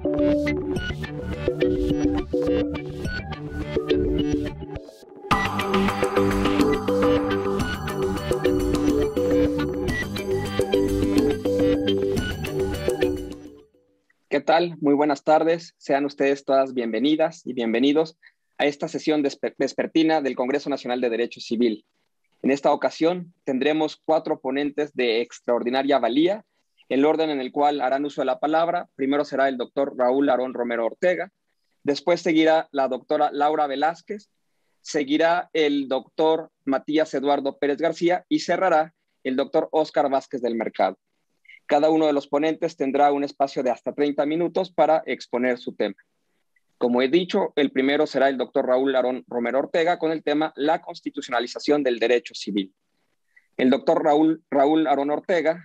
¿Qué tal? Muy buenas tardes. Sean ustedes todas bienvenidas y bienvenidos a esta sesión vespertina del Congreso Nacional de Derecho Civil. En esta ocasión tendremos 4 ponentes de extraordinaria valía. El orden en el cual harán uso de la palabra, primero será el doctor Raúl Aarón Romero Ortega, después seguirá la doctora Laura Velázquez, seguirá el doctor Matías Eduardo Pérez García y cerrará el doctor Óscar Vázquez del Mercado. Cada uno de los ponentes tendrá un espacio de hasta 30 minutos para exponer su tema. Como he dicho, el primero será el doctor Raúl Aarón Romero Ortega con el tema La constitucionalización del derecho civil. El doctor Raúl Aarón Ortega,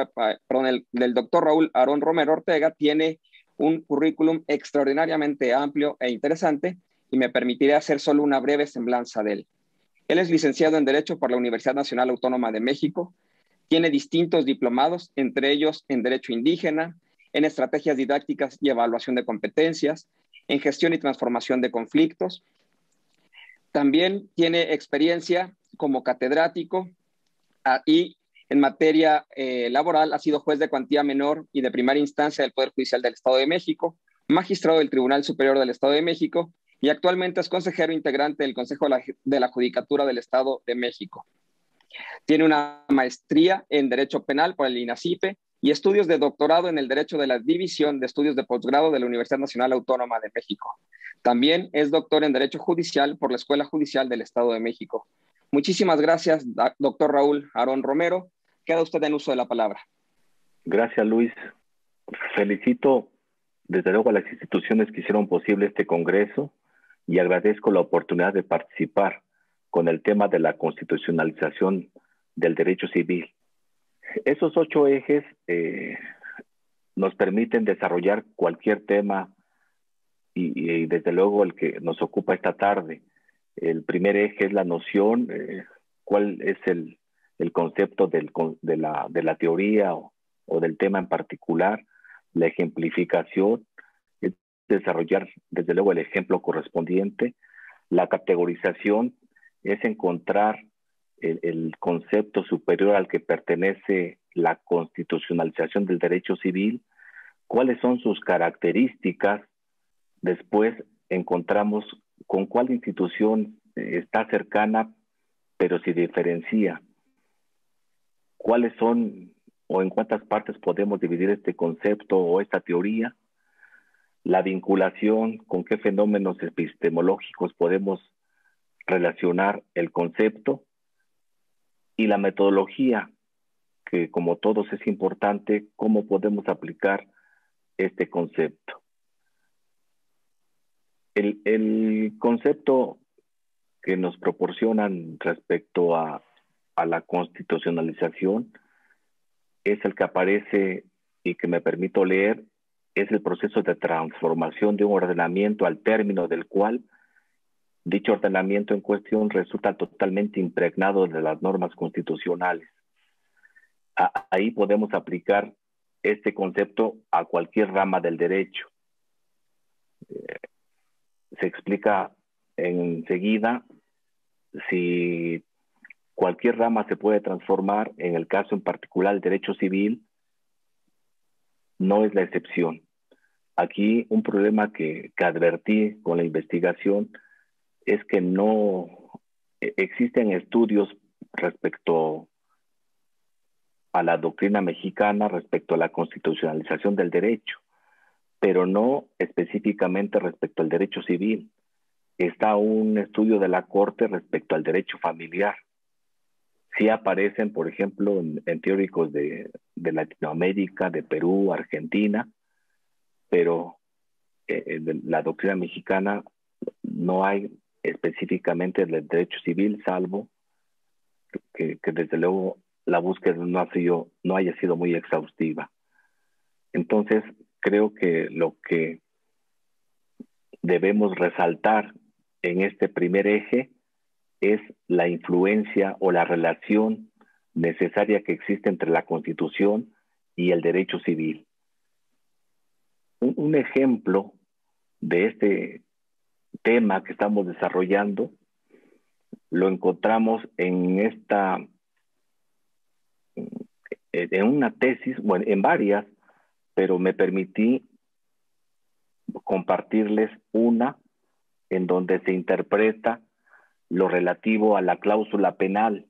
el doctor Raúl Aarón Romero Ortega tiene un currículum extraordinariamente amplio e interesante y me permitiré hacer solo una breve semblanza de él. Él es licenciado en Derecho por la Universidad Nacional Autónoma de México, tiene distintos diplomados, entre ellos en Derecho Indígena, en Estrategias Didácticas y Evaluación de Competencias, en Gestión y Transformación de Conflictos. También tiene experiencia como catedrático y en materia laboral ha sido juez de cuantía menor y de primera instancia del Poder Judicial del Estado de México, magistrado del Tribunal Superior del Estado de México y actualmente es consejero integrante del Consejo de la Judicatura del Estado de México. Tiene una maestría en Derecho Penal por el INACIPE y estudios de doctorado en el Derecho de la División de Estudios de Posgrado de la Universidad Nacional Autónoma de México. También es doctor en Derecho Judicial por la Escuela Judicial del Estado de México. Muchísimas gracias, doctor Raúl Aarón Romero. Queda usted en uso de la palabra. Gracias, Luis. Felicito desde luego a las instituciones que hicieron posible este congreso y agradezco la oportunidad de participar con el tema de la constitucionalización del derecho civil. Esos 8 ejes nos permiten desarrollar cualquier tema y desde luego el que nos ocupa esta tarde. El primer eje es la noción, cuál es el concepto de la teoría o del tema en particular, la ejemplificación, es desarrollar desde luego el ejemplo correspondiente, la categorización es encontrar el concepto superior al que pertenece la constitucionalización del derecho civil, cuáles son sus características, después encontramos con cuál institución está cercana, pero se diferencia, cuáles son o en cuántas partes podemos dividir este concepto o esta teoría, la vinculación, con qué fenómenos epistemológicos podemos relacionar el concepto y la metodología, que como todos es importante, cómo podemos aplicar este concepto. El concepto que nos proporcionan respecto a la constitucionalización es el que aparece y que me permito leer, es el proceso de transformación de un ordenamiento al término del cual dicho ordenamiento en cuestión resulta totalmente impregnado de las normas constitucionales. Ahí podemos aplicar este concepto a cualquier rama del derecho. Se explica enseguida si cualquier rama se puede transformar, en el caso en particular el derecho civil no es la excepción. Aquí un problema que advertí con la investigación es que no existen estudios respecto a la doctrina mexicana, respecto a la constitucionalización del derecho, pero no específicamente respecto al derecho civil. Está un estudio de la Corte respecto al derecho familiar. Sí aparecen, por ejemplo, en teóricos de Latinoamérica, de Perú, Argentina, pero la doctrina mexicana no hay específicamente del derecho civil, salvo que desde luego la búsqueda no haya sido muy exhaustiva. Entonces, creo que lo que debemos resaltar en este primer eje es la influencia o la relación necesaria que existe entre la Constitución y el derecho civil. Un ejemplo de este tema que estamos desarrollando lo encontramos en una tesis, bueno, en varias, pero me permití compartirles una en donde se interpreta lo relativo a la cláusula penal.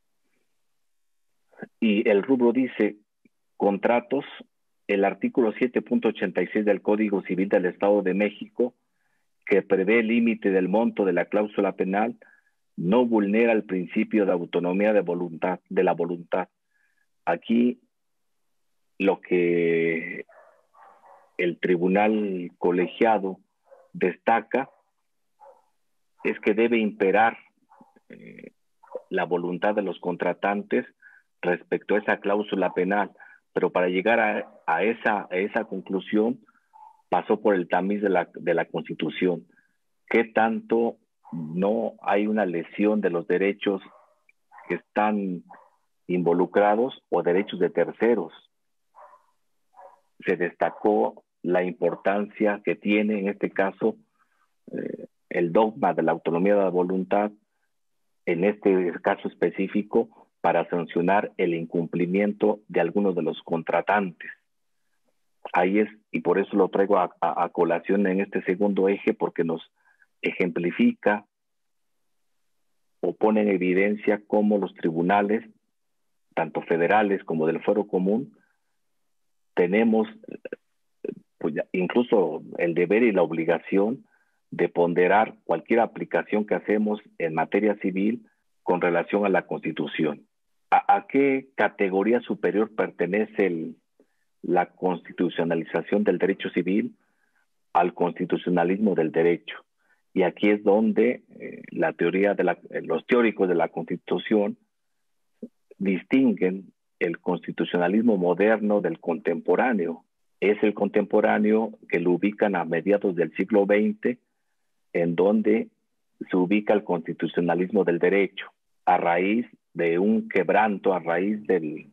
Y el rubro dice, contratos, el artículo 7.86 del Código Civil del Estado de México, que prevé el límite del monto de la cláusula penal, no vulnera el principio de autonomía de la voluntad. Aquí lo que el tribunal colegiado destaca es que debe imperar la voluntad de los contratantes respecto a esa cláusula penal, pero para llegar a esa conclusión pasó por el tamiz de la Constitución. ¿Qué tanto no hay una lesión de los derechos que están involucrados o derechos de terceros? Se destacó la importancia que tiene en este caso el dogma de la autonomía de la voluntad, en este caso específico, para sancionar el incumplimiento de algunos de los contratantes. Ahí es, y por eso lo traigo a colación en este segundo eje, porque nos ejemplifica o pone en evidencia cómo los tribunales, tanto federales como del fuero común, tenemos pues, incluso el deber y la obligación de ponderar cualquier aplicación que hacemos en materia civil con relación a la Constitución. ¿A qué categoría superior pertenece la constitucionalización del derecho civil? Al constitucionalismo del derecho. Y aquí es donde la teoría los teóricos de la Constitución distinguen el constitucionalismo moderno del contemporáneo. Es el contemporáneo que lo ubican a mediados del siglo XX, en donde se ubica el constitucionalismo del derecho, a raíz de un quebranto, a raíz del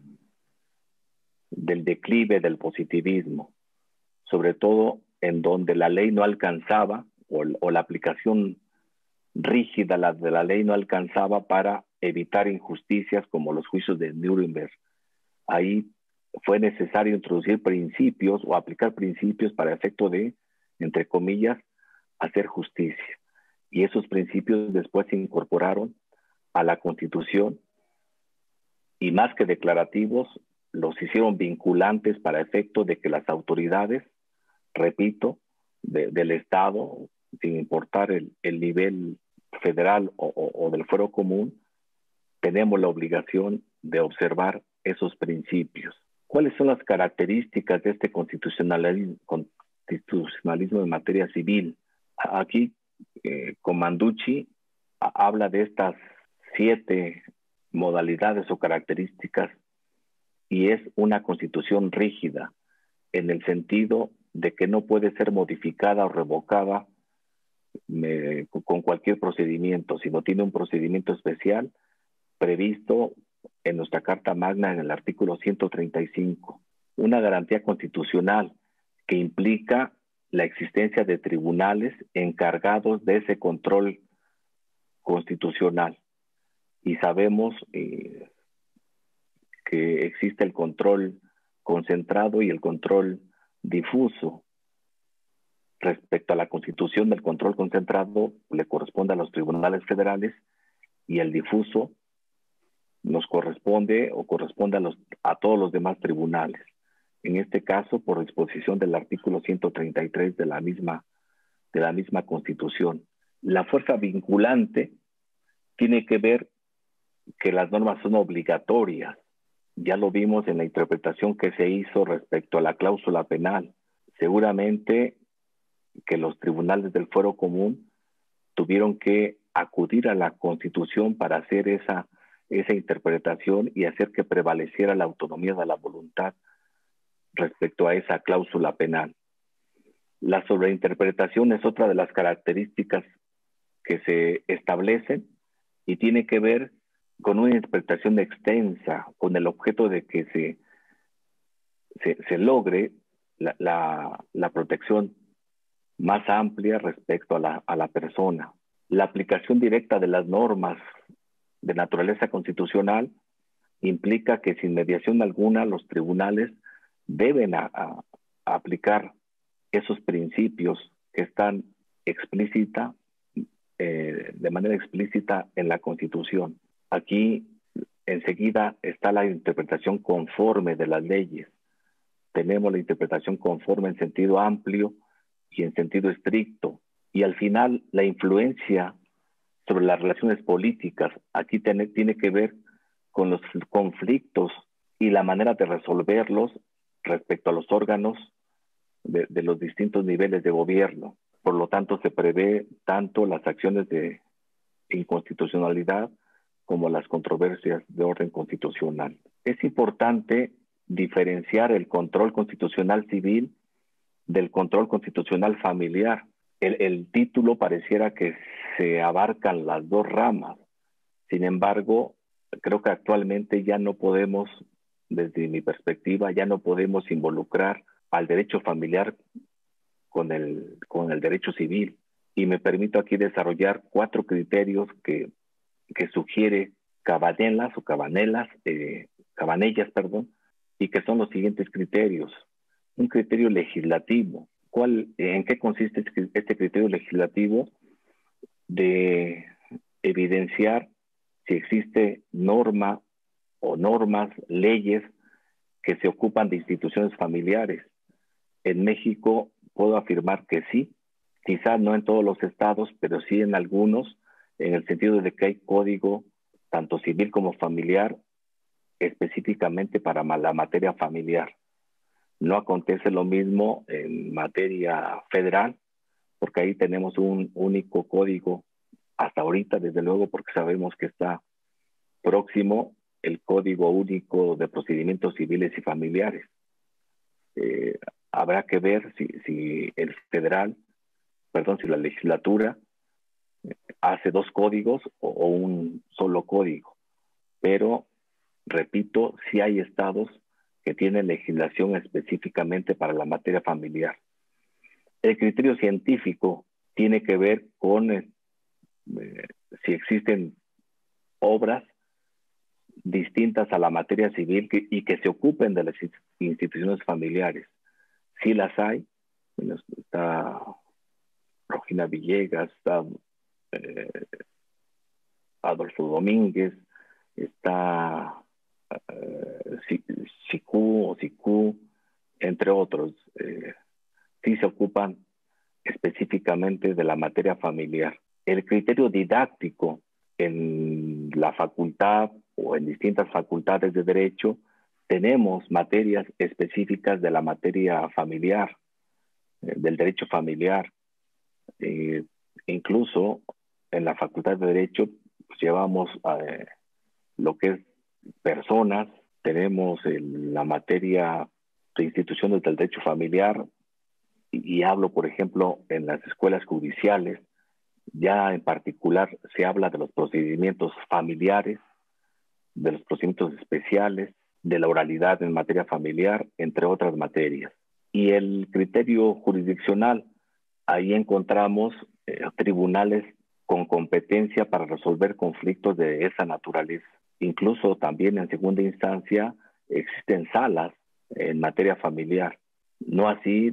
declive del positivismo, sobre todo en donde la ley no alcanzaba, o la aplicación rígida de la ley no alcanzaba para evitar injusticias como los juicios de Nuremberg. Ahí fue necesario introducir principios o aplicar principios para efecto de, entre comillas, hacer justicia. Y esos principios después se incorporaron a la Constitución y más que declarativos, los hicieron vinculantes para efecto de que las autoridades, repito, del Estado, sin importar el nivel federal o del fuero común, tenemos la obligación de observar esos principios. ¿Cuáles son las características de este constitucionalismo en materia civil? Aquí Comanducci habla de estas 7 modalidades o características y es una constitución rígida en el sentido de que no puede ser modificada o revocada con cualquier procedimiento, sino tiene un procedimiento especial previsto en nuestra Carta Magna en el artículo 135. Una garantía constitucional que implica la existencia de tribunales encargados de ese control constitucional. Y sabemos que existe el control concentrado y el control difuso. Respecto a la Constitución, del control concentrado le corresponde a los tribunales federales y el difuso nos corresponde o corresponde a todos los demás tribunales. En este caso, por disposición del artículo 133 de la misma Constitución. La fuerza vinculante tiene que ver que las normas son obligatorias. Ya lo vimos en la interpretación que se hizo respecto a la cláusula penal. Seguramente que los tribunales del fuero común tuvieron que acudir a la Constitución para hacer esa interpretación y hacer que prevaleciera la autonomía de la voluntad respecto a esa cláusula penal. La sobreinterpretación es otra de las características que se establecen y tiene que ver con una interpretación extensa, con el objeto de que se logre la protección más amplia respecto a la persona. La aplicación directa de las normas de naturaleza constitucional implica que sin mediación alguna los tribunales deben aplicar esos principios que están de manera explícita en la Constitución. Aquí enseguida está la interpretación conforme de las leyes. Tenemos la interpretación conforme en sentido amplio y en sentido estricto. Y al final la influencia sobre las relaciones políticas aquí tiene que ver con los conflictos y la manera de resolverlos respecto a los órganos de los distintos niveles de gobierno. Por lo tanto, se prevé tanto las acciones de inconstitucionalidad como las controversias de orden constitucional. Es importante diferenciar el control constitucional civil del control constitucional familiar. El título pareciera que se abarcan las dos ramas. Sin embargo, creo que actualmente ya no podemos, desde mi perspectiva, ya no podemos involucrar al derecho familiar con el derecho civil. Y me permito aquí desarrollar 4 criterios que sugiere Cabanellas, y que son los siguientes criterios. Un criterio legislativo. ¿En qué consiste este criterio legislativo? De evidenciar si existe norma o normas, leyes que se ocupan de instituciones familiares. En México puedo afirmar que sí, quizás no en todos los estados, pero sí en algunos, en el sentido de que hay código tanto civil como familiar específicamente para la materia familiar. No acontece lo mismo en materia federal, porque ahí tenemos un único código hasta ahorita, desde luego, porque sabemos que está próximo el Código Único de Procedimientos Civiles y Familiares. Habrá que ver si la legislatura hace 2 códigos o un solo código. Pero, repito, sí hay estados que tienen legislación específicamente para la materia familiar. El criterio científico tiene que ver con si existen obras distintas a la materia civil y que se ocupen de las instituciones familiares. Sí las hay. Bueno, está Rogina Villegas, está Adolfo Domínguez, está Sicú, entre otros. Sí se ocupan específicamente de la materia familiar. El criterio didáctico en la facultad o en distintas facultades de derecho tenemos materias específicas de la materia familiar, del derecho familiar. Incluso en la facultad de derecho pues, llevamos lo que es personas, tenemos la materia de instituciones del derecho familiar y hablo, por ejemplo, en las escuelas judiciales. Ya en particular se habla de los procedimientos familiares, de los procedimientos especiales, de la oralidad en materia familiar, entre otras materias. Y el criterio jurisdiccional, ahí encontramos tribunales con competencia para resolver conflictos de esa naturaleza. Incluso también en segunda instancia existen salas en materia familiar. No así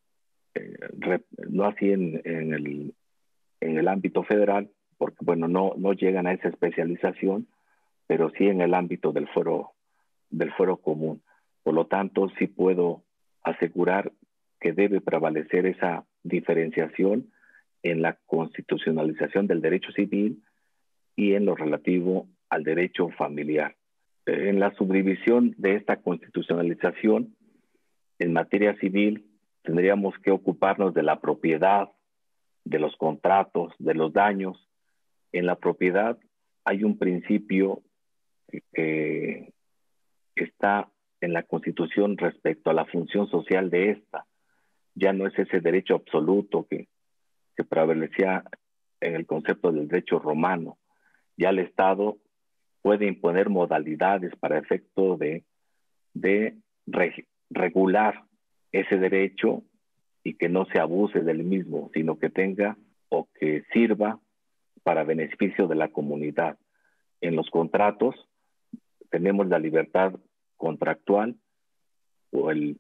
en el ámbito federal, porque bueno, no llegan a esa especialización, pero sí en el ámbito del fuero común. Por lo tanto, sí puedo asegurar que debe prevalecer esa diferenciación en la constitucionalización del derecho civil y en lo relativo al derecho familiar. En la subdivisión de esta constitucionalización en materia civil tendríamos que ocuparnos de la propiedad, de los contratos, de los daños. En la propiedad hay un principio que está en la Constitución respecto a la función social de esta. Ya no es ese derecho absoluto que prevalecía en el concepto del derecho romano. Ya el Estado puede imponer modalidades para efecto de regular ese derecho y que no se abuse del mismo, sino que tenga o que sirva para beneficio de la comunidad. En los contratos tenemos la libertad contractual o el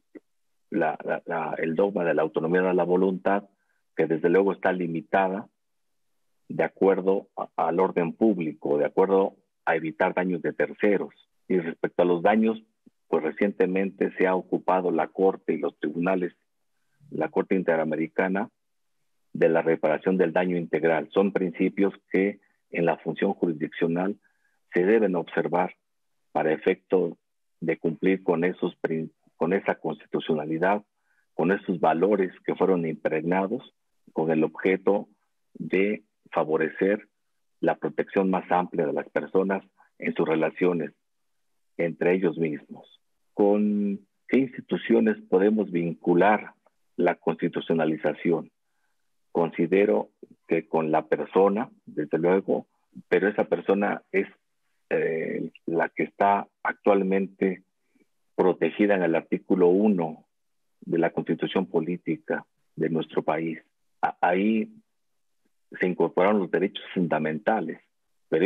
dogma de la autonomía de la voluntad, que desde luego está limitada de acuerdo al orden público, de acuerdo a evitar daños de terceros. Y respecto a los daños, pues recientemente se ha ocupado la Corte y los tribunales, la Corte Interamericana, de la reparación del daño integral. Son principios que en la función jurisdiccional se deben observar para efecto de cumplir con esa constitucionalidad, con esos valores que fueron impregnados, con el objeto de favorecer la protección más amplia de las personas en sus relaciones entre ellos mismos. ¿Con qué instituciones podemos vincular la constitucionalización? Considero que con la persona, desde luego, pero esa persona es la que está actualmente protegida en el artículo 1 de la Constitución Política de nuestro país. Ahí se incorporaron los derechos fundamentales, pero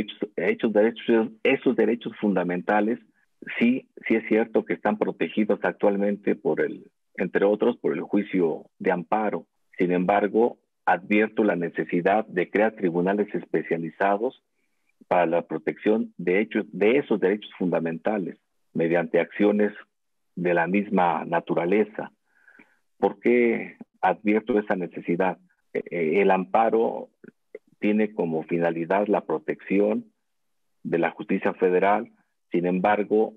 esos derechos fundamentales sí es cierto que están protegidos actualmente entre otros, por el juicio de amparo. Sin embargo, advierto la necesidad de crear tribunales especializados para la protección de esos derechos fundamentales mediante acciones de la misma naturaleza. ¿Por qué advierto esa necesidad? El amparo tiene como finalidad la protección de la justicia federal, sin embargo,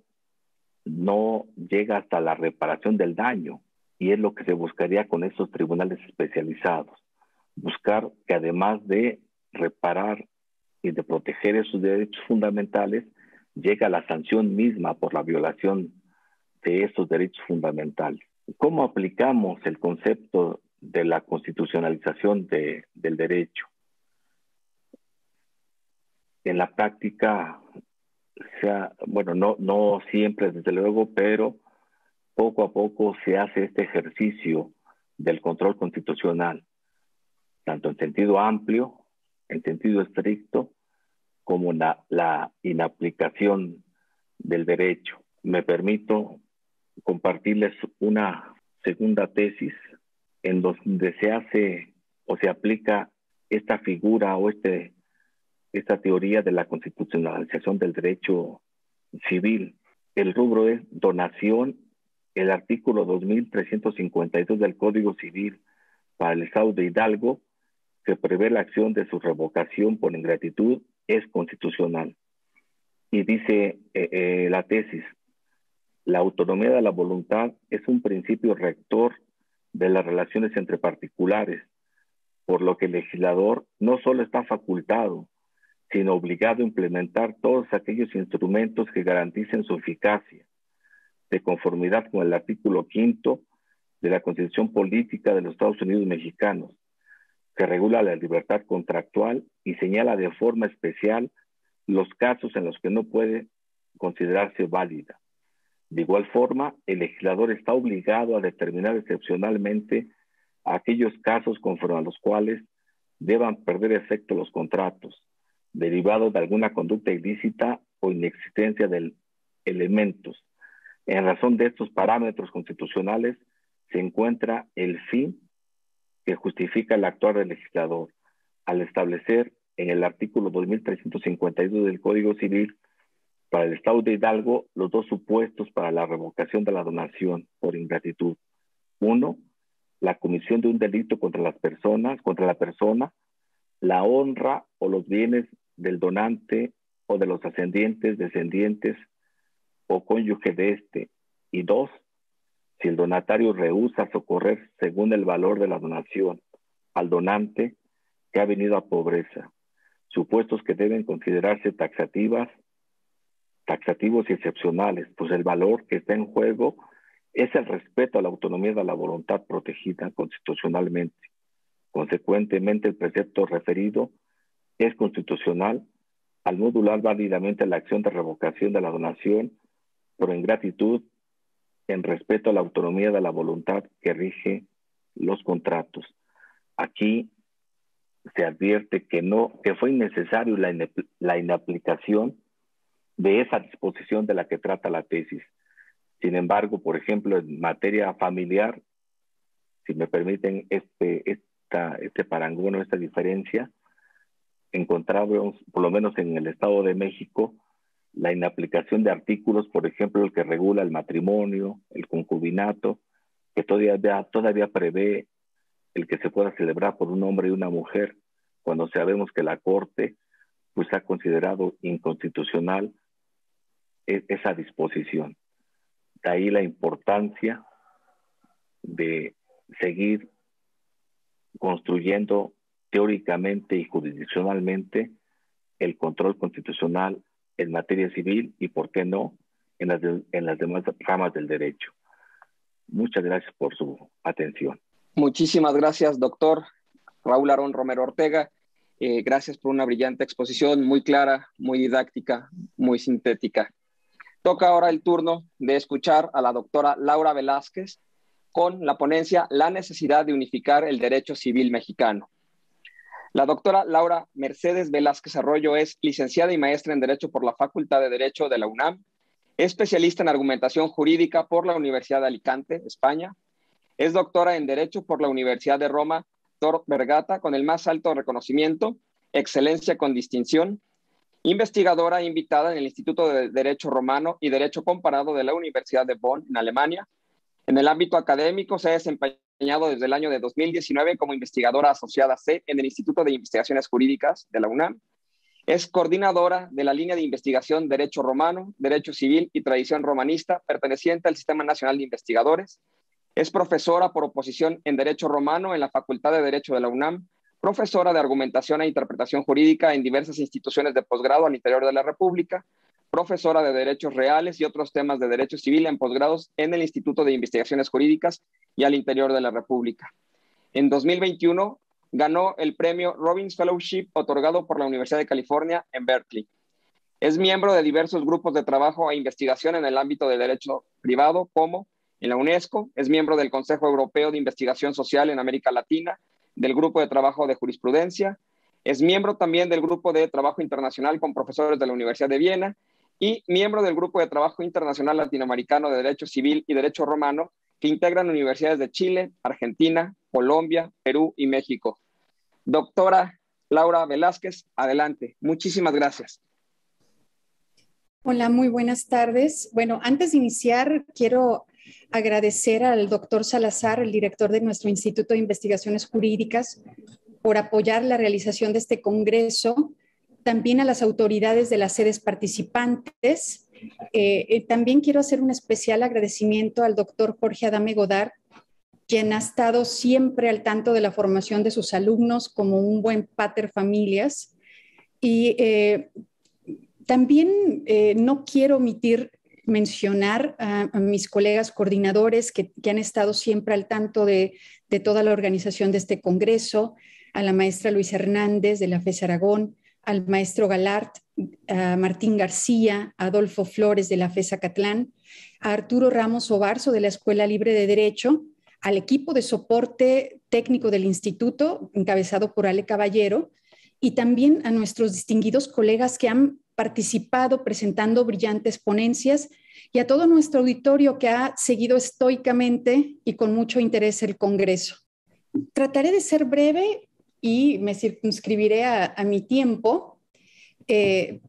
no llega hasta la reparación del daño, y es lo que se buscaría con esos tribunales especializados. Buscar que además de reparar y de proteger esos derechos fundamentales, llega la sanción misma por la violación de esos derechos fundamentales. ¿Cómo aplicamos el concepto de la constitucionalización del derecho? En la práctica, no siempre, desde luego, pero poco a poco se hace este ejercicio del control constitucional, tanto en sentido amplio, en sentido estricto, como la inaplicación del derecho. Me permito compartirles una segunda tesis en donde se hace o se aplica esta figura o esta teoría de la constitucionalización del derecho civil. El rubro es donación. El artículo 2352 del Código Civil para el Estado de Hidalgo, que prevé la acción de su revocación por ingratitud, es constitucional. Y dice la tesis: la autonomía de la voluntad es un principio rector de las relaciones entre particulares, por lo que el legislador no solo está facultado, sino obligado a implementar todos aquellos instrumentos que garanticen su eficacia, de conformidad con el artículo 5 de la Constitución Política de los Estados Unidos Mexicanos, que regula la libertad contractual y señala de forma especial los casos en los que no puede considerarse válida. De igual forma, el legislador está obligado a determinar excepcionalmente aquellos casos conforme a los cuales deban perder efecto los contratos, derivados de alguna conducta ilícita o inexistencia de elementos. En razón de estos parámetros constitucionales se encuentra el fin que justifica el actuar del legislador al establecer en el artículo 2352 del Código Civil para el Estado de Hidalgo los dos supuestos para la revocación de la donación por ingratitud. Uno, la comisión de un delito contra la persona, la honra o los bienes del donante o de los ascendientes, descendientes o cónyuge de este. Y dos, si el donatario rehúsa socorrer según el valor de la donación al donante que ha venido a pobreza, supuestos que deben considerarse taxativos y excepcionales, pues el valor que está en juego es el respeto a la autonomía de la voluntad protegida constitucionalmente. Consecuentemente, el precepto referido es constitucional al modular válidamente la acción de revocación de la donación por ingratitud en respeto a la autonomía de la voluntad que rige los contratos. Aquí se advierte que fue innecesario la inaplicación de esa disposición de la que trata la tesis. Sin embargo, por ejemplo, en materia familiar, si me permiten este parangón, esta diferencia, encontramos, por lo menos en el Estado de México, la inaplicación de artículos, por ejemplo, el que regula el matrimonio, el concubinato, que todavía prevé el que se pueda celebrar por un hombre y una mujer, cuando sabemos que la Corte pues ha considerado inconstitucional esa disposición. De ahí la importancia de seguir construyendo teóricamente y jurisdiccionalmente el control constitucional en materia civil y, ¿por qué no?, en las demás ramas del derecho. Muchas gracias por su atención. Muchísimas gracias, doctor Raúl Aarón Romero Ortega. Gracias por una brillante exposición, muy clara, muy didáctica, muy sintética. Toca ahora el turno de escuchar a la doctora Laura Velázquez con la ponencia La necesidad de unificar el derecho civil mexicano. La doctora Laura Mercedes Velázquez Arroyo es licenciada y maestra en Derecho por la Facultad de Derecho de la UNAM, especialista en argumentación jurídica por la Universidad de Alicante, España. Es doctora en Derecho por la Universidad de Roma, Tor Vergata, con el más alto reconocimiento, excelencia con distinción. Investigadora invitada en el Instituto de Derecho Romano y Derecho Comparado de la Universidad de Bonn, en Alemania. En el ámbito académico se ha desempeñado desde el año de 2019 como investigadora asociada C en el Instituto de Investigaciones Jurídicas de la UNAM. Es coordinadora de la línea de investigación Derecho Romano, Derecho Civil y Tradición Romanista, perteneciente al Sistema Nacional de Investigadores. Es profesora por oposición en Derecho Romano en la Facultad de Derecho de la UNAM, profesora de Argumentación e Interpretación Jurídica en diversas instituciones de posgrado al interior de la República, profesora de Derechos Reales y otros temas de Derecho Civil en posgrados en el Instituto de Investigaciones Jurídicas y al interior de la República. En 2021 ganó el premio Robbins Fellowship otorgado por la Universidad de California en Berkeley. Es miembro de diversos grupos de trabajo e investigación en el ámbito del derecho privado, como en la UNESCO, es miembro del Consejo Europeo de Investigación Social en América Latina, del Grupo de Trabajo de Jurisprudencia, es miembro también del Grupo de Trabajo Internacional con profesores de la Universidad de Viena y miembro del Grupo de Trabajo Internacional Latinoamericano de Derecho Civil y Derecho Romano, que integran universidades de Chile, Argentina, Colombia, Perú y México. Doctora Laura Velázquez, adelante. Muchísimas gracias. Hola, muy buenas tardes. Bueno, antes de iniciar, quiero agradecer al doctor Salazar, el director de nuestro Instituto de Investigaciones Jurídicas, por apoyar la realización de este congreso, también a las autoridades de las sedes participantes. También quiero hacer un especial agradecimiento al doctor Jorge Adame Godard, quien ha estado siempre al tanto de la formación de sus alumnos como un buen pater familias. Y también no quiero omitir mencionar a mis colegas coordinadores que han estado siempre al tanto de toda la organización de este congreso, a la maestra Luisa Hernández de la FES Aragón, al maestro Galart, a Martín García, a Adolfo Flores de la FES Acatlán, a Arturo Ramos Obarzo de la Escuela Libre de Derecho, al equipo de soporte técnico del instituto, encabezado por Ale Caballero, y también a nuestros distinguidos colegas que han participado presentando brillantes ponencias y a todo nuestro auditorio que ha seguido estoicamente y con mucho interés el Congreso. Trataré de ser breve y me circunscribiré a mi tiempo. El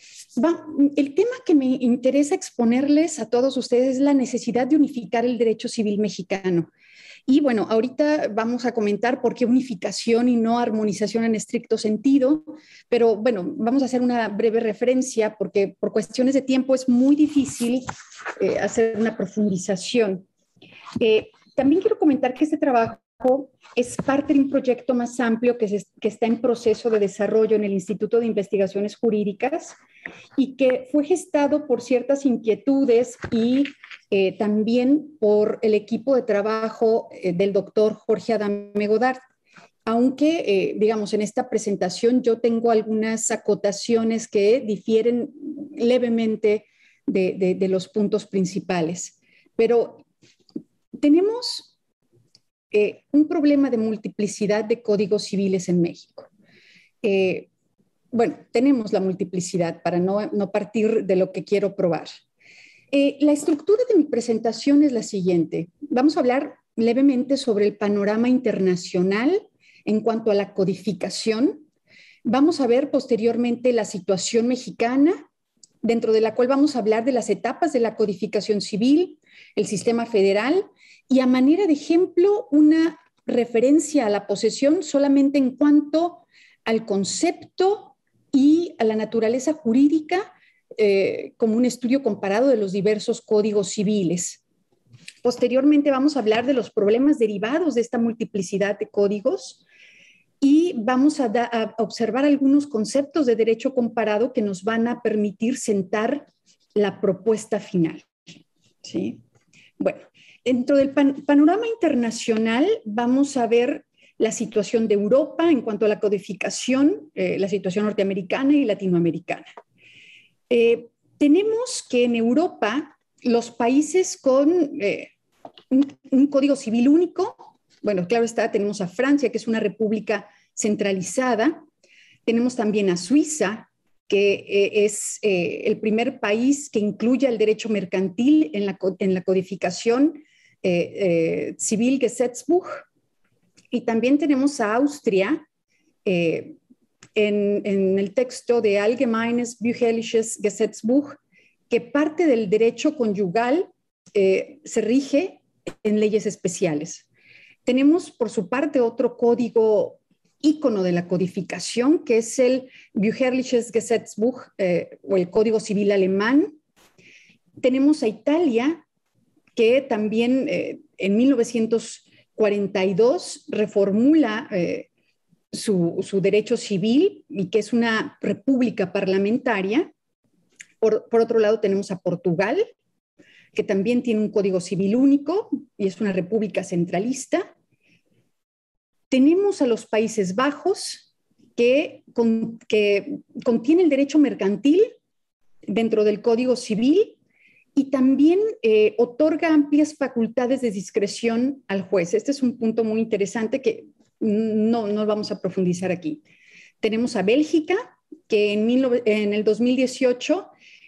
tema que me interesa exponerles a todos ustedes es la necesidad de unificar el derecho civil mexicano. Y bueno, ahorita vamos a comentar por qué unificación y no armonización en estricto sentido, pero bueno, vamos a hacer una breve referencia porque por cuestiones de tiempo es muy difícil hacer una profundización. También quiero comentar que este trabajo es parte de un proyecto más amplio que está en proceso de desarrollo en el Instituto de Investigaciones Jurídicas y que fue gestado por ciertas inquietudes y también por el equipo de trabajo del doctor Jorge Adame Godard. Aunque, digamos, en esta presentación yo tengo algunas acotaciones que difieren levemente de los puntos principales. pero tenemos un problema de multiplicidad de códigos civiles en México. Bueno, tenemos la multiplicidad para no partir de lo que quiero probar. La estructura de mi presentación es la siguiente. Vamos a hablar levemente sobre el panorama internacional en cuanto a la codificación. Vamos a ver posteriormente la situación mexicana, dentro de la cual vamos a hablar de las etapas de la codificación civil, el sistema federal, y a manera de ejemplo, una referencia a la posesión solamente en cuanto al concepto y a la naturaleza jurídica, como un estudio comparado de los diversos códigos civiles. Posteriormente vamos a hablar de los problemas derivados de esta multiplicidad de códigos y vamos a observar algunos conceptos de derecho comparado que nos van a permitir sentar la propuesta final. ¿Sí? Bueno, dentro del panorama internacional vamos a ver la situación de Europa en cuanto a la codificación, la situación norteamericana y latinoamericana. Tenemos que en Europa los países con un código civil único, bueno, claro está, tenemos a Francia, que es una república centralizada, tenemos también a Suiza, que es el primer país que incluye el derecho mercantil en la codificación civil Gesetzbuch, y también tenemos a Austria, en el texto de Allgemeines Bücherliches Gesetzbuch, que parte del derecho conyugal se rige en leyes especiales. Tenemos, por su parte, otro código ícono de la codificación, que es el Bücherliches Gesetzbuch, o el Código Civil Alemán. Tenemos a Italia, que también en 1942 reformula su derecho civil y que es una república parlamentaria. Por otro lado, tenemos a Portugal, que también tiene un código civil único y es una república centralista. Tenemos a los Países Bajos, que contiene el derecho mercantil dentro del Código Civil y también otorga amplias facultades de discreción al juez. Este es un punto muy interesante que no vamos a profundizar aquí. Tenemos a Bélgica, que en el 2018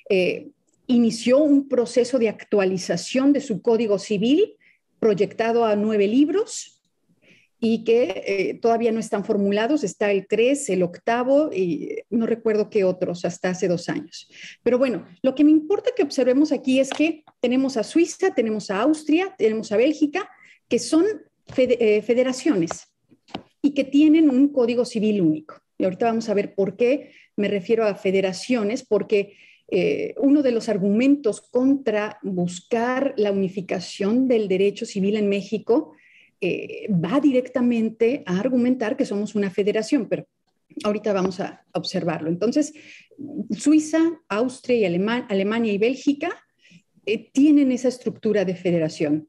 inició un proceso de actualización de su Código Civil, proyectado a 9 libros, y que todavía no están formulados. Está el 3, el 8, y no recuerdo qué otros hasta hace 2 años. Pero bueno, lo que me importa que observemos aquí es que tenemos a Suiza, tenemos a Austria, tenemos a Bélgica, que son federaciones y que tienen un código civil único. Y ahorita vamos a ver por qué me refiero a federaciones, porque uno de los argumentos contra buscar la unificación del derecho civil en México va directamente a argumentar que somos una federación, pero ahorita vamos a observarlo. Entonces, Suiza, Austria y Alemania y Bélgica tienen esa estructura de federación.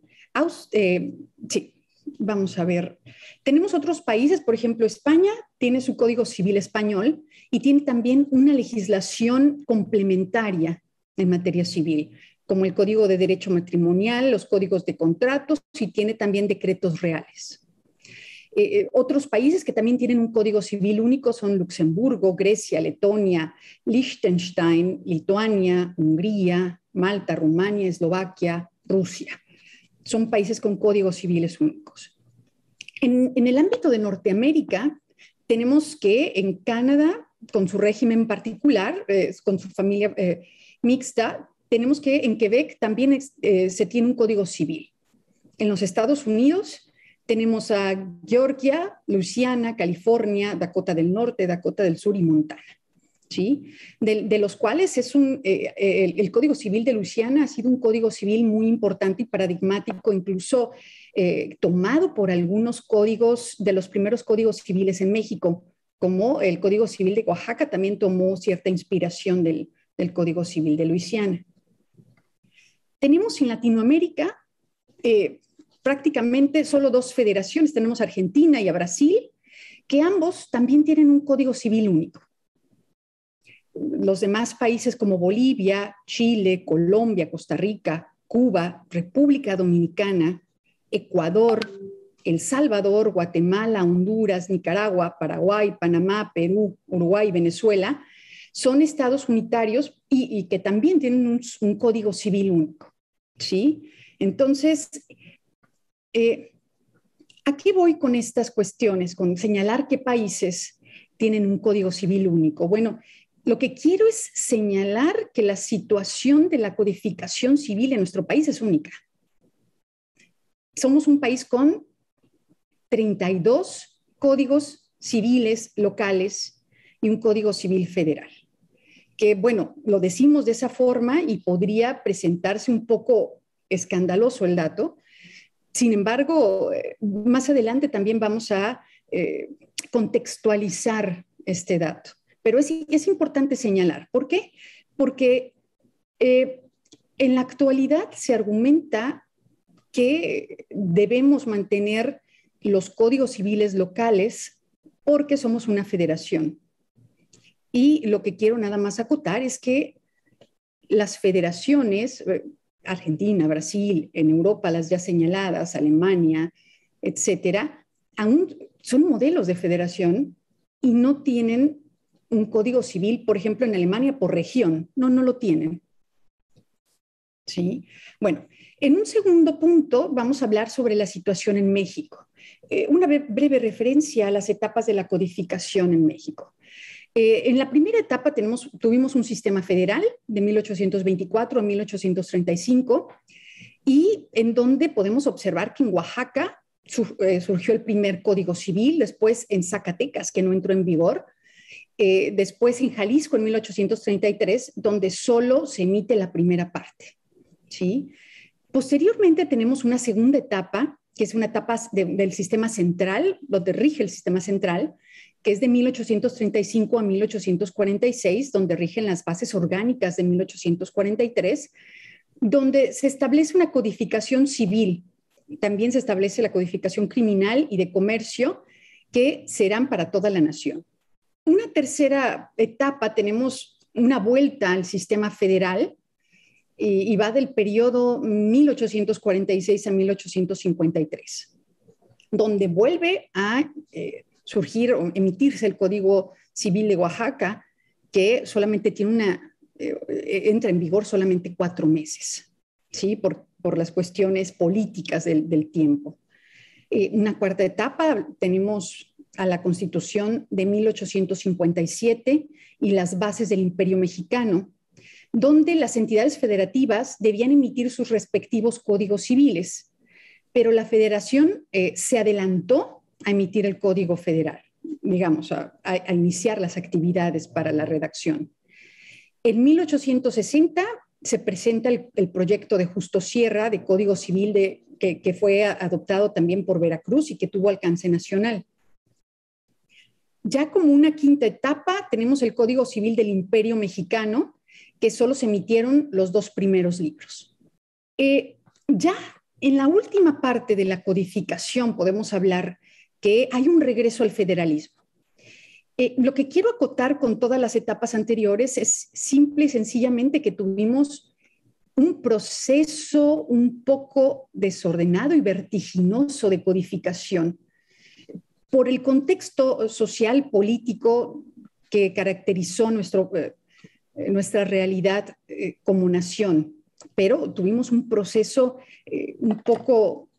Sí, vamos a ver. Tenemos otros países, por ejemplo, España tiene su Código Civil español y tiene también una legislación complementaria en materia civil, como el Código de Derecho Matrimonial, los códigos de contratos, y tiene también decretos reales. Otros países que también tienen un código civil único son Luxemburgo, Grecia, Letonia, Liechtenstein, Lituania, Hungría, Malta, Rumania, Eslovaquia, Rusia. Son países con códigos civiles únicos. En el ámbito de Norteamérica, tenemos que en Canadá, con su régimen particular, con su familia mixta, tenemos que en Quebec también se tiene un código civil. En los Estados Unidos tenemos a Georgia, Luisiana, California, Dakota del Norte, Dakota del Sur y Montana, ¿sí? De los cuales el Código Civil de Luisiana ha sido un código civil muy importante y paradigmático, incluso tomado por algunos códigos de los primeros códigos civiles en México, como el Código Civil de Oaxaca también tomó cierta inspiración del Código Civil de Luisiana. Tenemos en Latinoamérica prácticamente solo 2 federaciones. Tenemos a Argentina y a Brasil, que ambos también tienen un código civil único. Los demás países como Bolivia, Chile, Colombia, Costa Rica, Cuba, República Dominicana, Ecuador, El Salvador, Guatemala, Honduras, Nicaragua, Paraguay, Panamá, Perú, Uruguay, Venezuela, son estados unitarios y que también tienen un código civil único, ¿sí? Entonces, ¿a qué voy con estas cuestiones? Con señalar qué países tienen un código civil único. Bueno, lo que quiero es señalar que la situación de la codificación civil en nuestro país es única. Somos un país con 32 códigos civiles locales y un código civil federal. Que, bueno, lo decimos de esa forma y podría presentarse un poco escandaloso el dato. Sin embargo, más adelante también vamos a contextualizar este dato. Pero es importante señalar. ¿Por qué? Porque en la actualidad se argumenta que debemos mantener los códigos civiles locales porque somos una federación. Y lo que quiero nada más acotar es que las federaciones, Argentina, Brasil, en Europa las ya señaladas, Alemania, etcétera, aún son modelos de federación y no tienen un código civil, por ejemplo, en Alemania por región. No lo tienen. ¿Sí? Bueno, en un segundo punto vamos a hablar sobre la situación en México. Una breve referencia a las etapas de la codificación en México. En la primera etapa tuvimos un sistema federal de 1824 a 1835 y en donde podemos observar que en Oaxaca surgió el primer código civil, después en Zacatecas, que no entró en vigor, después en Jalisco en 1833, donde solo se emite la primera parte. ¿Sí? Posteriormente tenemos una segunda etapa, que es una etapa del sistema central, donde rige el sistema central, que es de 1835 a 1846, donde rigen las bases orgánicas de 1843, donde se establece una codificación civil. También se establece la codificación criminal y de comercio, que serán para toda la nación. Una tercera etapa, tenemos una vuelta al sistema federal, y va del periodo 1846 a 1853, donde vuelve a surgir o emitirse el Código Civil de Oaxaca, que solamente entra en vigor solamente 4 meses, ¿sí? Por las cuestiones políticas del tiempo. Una cuarta etapa, tenemos a la Constitución de 1857 y las bases del Imperio Mexicano, donde las entidades federativas debían emitir sus respectivos códigos civiles, pero la federación se adelantó a emitir el Código Federal, digamos, a iniciar las actividades para la redacción. En 1860 se presenta el proyecto de Justo Sierra de Código Civil que fue adoptado también por Veracruz y que tuvo alcance nacional. Ya como una quinta etapa tenemos el Código Civil del Imperio Mexicano, que solo se emitieron los 2 primeros libros. Ya en la última parte de la codificación podemos hablar que hay un regreso al federalismo. Lo que quiero acotar con todas las etapas anteriores es simple y sencillamente que tuvimos un proceso un poco desordenado y vertiginoso de codificación por el contexto social, político que caracterizó nuestra realidad como nación, pero tuvimos un proceso un poco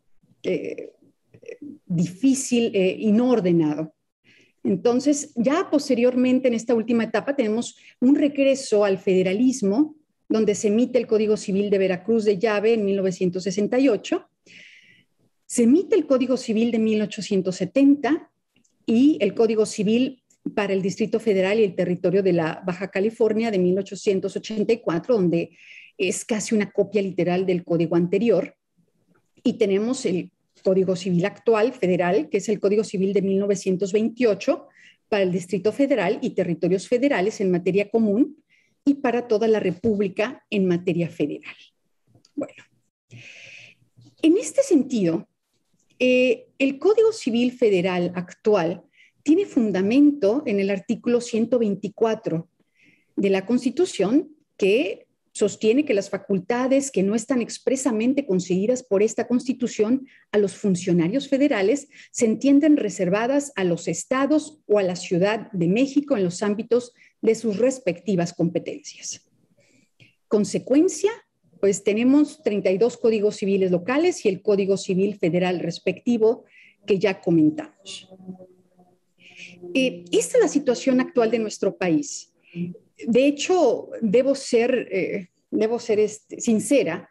difícil y no ordenado. Entonces, ya posteriormente en esta última etapa tenemos un regreso al federalismo, donde se emite el Código Civil de Veracruz de llave en 1968, se emite el Código Civil de 1870 y el Código Civil para el Distrito Federal y el territorio de la Baja California de 1884, donde es casi una copia literal del código anterior. Y tenemos el Código Civil actual federal, que es el Código Civil de 1928 para el Distrito Federal y territorios federales en materia común y para toda la República en materia federal. Bueno, en este sentido, el Código Civil Federal actual tiene fundamento en el artículo 124 de la Constitución, que sostiene que las facultades que no están expresamente concedidas por esta Constitución a los funcionarios federales se entienden reservadas a los estados o a la Ciudad de México en los ámbitos de sus respectivas competencias. Consecuencia, pues tenemos 32 códigos civiles locales y el Código Civil Federal respectivo que ya comentamos. Esta es la situación actual de nuestro país. De hecho, debo ser sincera.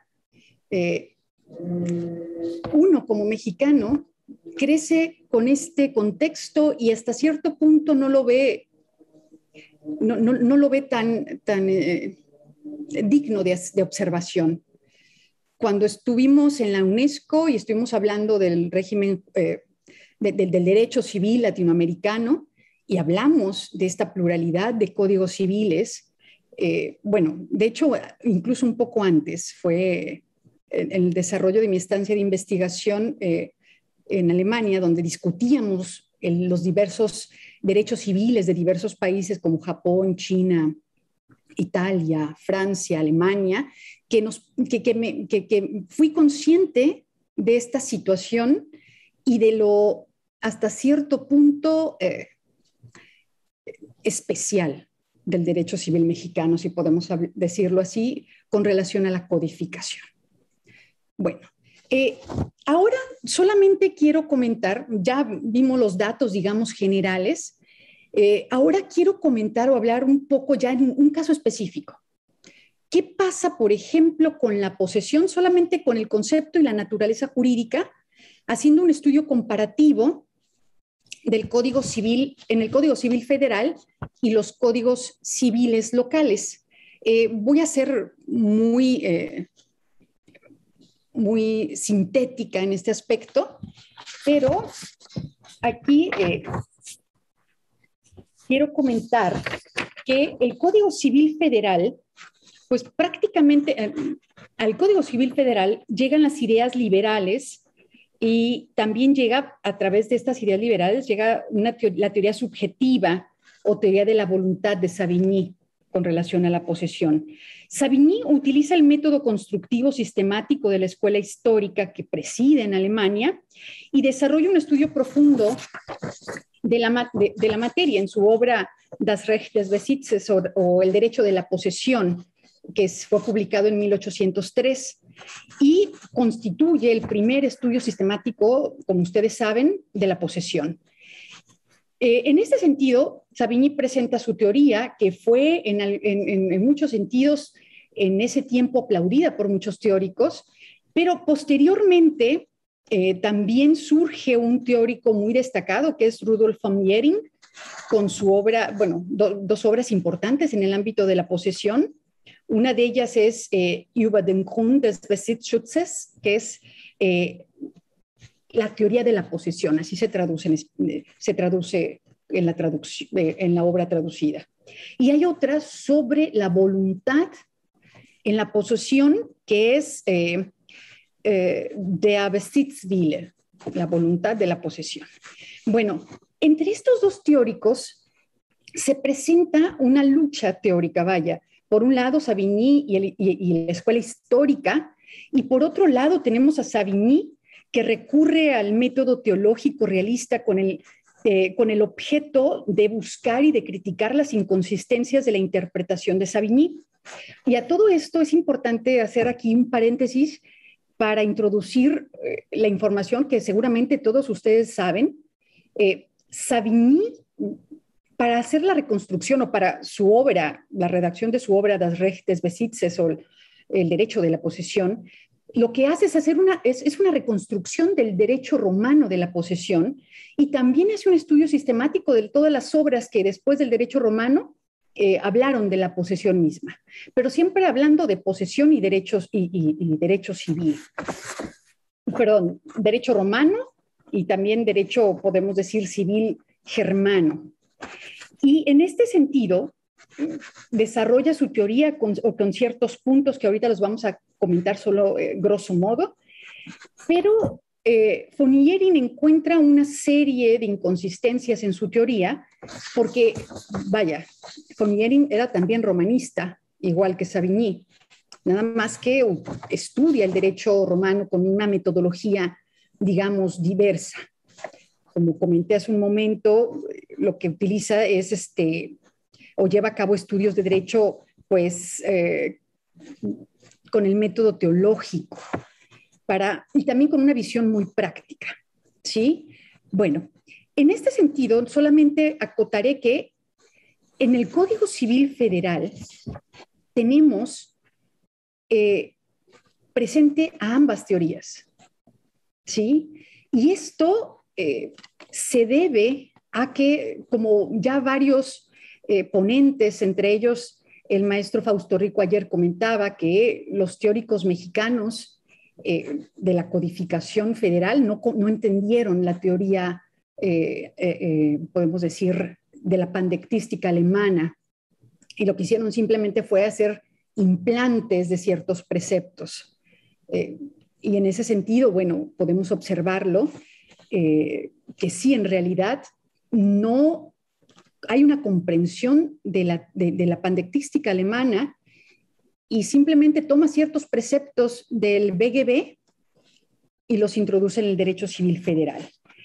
Uno como mexicano crece con este contexto y hasta cierto punto no lo ve tan digno de observación. Cuando estuvimos en la UNESCO y estuvimos hablando del régimen del derecho civil latinoamericano, y hablamos de esta pluralidad de códigos civiles, bueno, de hecho, incluso un poco antes, fue en el desarrollo de mi estancia de investigación en Alemania, donde discutíamos los diversos derechos civiles de diversos países como Japón, China, Italia, Francia, Alemania, que fui consciente de esta situación y de lo hasta cierto punto especial del derecho civil mexicano, si podemos decirlo así, con relación a la codificación. Bueno, ahora solamente quiero comentar, ya vimos los datos, digamos, generales, ahora quiero comentar o hablar un poco ya en un caso específico. ¿Qué pasa, por ejemplo, con la posesión, solamente con el concepto y la naturaleza jurídica, haciendo un estudio comparativo del Código Civil, en el Código Civil Federal y los códigos civiles locales? Voy a ser muy sintética en este aspecto, pero aquí quiero comentar que el Código Civil Federal, pues prácticamente al Código Civil Federal llegan las ideas liberales. Y también llega, a través de estas ideas liberales, llega la teoría subjetiva o teoría de la voluntad de Savigny con relación a la posesión. Savigny utiliza el método constructivo sistemático de la escuela histórica que preside en Alemania y desarrolla un estudio profundo de la materia en su obra Das Recht des Besitzes o El derecho de la posesión, que fue publicado en 1803. Y constituye el primer estudio sistemático, como ustedes saben, de la posesión. En este sentido, Savigny presenta su teoría, que fue en muchos sentidos en ese tiempo aplaudida por muchos teóricos, pero posteriormente también surge un teórico muy destacado, que es Rudolf von Jhering, con su obra, bueno, dos obras importantes en el ámbito de la posesión. Una de ellas es Über den Grund des Besitzschutzes, que es la teoría de la posesión, así se traduce en la obra traducida. Y hay otra sobre la voluntad en la posesión, que es Der Besitzwille, la voluntad de la posesión. Bueno, entre estos dos teóricos se presenta una lucha teórica, vaya. Por un lado, Savigny y la escuela histórica, y por otro lado tenemos a Savigny, que recurre al método teológico realista con el objeto de buscar y de criticar las inconsistencias de la interpretación de Savigny. Y a todo esto es importante hacer aquí un paréntesis para introducir la información que seguramente todos ustedes saben. Savigny, para hacer la reconstrucción o para su obra, la redacción de su obra Das Recht des Besitzes o el derecho de la posesión, lo que hace es hacer es una reconstrucción del derecho romano de la posesión y también hace un estudio sistemático de todas las obras que después del derecho romano hablaron de la posesión misma, pero siempre hablando de posesión y derecho civil. Perdón, derecho romano y también derecho, podemos decir, civil germano. Y en este sentido, desarrolla su teoría con ciertos puntos que ahorita los vamos a comentar solo grosso modo, pero von Jhering encuentra una serie de inconsistencias en su teoría, porque, vaya, von Jhering era también romanista, igual que Savigny, nada más que estudia el derecho romano con una metodología, digamos, diversa. Como comenté hace un momento, lo que utiliza es o lleva a cabo estudios de derecho, pues, con el método teológico, y también con una visión muy práctica, ¿sí? Bueno, en este sentido, solamente acotaré que en el Código Civil Federal tenemos presente a ambas teorías, ¿sí? Y esto se debe a que, como ya varios ponentes, entre ellos el maestro Fausto Rico ayer comentaba, que los teóricos mexicanos de la codificación federal no entendieron la teoría, podemos decir, de la pandectística alemana, y lo que hicieron simplemente fue hacer implantes de ciertos preceptos. Y en ese sentido, bueno, podemos observarlo, que sí, en realidad, no hay una comprensión de la pandectística alemana y simplemente toma ciertos preceptos del BGB y los introduce en el derecho civil federal.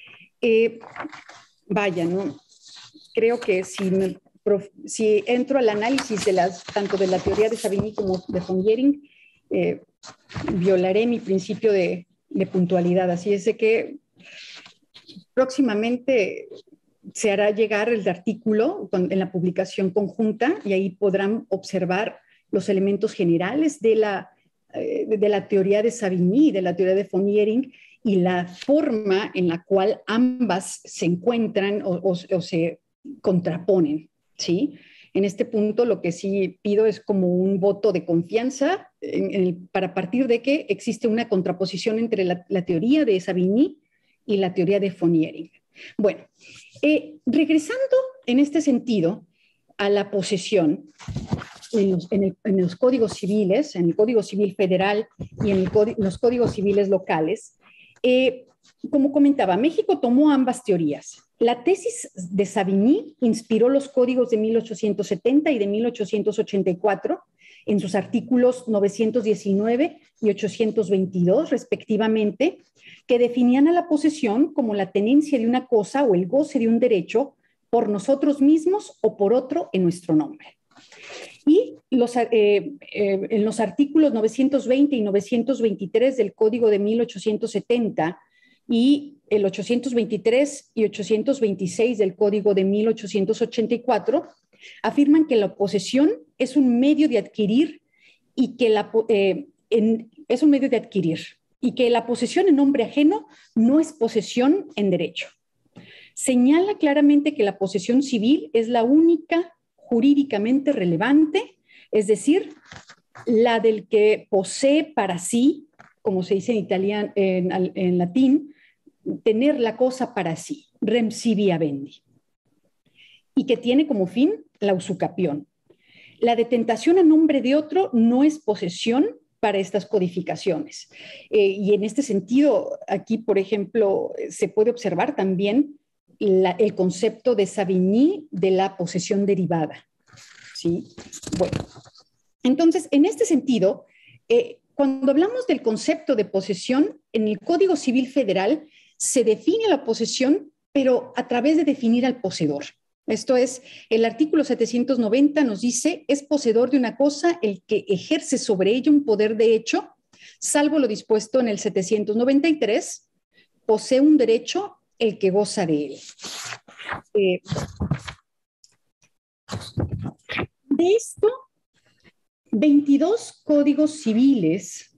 Vaya, ¿no? Creo que si entro al análisis tanto de la teoría de Savigny como de von Jhering, violaré mi principio de puntualidad. Así es de que próximamente se hará llegar el artículo en la publicación conjunta y ahí podrán observar los elementos generales de la teoría de Savigny, de la teoría de von Jhering, y la forma en la cual ambas se encuentran o se contraponen, ¿sí? En este punto lo que sí pido es como un voto de confianza para partir de que existe una contraposición entre la teoría de Savigny y la teoría de von Jhering. Bueno, regresando en este sentido a la posesión en los códigos civiles, en el Código Civil Federal y en los códigos civiles locales, como comentaba, México tomó ambas teorías. La tesis de Savigny inspiró los códigos de 1870 y de 1884 en sus artículos 919 y 822, respectivamente, que definían a la posesión como la tenencia de una cosa o el goce de un derecho por nosotros mismos o por otro en nuestro nombre. Y en los artículos 920 y 923 del Código de 1870 y el 823 y 826 del Código de 1884, afirman que la posesión es un medio de adquirir y que la posesión en nombre ajeno no es posesión en derecho. Señala claramente que la posesión civil es la única jurídicamente relevante, es decir, la del que posee para sí, como se dice en italiano, en latín, tener la cosa para sí, rem sibi habendi, y que tiene como fin la usucapión. La detentación a nombre de otro no es posesión para estas codificaciones. Y en este sentido, aquí, por ejemplo, se puede observar también el concepto de Savigny de la posesión derivada. ¿Sí? Bueno, entonces, en este sentido, cuando hablamos del concepto de posesión, en el Código Civil Federal se define la posesión, pero a través de definir al poseedor. Esto es, el artículo 790 nos dice, es poseedor de una cosa el que ejerce sobre ella un poder de hecho, salvo lo dispuesto en el 793, posee un derecho el que goza de él. De esto, 22 códigos civiles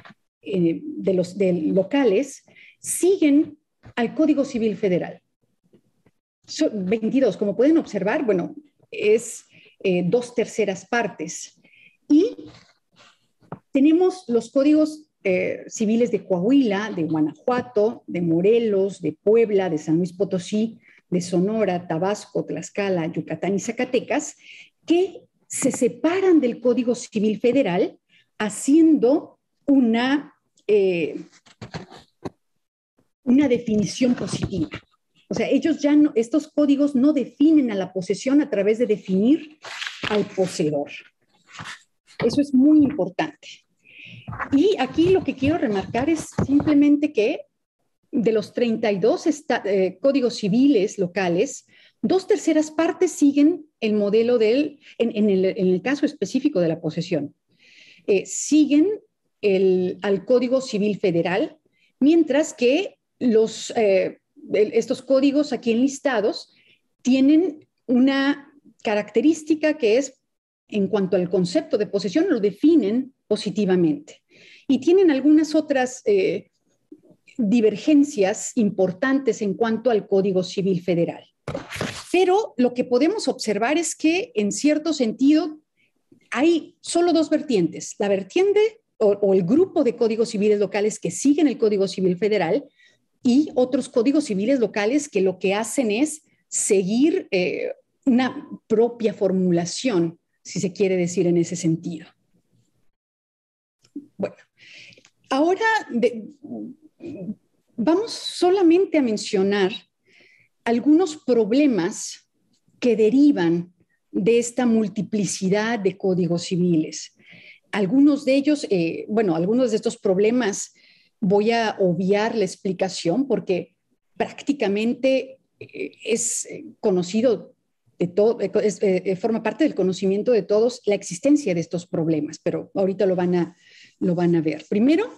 locales siguen al Código Civil Federal. 22, como pueden observar, bueno, es 2/3 partes. Y tenemos los códigos civiles de Coahuila, de Guanajuato, de Morelos, de Puebla, de San Luis Potosí, de Sonora, Tabasco, Tlaxcala, Yucatán y Zacatecas, que se separan del Código Civil Federal haciendo una definición positiva. O sea, estos códigos no definen a la posesión a través de definir al poseedor. Eso es muy importante. Y aquí lo que quiero remarcar es simplemente que de los 32 códigos civiles locales, 2/3 partes siguen el modelo en el caso específico de la posesión, siguen al Código Civil Federal, mientras que estos códigos aquí enlistados tienen una característica que es, en cuanto al concepto de posesión, lo definen positivamente. Y tienen algunas otras divergencias importantes en cuanto al Código Civil Federal. Pero lo que podemos observar es que, en cierto sentido, hay solo dos vertientes. La vertiente o el grupo de códigos civiles locales que siguen el Código Civil Federal y otros códigos civiles locales que lo que hacen es seguir una propia formulación, si se quiere decir en ese sentido. Bueno, ahora vamos solamente a mencionar algunos problemas que derivan de esta multiplicidad de códigos civiles. Algunos de ellos, algunos de estos problemas voy a obviar la explicación porque prácticamente es conocido de todo, forma parte del conocimiento de todos la existencia de estos problemas, pero ahorita lo van a ver. Primero,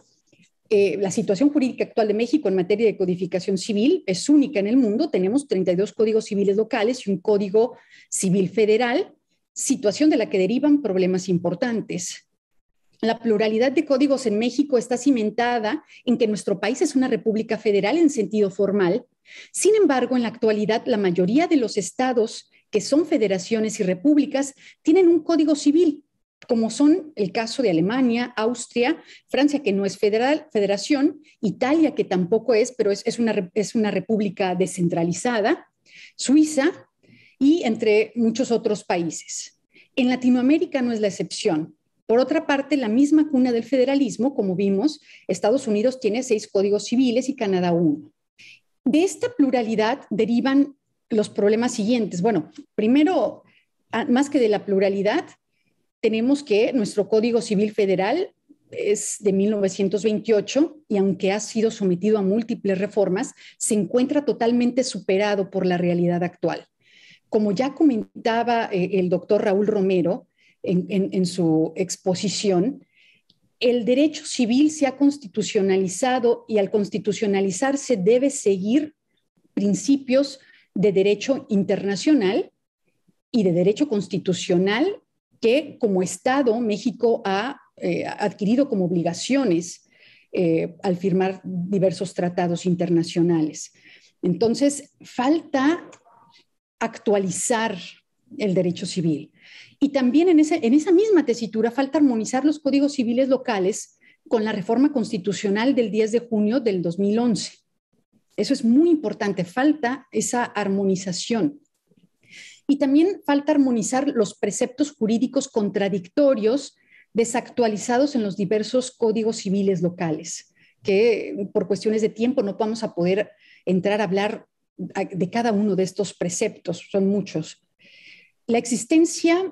la situación jurídica actual de México en materia de codificación civil es única en el mundo. Tenemos 32 códigos civiles locales y un código civil federal, situación de la que derivan problemas importantes. La pluralidad de códigos en México está cimentada en que nuestro país es una república federal en sentido formal. Sin embargo, en la actualidad, la mayoría de los estados que son federaciones y repúblicas tienen un código civil, como son el caso de Alemania, Austria, Francia, que no es federación, Italia, que tampoco es, pero es una república descentralizada, Suiza y entre muchos otros países. En Latinoamérica no es la excepción. Por otra parte, la misma cuna del federalismo, como vimos, Estados Unidos tiene 6 códigos civiles y Canadá 1. De esta pluralidad derivan los problemas siguientes. Bueno, primero, más que de la pluralidad, tenemos que nuestro Código Civil Federal es de 1928 y aunque ha sido sometido a múltiples reformas, se encuentra totalmente superado por la realidad actual. Como ya comentaba el doctor Raúl Romero en su exposición, el derecho civil se ha constitucionalizado y al constitucionalizarse debe seguir principios de derecho internacional y de derecho constitucional que como Estado México ha adquirido como obligaciones al firmar diversos tratados internacionales. Entonces, falta actualizar el derecho civil. Y también en esa misma tesitura falta armonizar los códigos civiles locales con la reforma constitucional del 10 de junio del 2011. Eso es muy importante, falta esa armonización. Y también falta armonizar los preceptos jurídicos contradictorios desactualizados en los diversos códigos civiles locales, que por cuestiones de tiempo no vamos a poder entrar a hablar de cada uno de estos preceptos, son muchos. La existencia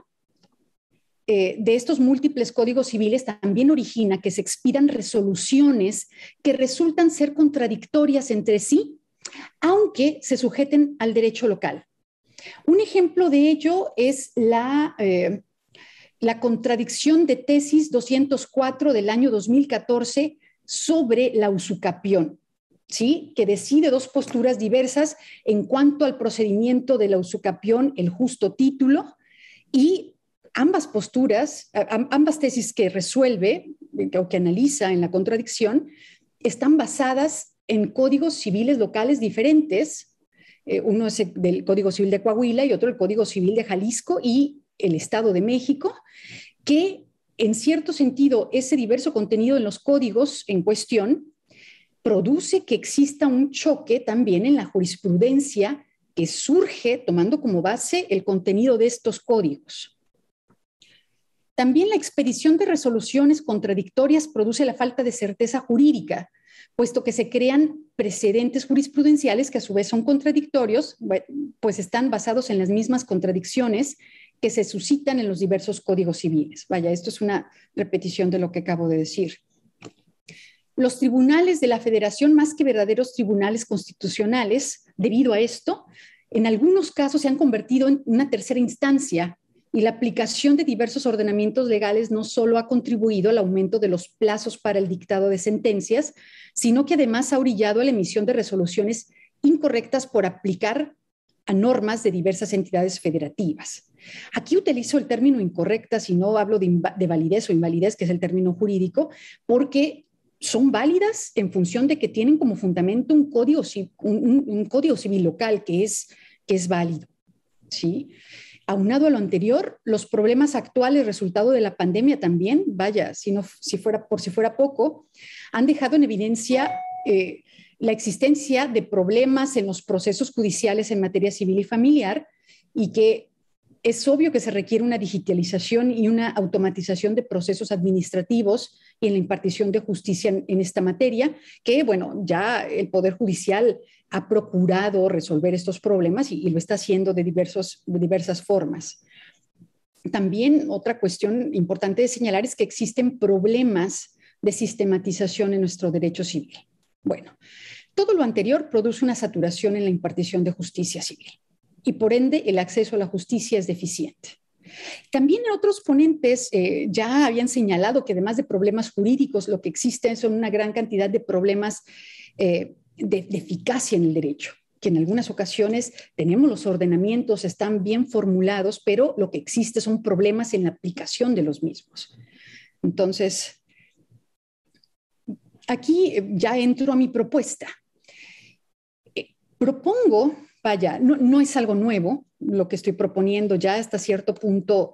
de estos múltiples códigos civiles también origina que se expidan resoluciones que resultan ser contradictorias entre sí, aunque se sujeten al derecho local. Un ejemplo de ello es la contradicción de tesis 204 del año 2014 sobre la usucapión, ¿sí? Que decide 2 posturas diversas en cuanto al procedimiento de la usucapión, el justo título, y ambas posturas, ambas tesis que resuelve o que analiza en la contradicción, están basadas en códigos civiles locales diferentes. Uno es del Código Civil de Coahuila y otro el Código Civil de Jalisco y el Estado de México, que en cierto sentido ese diverso contenido en los códigos en cuestión produce que exista un choque también en la jurisprudencia que surge tomando como base el contenido de estos códigos. También la expedición de resoluciones contradictorias produce la falta de certeza jurídica, puesto que se crean precedentes jurisprudenciales que a su vez son contradictorios, pues están basados en las mismas contradicciones que se suscitan en los diversos códigos civiles. Vaya, esto es una repetición de lo que acabo de decir. Los tribunales de la Federación, más que verdaderos tribunales constitucionales, debido a esto, en algunos casos se han convertido en una tercera instancia, y la aplicación de diversos ordenamientos legales no solo ha contribuido al aumento de los plazos para el dictado de sentencias, sino que además ha orillado a la emisión de resoluciones incorrectas por aplicar a normas de diversas entidades federativas. Aquí utilizo el término incorrectas y no hablo de validez o invalidez, que es el término jurídico, porque son válidas en función de que tienen como fundamento un código civil local que es válido, ¿sí? Aunado a lo anterior, los problemas actuales resultado de la pandemia también, vaya, si fuera poco, han dejado en evidencia la existencia de problemas en los procesos judiciales en materia civil y familiar, y que es obvio que se requiere una digitalización y una automatización de procesos administrativos y en la impartición de justicia en esta materia, que, bueno, ya el Poder Judicial ha procurado resolver estos problemas y lo está haciendo de diversas formas. También otra cuestión importante de señalar es que existen problemas de sistematización en nuestro derecho civil. Bueno, todo lo anterior produce una saturación en la impartición de justicia civil y por ende el acceso a la justicia es deficiente. También otros ponentes ya habían señalado que además de problemas jurídicos, lo que existen son una gran cantidad de problemas de eficacia en el derecho, que en algunas ocasiones tenemos los ordenamientos, están bien formulados, pero lo que existe son problemas en la aplicación de los mismos. Entonces, aquí ya entro a mi propuesta. Propongo, vaya, no es algo nuevo lo que estoy proponiendo, ya hasta cierto punto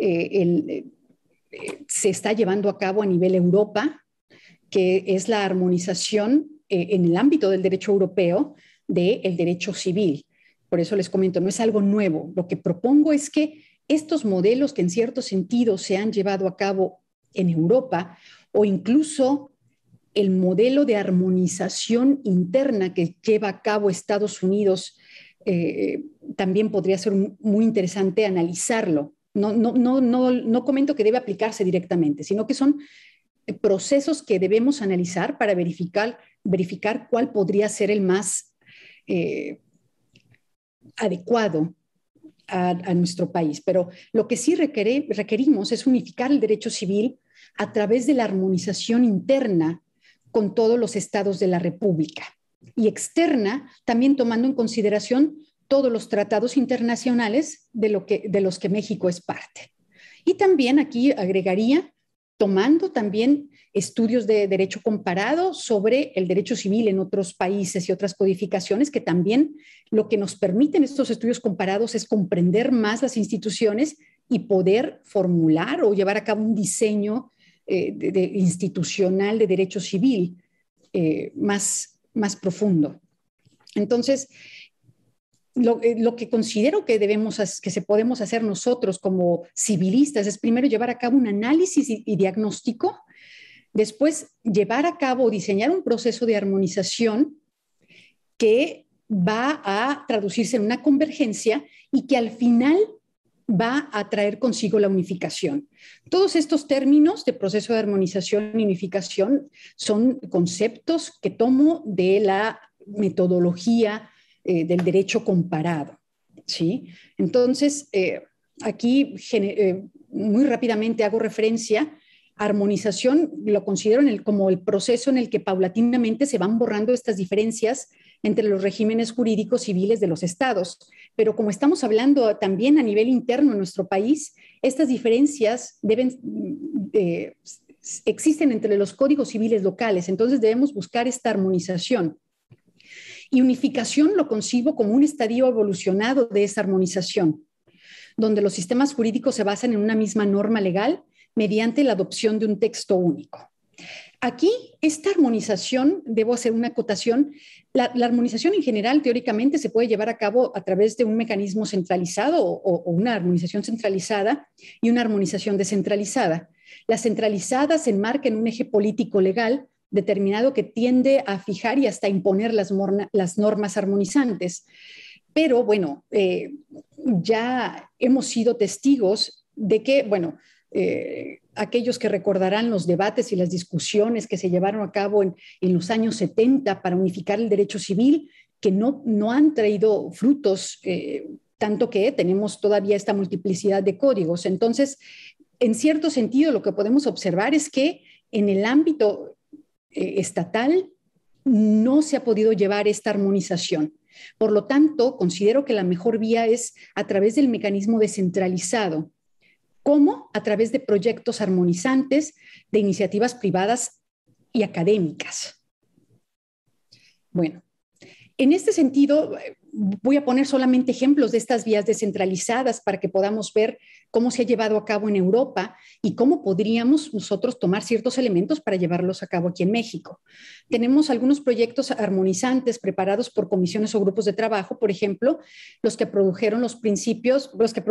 se está llevando a cabo a nivel Europa, que es la armonización en el ámbito del derecho europeo del derecho civil. Por eso les comento, no es algo nuevo. Lo que propongo es que estos modelos que en cierto sentido se han llevado a cabo en Europa, o incluso el modelo de armonización interna que lleva a cabo Estados Unidos, también podría ser muy interesante analizarlo. No comento que debe aplicarse directamente, sino que son procesos que debemos analizar para verificar cuál podría ser el más adecuado a nuestro país. Pero lo que sí requerimos es unificar el derecho civil a través de la armonización interna con todos los estados de la República y externa, también tomando en consideración todos los tratados internacionales de los que México es parte. Y también aquí agregaría, tomando también estudios de derecho comparado sobre el derecho civil en otros países y otras codificaciones, que también lo que nos permiten estos estudios comparados es comprender más las instituciones y poder formular o llevar a cabo un diseño institucional de derecho civil más profundo. Entonces, lo que considero que podemos hacer nosotros como civilistas es primero llevar a cabo un análisis y diagnóstico, después llevar a cabo o diseñar un proceso de armonización que va a traducirse en una convergencia y que al final va a traer consigo la unificación. Todos estos términos de proceso de armonización y unificación son conceptos que tomo de la metodología del derecho comparado, ¿sí? Entonces, aquí muy rápidamente hago referencia a armonización, lo considero como el proceso en el que paulatinamente se van borrando estas diferencias entre los regímenes jurídicos civiles de los estados. Pero como estamos hablando también a nivel interno en nuestro país, estas diferencias existen entre los códigos civiles locales, entonces debemos buscar esta armonización. Y unificación lo concibo como un estadio evolucionado de esa armonización, donde los sistemas jurídicos se basan en una misma norma legal mediante la adopción de un texto único. Aquí, esta armonización, debo hacer una acotación, la armonización en general teóricamente se puede llevar a cabo a través de un mecanismo centralizado o una armonización centralizada y una armonización descentralizada. La centralizada se enmarca en un eje político legal determinado que tiende a fijar y hasta imponer las normas armonizantes. Pero bueno, ya hemos sido testigos de que, bueno, aquellos que recordarán los debates y las discusiones que se llevaron a cabo en los años 70 para unificar el derecho civil, que no han traído frutos, tanto que tenemos todavía esta multiplicidad de códigos. Entonces, en cierto sentido, lo que podemos observar es que en el ámbito estatal no se ha podido llevar esta armonización. Por lo tanto, considero que la mejor vía es a través del mecanismo descentralizado. ¿Cómo? A través de proyectos armonizantes, de iniciativas privadas y académicas. Bueno, en este sentido, voy a poner solamente ejemplos de estas vías descentralizadas para que podamos ver cómo se ha llevado a cabo en Europa y cómo podríamos nosotros tomar ciertos elementos para llevarlos a cabo aquí en México. Tenemos algunos proyectos armonizantes preparados por comisiones o grupos de trabajo, por ejemplo, los que producen los principios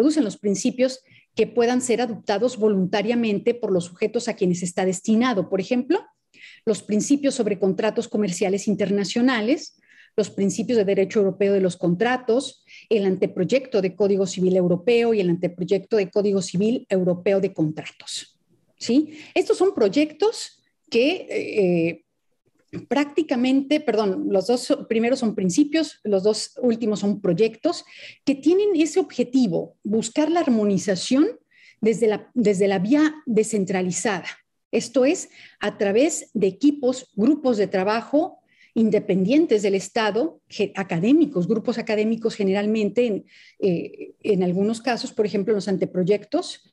que puedan ser adoptados voluntariamente por los sujetos a quienes está destinado. Por ejemplo, los principios sobre contratos comerciales internacionales, los principios de derecho europeo de los contratos, el anteproyecto de Código Civil Europeo y el anteproyecto de Código Civil Europeo de Contratos. ¿Sí? Estos son proyectos que prácticamente, perdón, los dos primeros son principios, los dos últimos son proyectos que tienen ese objetivo, buscar la armonización desde la vía descentralizada. Esto es, a través de equipos, grupos de trabajo independientes del Estado, académicos, grupos académicos generalmente, en algunos casos, por ejemplo, en los anteproyectos,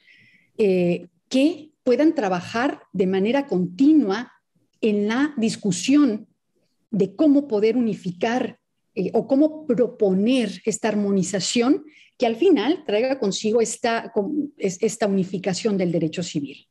que puedan trabajar de manera continua en la discusión de cómo poder unificar o cómo proponer esta armonización que al final traiga consigo esta unificación del derecho civil.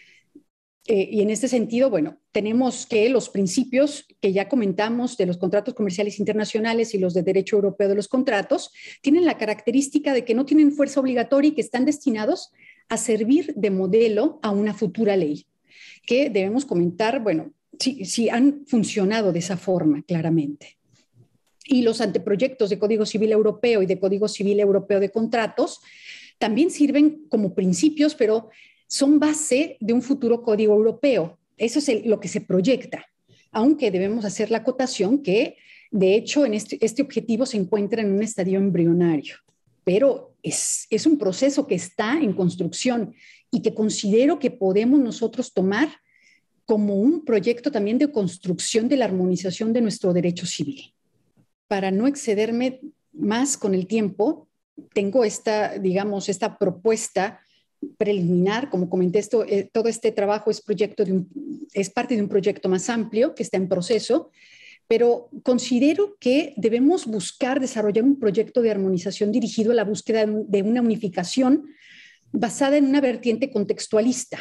Y en este sentido, bueno, tenemos que los principios que ya comentamos de los contratos comerciales internacionales y los de derecho europeo de los contratos tienen la característica de que no tienen fuerza obligatoria y que están destinados a servir de modelo a una futura ley, que debemos comentar, bueno, si han funcionado de esa forma claramente. Y los anteproyectos de Código Civil Europeo y de Código Civil Europeo de Contratos también sirven como principios, pero son base de un futuro código europeo. Eso es lo que se proyecta, aunque debemos hacer la acotación que, de hecho, en este objetivo se encuentra en un estadio embrionario, pero es un proceso que está en construcción y que considero que podemos nosotros tomar como un proyecto también de construcción de la armonización de nuestro derecho civil. Para no excederme más con el tiempo, tengo esta propuesta preliminar. Como comenté, todo este trabajo es parte de un proyecto más amplio que está en proceso, pero considero que debemos buscar desarrollar un proyecto de armonización dirigido a la búsqueda de una unificación basada en una vertiente contextualista,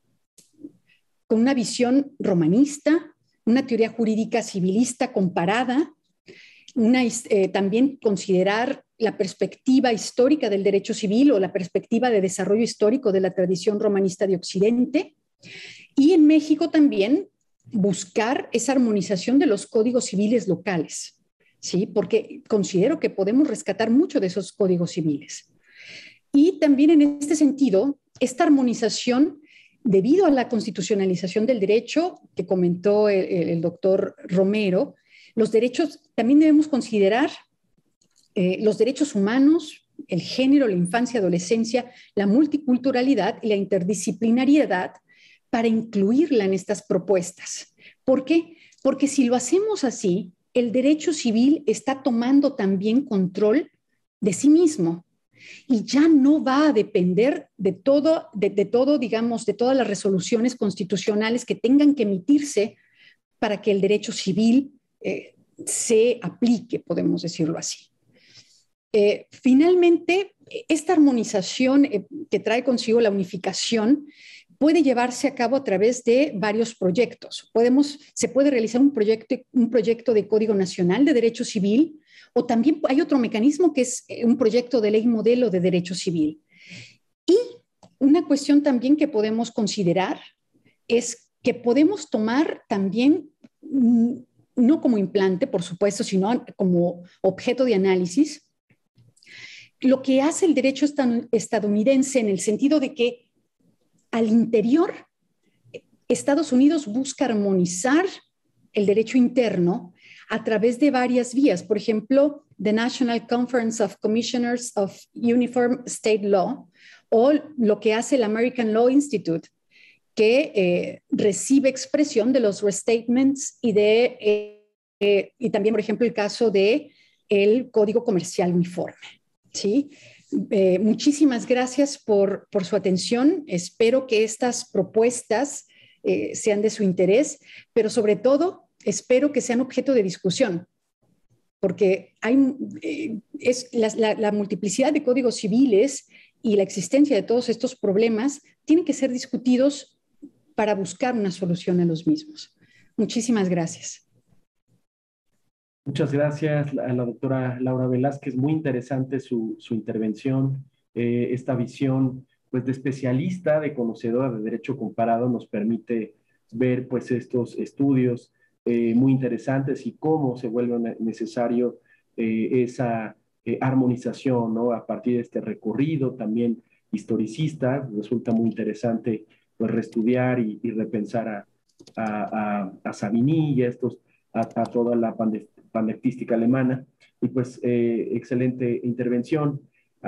con una visión romanista, una teoría jurídica civilista comparada, también considerar la perspectiva histórica del derecho civil o la perspectiva de desarrollo histórico de la tradición romanista de Occidente. Y en México también buscar esa armonización de los códigos civiles locales, ¿sí? Porque considero que podemos rescatar mucho de esos códigos civiles. Y también en este sentido, esta armonización, debido a la constitucionalización del derecho que comentó el doctor Romero, los derechos, también debemos considerar los derechos humanos, el género, la infancia, adolescencia, la multiculturalidad y la interdisciplinariedad para incluirla en estas propuestas. ¿Por qué? Porque si lo hacemos así, el derecho civil está tomando también control de sí mismo y ya no va a depender de digamos, de todas las resoluciones constitucionales que tengan que emitirse para que el derecho civil se aplique, podemos decirlo así. Finalmente, esta armonización que trae consigo la unificación puede llevarse a cabo a través de varios proyectos. Se puede realizar un proyecto de Código Nacional de Derecho Civil, o también hay otro mecanismo que es un proyecto de ley modelo de derecho civil. Y una cuestión también que podemos considerar es que podemos tomar también, no como implante, por supuesto, sino como objeto de análisis, lo que hace el derecho estadounidense en el sentido de que al interior Estados Unidos busca armonizar el derecho interno a través de varias vías. Por ejemplo, the National Conference of Commissioners of Uniform State Law, o lo que hace el American Law Institute, que recibe expresión de los restatements y también, por ejemplo, el caso de el Código Comercial Uniforme. ¿Sí? Muchísimas gracias por su atención. Espero que estas propuestas sean de su interés, pero sobre todo espero que sean objeto de discusión, porque la multiplicidad de códigos civiles y la existencia de todos estos problemas tienen que ser discutidos para buscar una solución a los mismos. Muchísimas gracias. Muchas gracias a la doctora Laura Velázquez. Muy interesante su intervención. Esta visión pues, de especialista, de conocedora de derecho comparado nos permite ver pues, estos estudios muy interesantes y cómo se vuelve necesario esa armonización, ¿no? A partir de este recorrido también historicista. Resulta muy interesante pues, reestudiar y repensar a Savigny y a toda la pandectística alemana. Y pues excelente intervención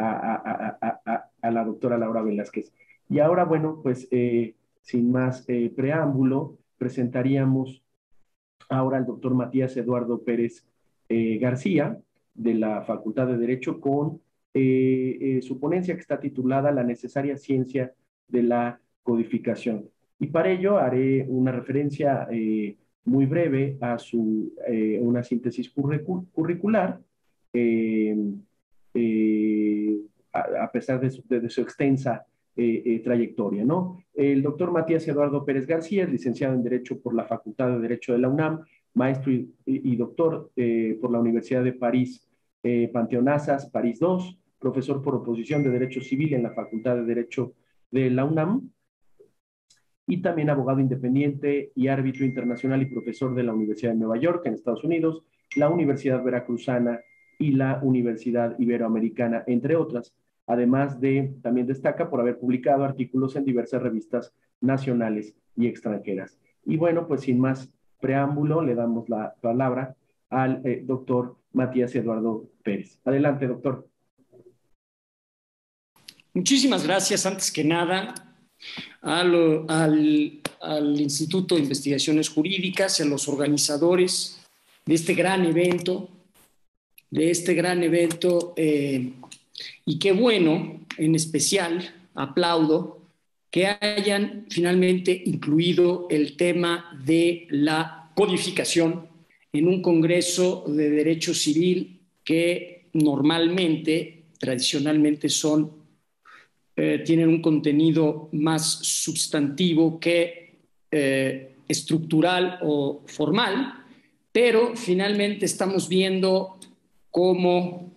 a la doctora Laura Velázquez. Y ahora, bueno, pues sin más preámbulo, presentaríamos ahora al doctor Matías Eduardo Pérez García, de la Facultad de Derecho, con su ponencia que está titulada La necesaria ciencia de la codificación. Y para ello haré una referencia muy breve a una síntesis curricular, a pesar de su extensa trayectoria, ¿no? El doctor Matías Eduardo Pérez García es licenciado en Derecho por la Facultad de Derecho de la UNAM, maestro y doctor por la Universidad de París, Panteón Assas, París II, profesor por oposición de Derecho Civil en la Facultad de Derecho de la UNAM, y también abogado independiente y árbitro internacional y profesor de la Universidad de Nueva York en Estados Unidos, la Universidad Veracruzana y la Universidad Iberoamericana, entre otras. Además también destaca por haber publicado artículos en diversas revistas nacionales y extranjeras. Y bueno, pues sin más preámbulo, le damos la palabra al doctor Matías Eduardo Pérez. Adelante, doctor. Muchísimas gracias, antes que nada, al Instituto de Investigaciones Jurídicas y a los organizadores de este gran evento, y qué bueno, en especial, aplaudo que hayan finalmente incluido el tema de la codificación en un Congreso de Derecho Civil que normalmente, tradicionalmente tienen un contenido más sustantivo que estructural o formal, pero finalmente estamos viendo cómo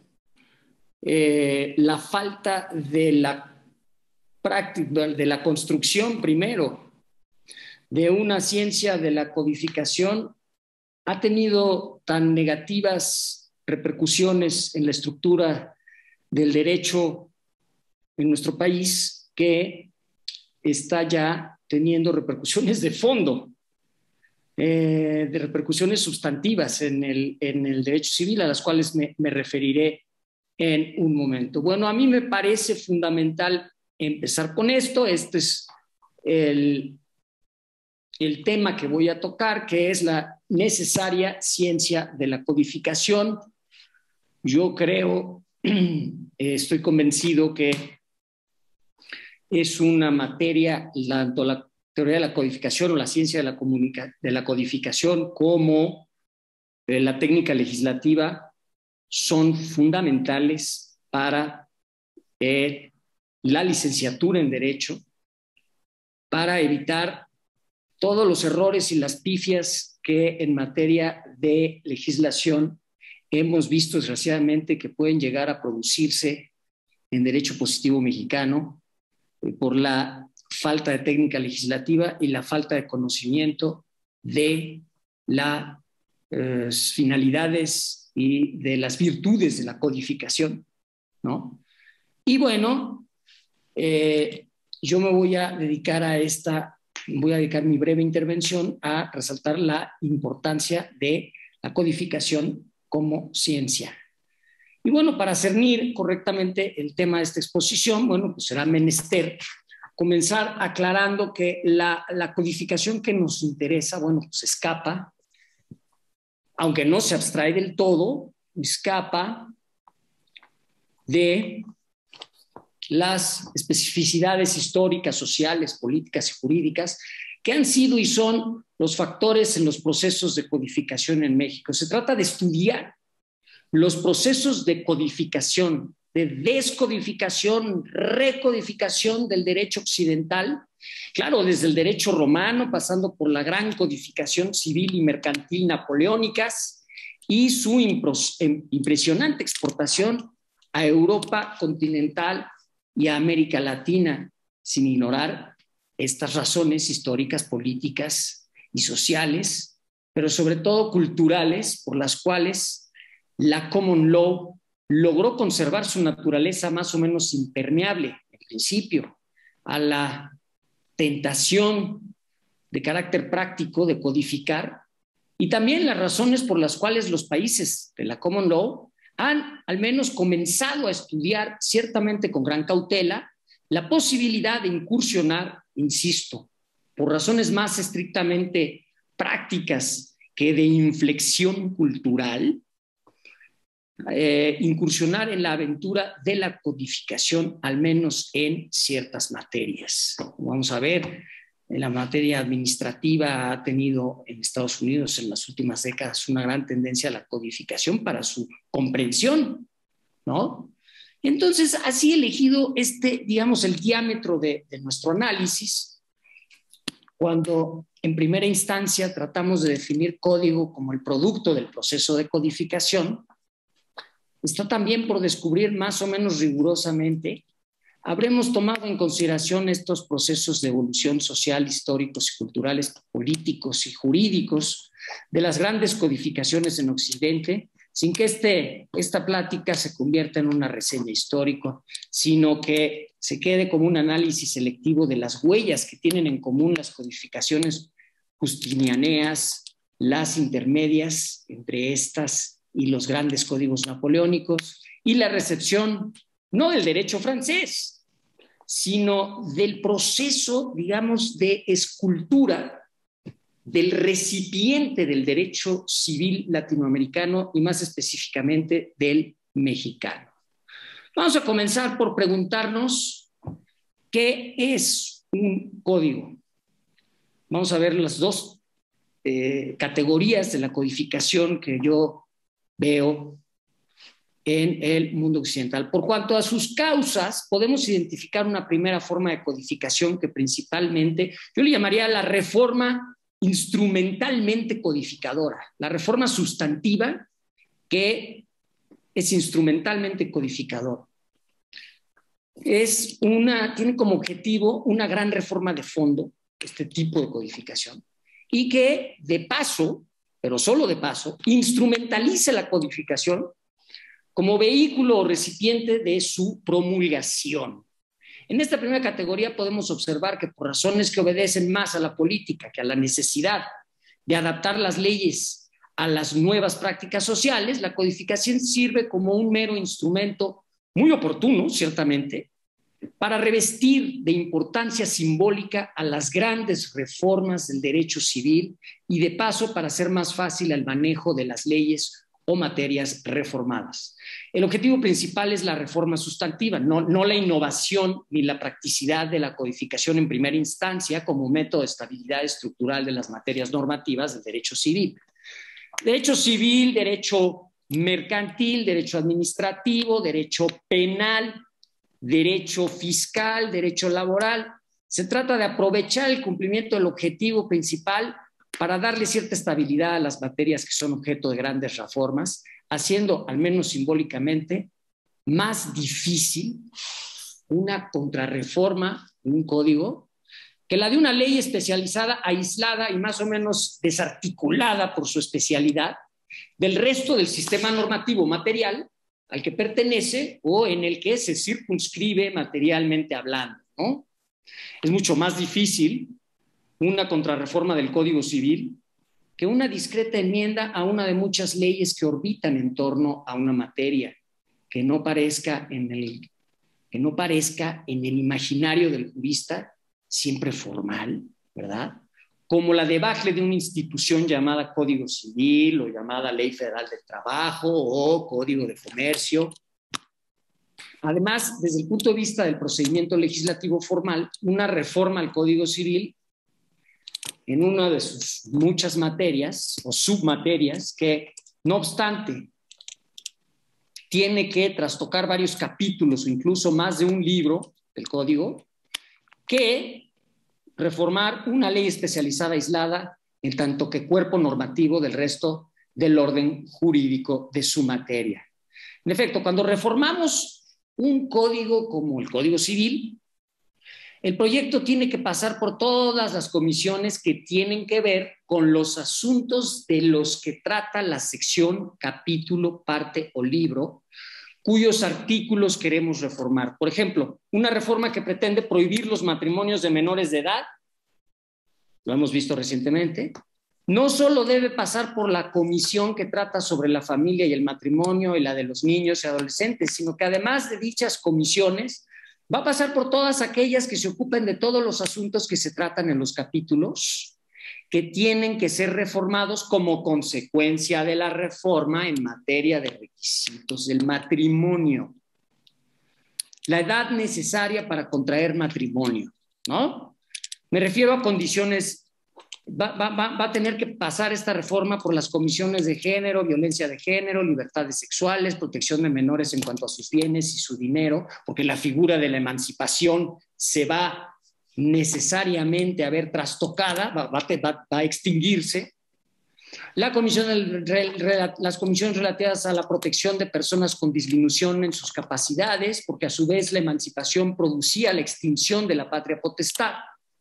la falta de la práctica, de la construcción primero, de una ciencia de la codificación ha tenido tan negativas repercusiones en la estructura del derecho en nuestro país que está ya teniendo repercusiones de fondo, de repercusiones sustantivas en el derecho civil, a las cuales me referiré en un momento. Bueno, a mí me parece fundamental empezar con esto. Este es el tema que voy a tocar, que es la necesaria ciencia de la codificación. Yo creo, estoy convencido que es una materia, tanto la teoría de la codificación o la ciencia de la codificación como la técnica legislativa son fundamentales para la licenciatura en Derecho, para evitar todos los errores y las pifias que en materia de legislación hemos visto desgraciadamente que pueden llegar a producirse en derecho positivo mexicano por la falta de técnica legislativa y la falta de conocimiento de las finalidades y de las virtudes de la codificación, ¿no? Y bueno, yo me voy a dedicar voy a dedicar mi breve intervención a resaltar la importancia de la codificación como ciencia. Y bueno, para cernir correctamente el tema de esta exposición, bueno, pues será menester comenzar aclarando que la codificación que nos interesa, bueno, pues escapa, aunque no se abstrae del todo, escapa de las especificidades históricas, sociales, políticas y jurídicas que han sido y son los factores en los procesos de codificación en México. Se trata de estudiar los procesos de codificación, de descodificación, recodificación del derecho occidental, claro, desde el derecho romano, pasando por la gran codificación civil y mercantil napoleónicas y su impresionante exportación a Europa continental y a América Latina, sin ignorar estas razones históricas, políticas y sociales, pero sobre todo culturales, por las cuales la common law logró conservar su naturaleza más o menos impermeable, en principio, a la tentación de carácter práctico de codificar, y también las razones por las cuales los países de la common law han al menos comenzado a estudiar, ciertamente con gran cautela, la posibilidad de incursionar, insisto, por razones más estrictamente prácticas que de inflexión cultural, incursionar en la aventura de la codificación, al menos en ciertas materias. Vamos a ver, en la materia administrativa ha tenido en Estados Unidos en las últimas décadas una gran tendencia a la codificación para su comprensión, ¿no? Entonces, así he elegido digamos, el diámetro de nuestro análisis, cuando en primera instancia tratamos de definir código como el producto del proceso de codificación. Está también por descubrir más o menos rigurosamente. Habremos tomado en consideración estos procesos de evolución social, históricos y culturales, políticos y jurídicos de las grandes codificaciones en Occidente, sin que esta plática se convierta en una reseña histórica, sino que se quede como un análisis selectivo de las huellas que tienen en común las codificaciones justinianeas, las intermedias entre estas y los grandes códigos napoleónicos, y la recepción no del derecho francés, sino del proceso, digamos, de escultura del recipiente del derecho civil latinoamericano y más específicamente del mexicano. Vamos a comenzar por preguntarnos qué es un código. Vamos a ver las dos categorías de la codificación que yo veo en el mundo occidental. Por cuanto a sus causas, podemos identificar una primera forma de codificación que principalmente yo le llamaría la reforma instrumentalmente codificadora, la reforma sustantiva que es instrumentalmente codificadora. Tiene como objetivo una gran reforma de fondo, este tipo de codificación, y que de paso, pero solo de paso, instrumentaliza la codificación como vehículo o recipiente de su promulgación. En esta primera categoría podemos observar que por razones que obedecen más a la política que a la necesidad de adaptar las leyes a las nuevas prácticas sociales, la codificación sirve como un mero instrumento muy oportuno, ciertamente, para revestir de importancia simbólica a las grandes reformas del derecho civil y de paso para hacer más fácil el manejo de las leyes o materias reformadas. El objetivo principal es la reforma sustantiva, no la innovación ni la practicidad de la codificación en primera instancia como método de estabilidad estructural de las materias normativas del derecho civil. Derecho civil, derecho mercantil, derecho administrativo, derecho penal, derecho fiscal, derecho laboral. Se trata de aprovechar el cumplimiento del objetivo principal para darle cierta estabilidad a las materias que son objeto de grandes reformas, haciendo, al menos simbólicamente, más difícil una contrarreforma de un código que la de una ley especializada, aislada y más o menos desarticulada por su especialidad del resto del sistema normativo material, al que pertenece o en el que se circunscribe materialmente hablando, ¿no? Es mucho más difícil una contrarreforma del Código Civil que una discreta enmienda a una de muchas leyes que orbitan en torno a una materia, que no parezca en el imaginario del jurista siempre formal, ¿verdad? Como la debacle de una institución llamada Código Civil o llamada Ley Federal del Trabajo o Código de Comercio. Además, desde el punto de vista del procedimiento legislativo formal, una reforma al Código Civil en una de sus muchas materias o submaterias que, no obstante, tiene que trastocar varios capítulos o incluso más de un libro del Código, que reformar una ley especializada aislada en tanto que cuerpo normativo del resto del orden jurídico de su materia. En efecto, cuando reformamos un código como el Código Civil, el proyecto tiene que pasar por todas las comisiones que tienen que ver con los asuntos de los que trata la sección, capítulo, parte o libro, cuyos artículos queremos reformar. Por ejemplo, una reforma que pretende prohibir los matrimonios de menores de edad, lo hemos visto recientemente, no solo debe pasar por la comisión que trata sobre la familia y el matrimonio y la de los niños y adolescentes, sino que además de dichas comisiones, va a pasar por todas aquellas que se ocupen de todos los asuntos que se tratan en los capítulos, que tienen que ser reformados como consecuencia de la reforma en materia de requisitos del matrimonio. La edad necesaria para contraer matrimonio, ¿no? Me refiero a condiciones. Va a tener que pasar esta reforma por las comisiones de género, violencia de género, libertades sexuales, protección de menores en cuanto a sus bienes y su dinero, porque la figura de la emancipación se va necesariamente a ver trastocada, va a extinguirse. Las comisiones relativas a la protección de personas con disminución en sus capacidades, porque a su vez la emancipación producía la extinción de la patria potestad.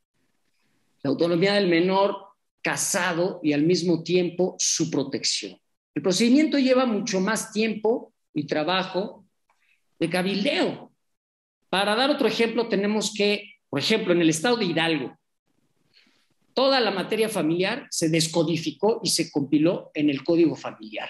La autonomía del menor casado y al mismo tiempo su protección. El procedimiento lleva mucho más tiempo y trabajo de cabildeo. Para dar otro ejemplo, tenemos que, por ejemplo, en el estado de Hidalgo, toda la materia familiar se descodificó y se compiló en el Código Familiar.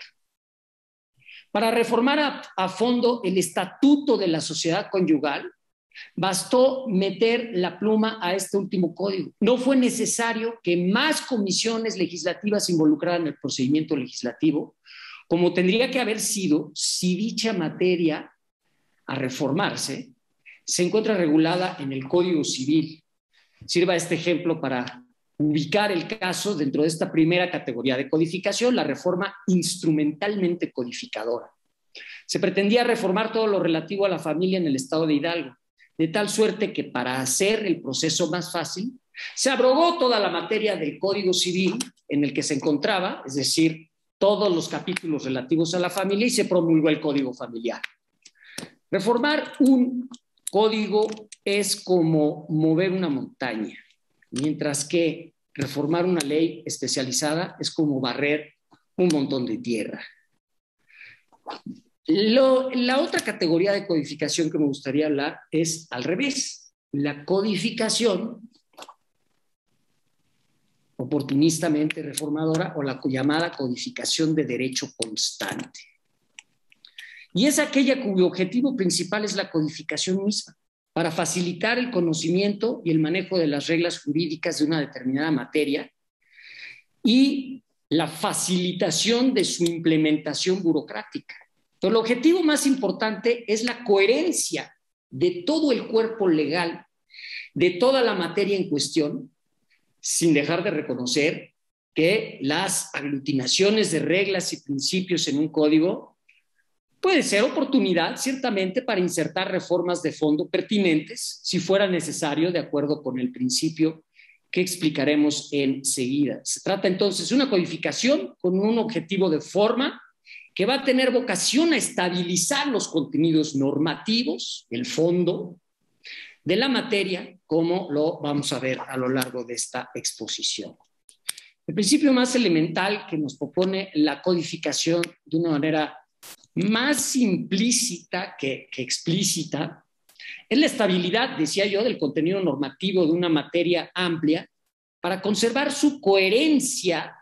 Para reformar a fondo el estatuto de la sociedad conyugal, bastó meter la pluma a este último código. No fue necesario que más comisiones legislativas se involucraran en el procedimiento legislativo, como tendría que haber sido si dicha materia a reformarse se encuentra regulada en el Código Civil. Sirva este ejemplo para ubicar el caso dentro de esta primera categoría de codificación, la reforma instrumentalmente codificadora. Se pretendía reformar todo lo relativo a la familia en el estado de Hidalgo, de tal suerte que para hacer el proceso más fácil, se abrogó toda la materia del Código Civil en el que se encontraba, es decir, todos los capítulos relativos a la familia, y se promulgó el Código Familiar. Reformar un código es como mover una montaña, mientras que reformar una ley especializada es como barrer un montón de tierra. La otra categoría de codificación que me gustaría hablar es al revés, la codificación oportunistamente reformadora o la llamada codificación de derecho constante. Y es aquella cuyo objetivo principal es la codificación misma, para facilitar el conocimiento y el manejo de las reglas jurídicas de una determinada materia y la facilitación de su implementación burocrática. Pero el objetivo más importante es la coherencia de todo el cuerpo legal, de toda la materia en cuestión, sin dejar de reconocer que las aglutinaciones de reglas y principios en un código puede ser oportunidad, ciertamente, para insertar reformas de fondo pertinentes, si fuera necesario, de acuerdo con el principio que explicaremos enseguida. Se trata entonces de una codificación con un objetivo de forma que va a tener vocación a estabilizar los contenidos normativos, el fondo de la materia, como lo vamos a ver a lo largo de esta exposición. El principio más elemental que nos propone la codificación de una manera más implícita que explícita es la estabilidad, decía yo, del contenido normativo de una materia amplia para conservar su coherencia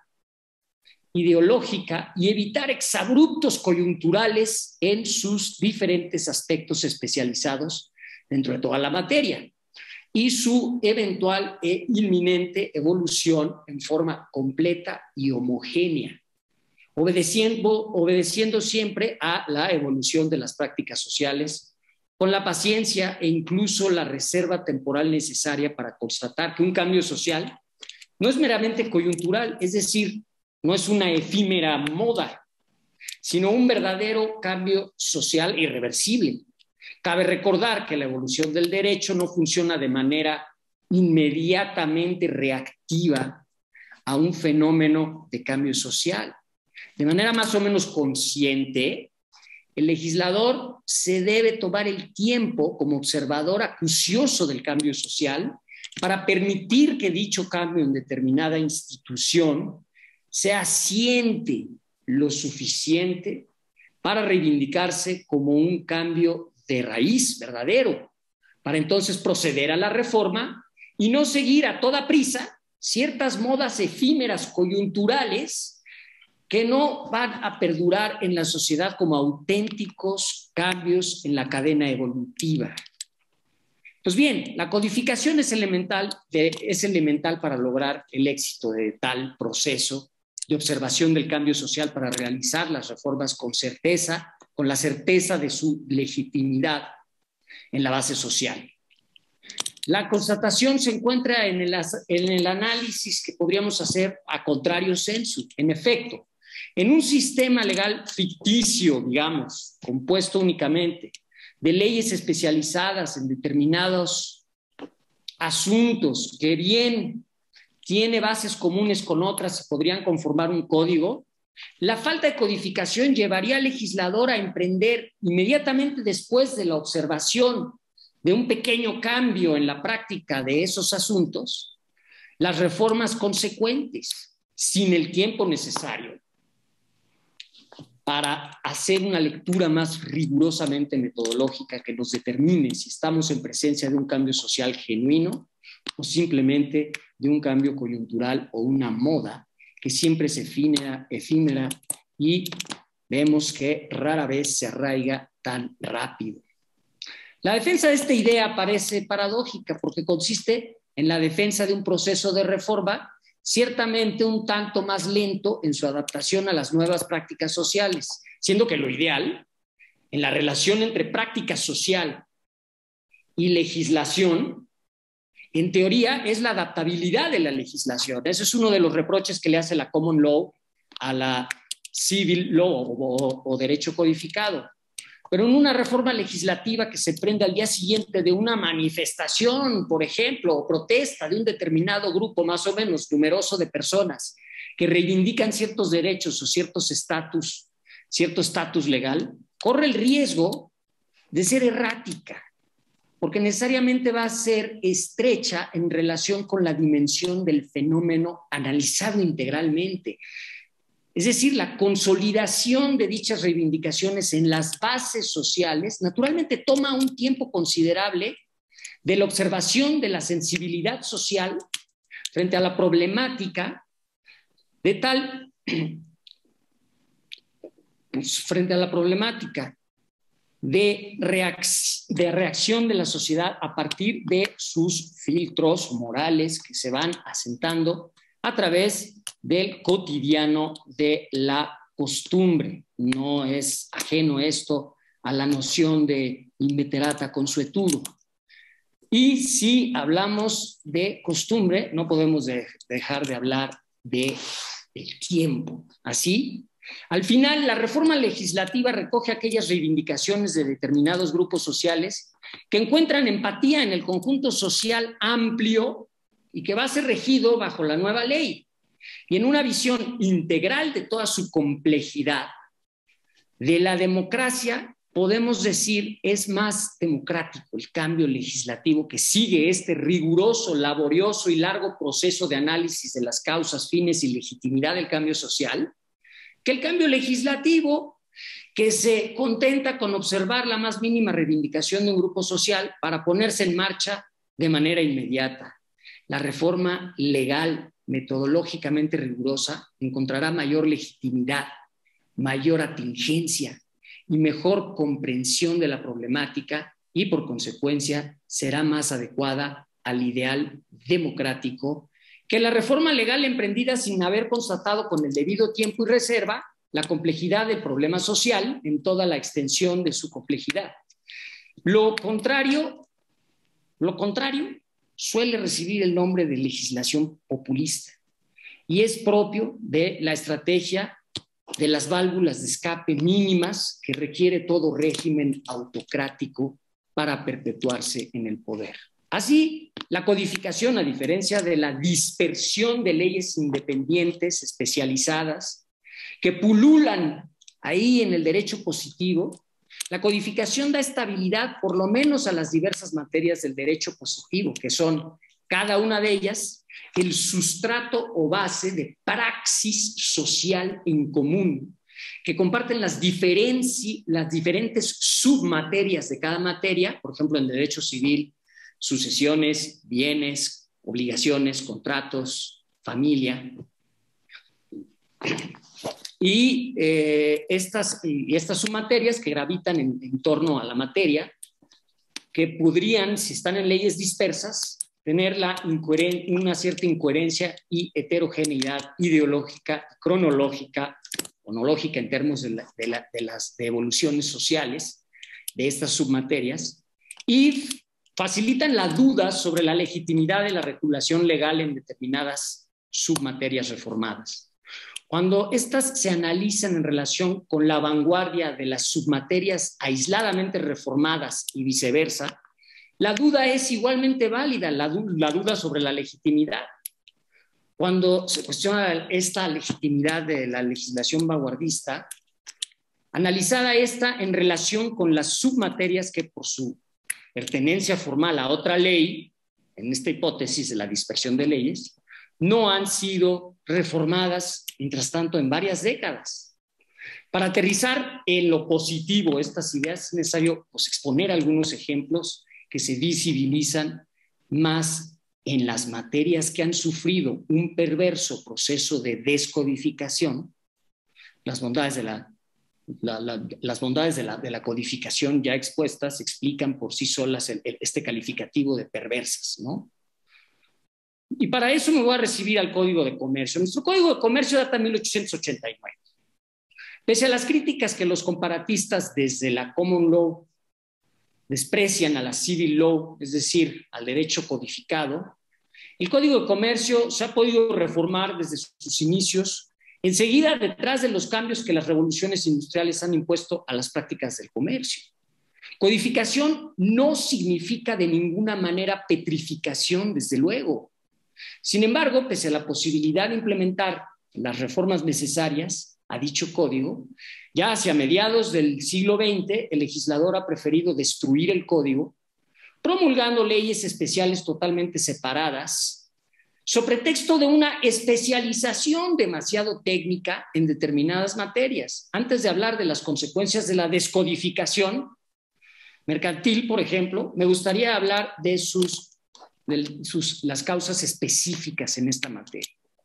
ideológica y evitar exabruptos coyunturales en sus diferentes aspectos especializados dentro de toda la materia y su eventual e inminente evolución en forma completa y homogénea, obedeciendo siempre a la evolución de las prácticas sociales, con la paciencia e incluso la reserva temporal necesaria para constatar que un cambio social no es meramente coyuntural, es decir, no es una efímera moda, sino un verdadero cambio social irreversible. Cabe recordar que la evolución del derecho no funciona de manera inmediatamente reactiva a un fenómeno de cambio social. De manera más o menos consciente, el legislador se debe tomar el tiempo como observador acucioso del cambio social para permitir que dicho cambio en determinada institución sea asiente lo suficiente para reivindicarse como un cambio de raíz verdadero, para entonces proceder a la reforma y no seguir a toda prisa ciertas modas efímeras coyunturales que no van a perdurar en la sociedad como auténticos cambios en la cadena evolutiva. Pues bien, la codificación es elemental para lograr el éxito de tal proceso de observación del cambio social para realizar las reformas con certeza, con la certeza de su legitimidad en la base social. La constatación se encuentra en el análisis que podríamos hacer a contrario sensu. En efecto, en un sistema legal ficticio, digamos, compuesto únicamente de leyes especializadas en determinados asuntos que bien tiene bases comunes con otras y podrían conformar un código, la falta de codificación llevaría al legislador a emprender inmediatamente después de la observación de un pequeño cambio en la práctica de esos asuntos, las reformas consecuentes, sin el tiempo necesario para hacer una lectura más rigurosamente metodológica que nos determine si estamos en presencia de un cambio social genuino o simplemente de un cambio coyuntural o una moda que siempre es efímera y vemos que rara vez se arraiga tan rápido. La defensa de esta idea parece paradójica porque consiste en la defensa de un proceso de reforma ciertamente un tanto más lento en su adaptación a las nuevas prácticas sociales, siendo que lo ideal en la relación entre práctica social y legislación, en teoría, es la adaptabilidad de la legislación. Ese es uno de los reproches que le hace la common law a la civil law o derecho codificado. Pero en una reforma legislativa que se prende al día siguiente de una manifestación, por ejemplo, o protesta de un determinado grupo más o menos numeroso de personas que reivindican ciertos derechos o cierto estatus legal, corre el riesgo de ser errática, porque necesariamente va a ser estrecha en relación con la dimensión del fenómeno analizado integralmente. Es decir, la consolidación de dichas reivindicaciones en las bases sociales naturalmente toma un tiempo considerable de la observación de la sensibilidad social frente a la problemática de reacción de la sociedad a partir de sus filtros morales que se van asentando a través del cotidiano de la costumbre. No es ajeno esto a la noción de inveterata consuetudo. Y si hablamos de costumbre, no podemos dejar de hablar del tiempo. Así, al final, la reforma legislativa recoge aquellas reivindicaciones de determinados grupos sociales que encuentran empatía en el conjunto social amplio y que va a ser regido bajo la nueva ley. Y en una visión integral de toda su complejidad, de la democracia, podemos decir, es más democrático el cambio legislativo que sigue este riguroso, laborioso y largo proceso de análisis de las causas, fines y legitimidad del cambio social, que el cambio legislativo que se contenta con observar la más mínima reivindicación de un grupo social para ponerse en marcha de manera inmediata. La reforma legal, metodológicamente rigurosa, encontrará mayor legitimidad, mayor atingencia y mejor comprensión de la problemática y, por consecuencia, será más adecuada al ideal democrático que la reforma legal emprendida sin haber constatado con el debido tiempo y reserva la complejidad del problema social en toda la extensión de su complejidad. Lo contrario suele recibir el nombre de legislación populista y es propio de la estrategia de las válvulas de escape mínimas que requiere todo régimen autocrático para perpetuarse en el poder. Así, la codificación, a diferencia de la dispersión de leyes independientes, especializadas, que pululan ahí en el derecho positivo, la codificación da estabilidad por lo menos a las diversas materias del derecho positivo, que son cada una de ellas el sustrato o base de praxis social en común, que comparten las diferentes submaterias de cada materia, por ejemplo, en derecho civil, sucesiones, bienes, obligaciones, contratos, familia. Y estas submaterias que gravitan en torno a la materia, que podrían, si están en leyes dispersas, tener una cierta incoherencia y heterogeneidad ideológica, cronológica en términos de las evoluciones sociales de estas submaterias, y facilitan la duda sobre la legitimidad de la regulación legal en determinadas submaterias reformadas. Cuando estas se analizan en relación con la vanguardia de las submaterias aisladamente reformadas y viceversa, la duda es igualmente válida, la duda sobre la legitimidad. Cuando se cuestiona esta legitimidad de la legislación vanguardista, analizada esta en relación con las submaterias que por su pertenencia formal a otra ley, en esta hipótesis de la dispersión de leyes, no han sido reformadas, mientras tanto, en varias décadas. Para aterrizar en lo positivo estas ideas es necesario exponer algunos ejemplos que se visibilizan más en las materias que han sufrido un perverso proceso de descodificación. Las bondades de la codificación ya expuestas explican por sí solas este calificativo de perversas, ¿no? Y para eso me voy a recibir al Código de Comercio. Nuestro Código de Comercio data de 1889. Pese a las críticas que los comparatistas desde la Common Law desprecian a la Civil Law, es decir, al derecho codificado, el Código de Comercio se ha podido reformar desde sus inicios, enseguida detrás de los cambios que las revoluciones industriales han impuesto a las prácticas del comercio. Codificación no significa de ninguna manera petrificación, desde luego. Sin embargo, pese a la posibilidad de implementar las reformas necesarias a dicho código, ya hacia mediados del siglo XX, el legislador ha preferido destruir el código, promulgando leyes especiales totalmente separadas, sobre pretexto de una especialización demasiado técnica en determinadas materias. Antes de hablar de las consecuencias de la descodificación mercantil, por ejemplo, me gustaría hablar de las causas específicas en esta materia.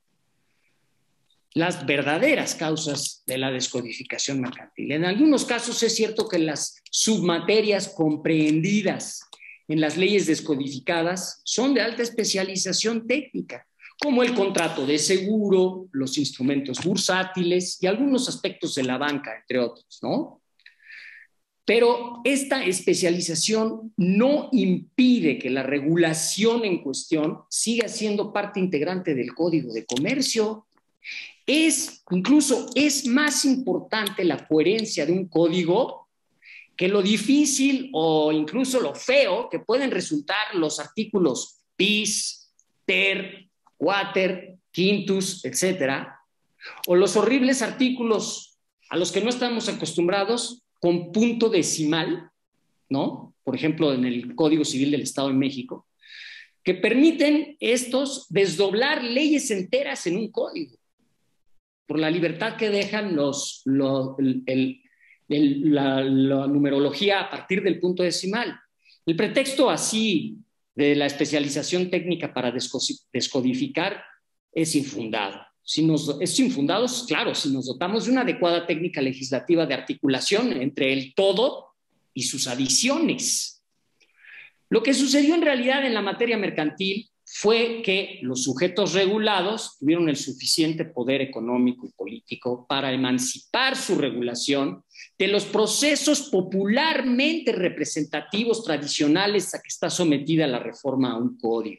Las verdaderas causas de la descodificación mercantil. En algunos casos es cierto que las submaterias comprendidas en las leyes descodificadas son de alta especialización técnica, como el contrato de seguro, los instrumentos bursátiles y algunos aspectos de la banca, entre otros, ¿no? Pero esta especialización no impide que la regulación en cuestión siga siendo parte integrante del Código de Comercio. Incluso es más importante la coherencia de un código que lo difícil o incluso lo feo que pueden resultar los artículos bis, ter, quater, quintus, etcétera, o los horribles artículos a los que no estamos acostumbrados con punto decimal, ¿no? Por ejemplo, en el Código Civil del Estado de México, que permiten estos desdoblar leyes enteras en un código, por la libertad que dejan la numerología a partir del punto decimal. El pretexto así de la especialización técnica para descodificar es infundado. Es infundado, claro, si nos dotamos de una adecuada técnica legislativa de articulación entre el todo y sus adiciones. Lo que sucedió en realidad en la materia mercantil fue que los sujetos regulados tuvieron el suficiente poder económico y político para emancipar su regulación de los procesos popularmente representativos tradicionales a que está sometida la reforma a un código.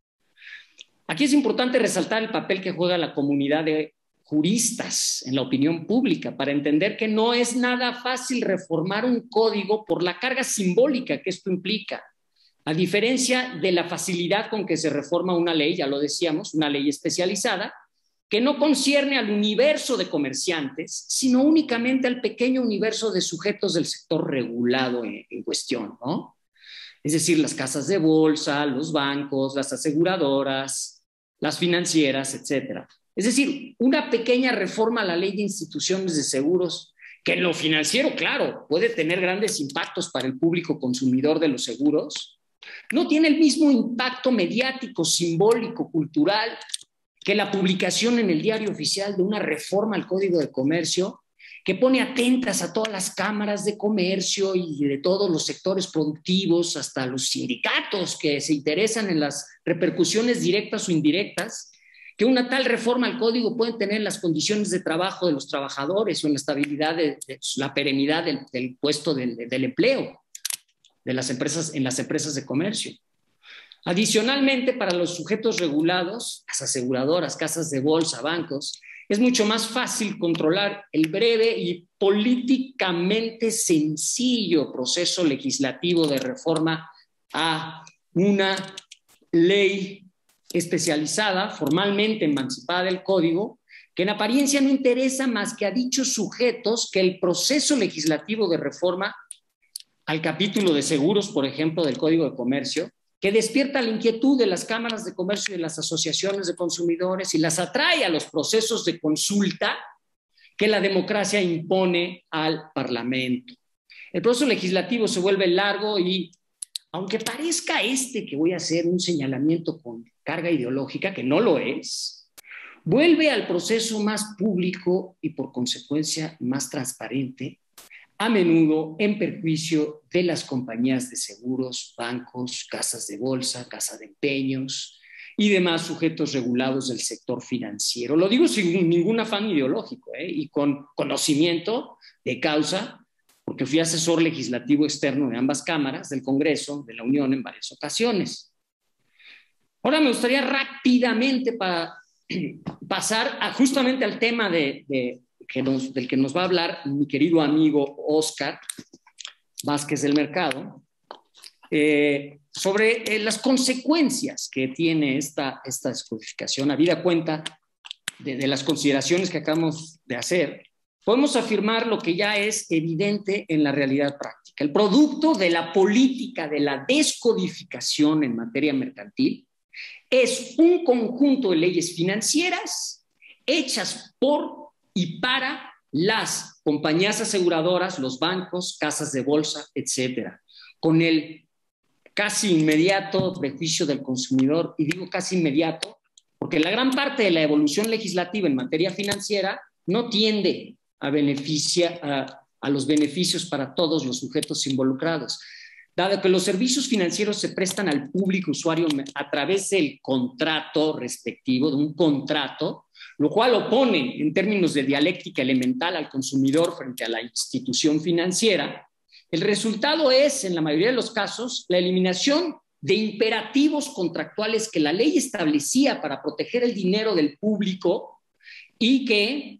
Aquí es importante resaltar el papel que juega la comunidad de juristas en la opinión pública para entender que no es nada fácil reformar un código por la carga simbólica que esto implica. A diferencia de la facilidad con que se reforma una ley, ya lo decíamos, una ley especializada, que no concierne al universo de comerciantes, sino únicamente al pequeño universo de sujetos del sector regulado en cuestión, ¿no? Es decir, las casas de bolsa, los bancos, las aseguradoras, las financieras, etcétera. Es decir, una pequeña reforma a la ley de instituciones de seguros, que en lo financiero, claro, puede tener grandes impactos para el público consumidor de los seguros, no tiene el mismo impacto mediático, simbólico, cultural que la publicación en el diario oficial de una reforma al Código de Comercio que pone atentas a todas las cámaras de comercio y de todos los sectores productivos, hasta los sindicatos que se interesan en las repercusiones directas o indirectas que una tal reforma al Código puede tener en las condiciones de trabajo de los trabajadores o en la estabilidad de la perenidad del puesto del empleo de las empresas, en las empresas de comercio. Adicionalmente, para los sujetos regulados, las aseguradoras, casas de bolsa, bancos, es mucho más fácil controlar el breve y políticamente sencillo proceso legislativo de reforma a una ley especializada, formalmente emancipada del Código, que en apariencia no interesa más que a dichos sujetos que el proceso legislativo de reforma al capítulo de seguros, por ejemplo, del Código de Comercio, que despierta la inquietud de las cámaras de comercio y de las asociaciones de consumidores y las atrae a los procesos de consulta que la democracia impone al Parlamento. El proceso legislativo se vuelve largo y, aunque parezca que voy a hacer un señalamiento con carga ideológica, que no lo es, vuelve al proceso más público y, por consecuencia, más transparente, a menudo en perjuicio de las compañías de seguros, bancos, casas de bolsa, casas de empeños y demás sujetos regulados del sector financiero. Lo digo sin ningún afán ideológico y con conocimiento de causa, porque fui asesor legislativo externo de ambas cámaras del Congreso de la Unión en varias ocasiones. Ahora me gustaría rápidamente pasar justamente al tema del que nos va a hablar mi querido amigo Óscar Vázquez del Mercado, sobre las consecuencias que tiene esta descodificación. Habida cuenta de las consideraciones que acabamos de hacer, podemos afirmar lo que ya es evidente en la realidad práctica. El producto de la política de la descodificación en materia mercantil es un conjunto de leyes financieras hechas por y para las compañías aseguradoras, los bancos, casas de bolsa, etcétera, con el casi inmediato prejuicio del consumidor, y digo casi inmediato, porque la gran parte de la evolución legislativa en materia financiera no tiende a beneficiar a los beneficios para todos los sujetos involucrados. Dado que los servicios financieros se prestan al público usuario a través del contrato respectivo, de un contrato, lo cual opone en términos de dialéctica elemental al consumidor frente a la institución financiera, el resultado es, en la mayoría de los casos, la eliminación de imperativos contractuales que la ley establecía para proteger el dinero del público y que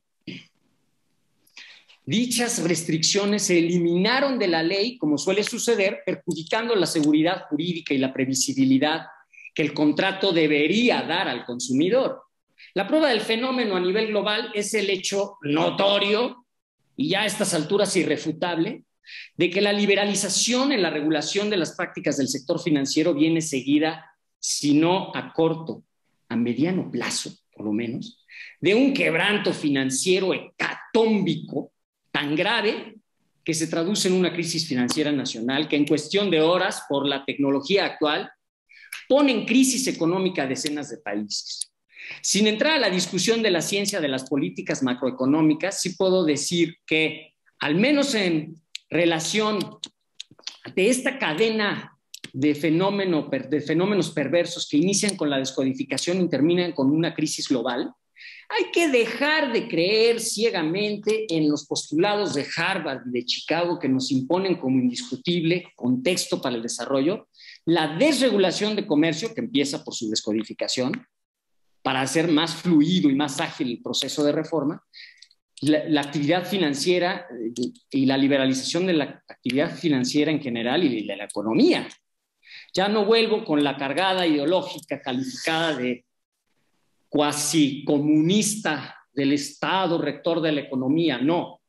dichas restricciones se eliminaron de la ley, como suele suceder, perjudicando la seguridad jurídica y la previsibilidad que el contrato debería dar al consumidor. La prueba del fenómeno a nivel global es el hecho notorio, y ya a estas alturas irrefutable, de que la liberalización en la regulación de las prácticas del sector financiero viene seguida, si no a corto, a mediano plazo, por lo menos, de un quebranto financiero hecatómbico tan grave que se traduce en una crisis financiera nacional que en cuestión de horas, por la tecnología actual, pone en crisis económica a decenas de países. Sin entrar a la discusión de la ciencia de las políticas macroeconómicas, sí puedo decir que, al menos en relación de esta cadena de fenómenos perversos que inician con la descodificación y terminan con una crisis global, hay que dejar de creer ciegamente en los postulados de Harvard y de Chicago que nos imponen como indiscutible contexto para el desarrollo, la desregulación de comercio, que empieza por su descodificación, para hacer más fluido y más ágil el proceso de reforma, la actividad financiera y la liberalización de la actividad financiera en general y de la economía. Ya no vuelvo con la cargada ideológica calificada de cuasi comunista del Estado rector de la economía. No,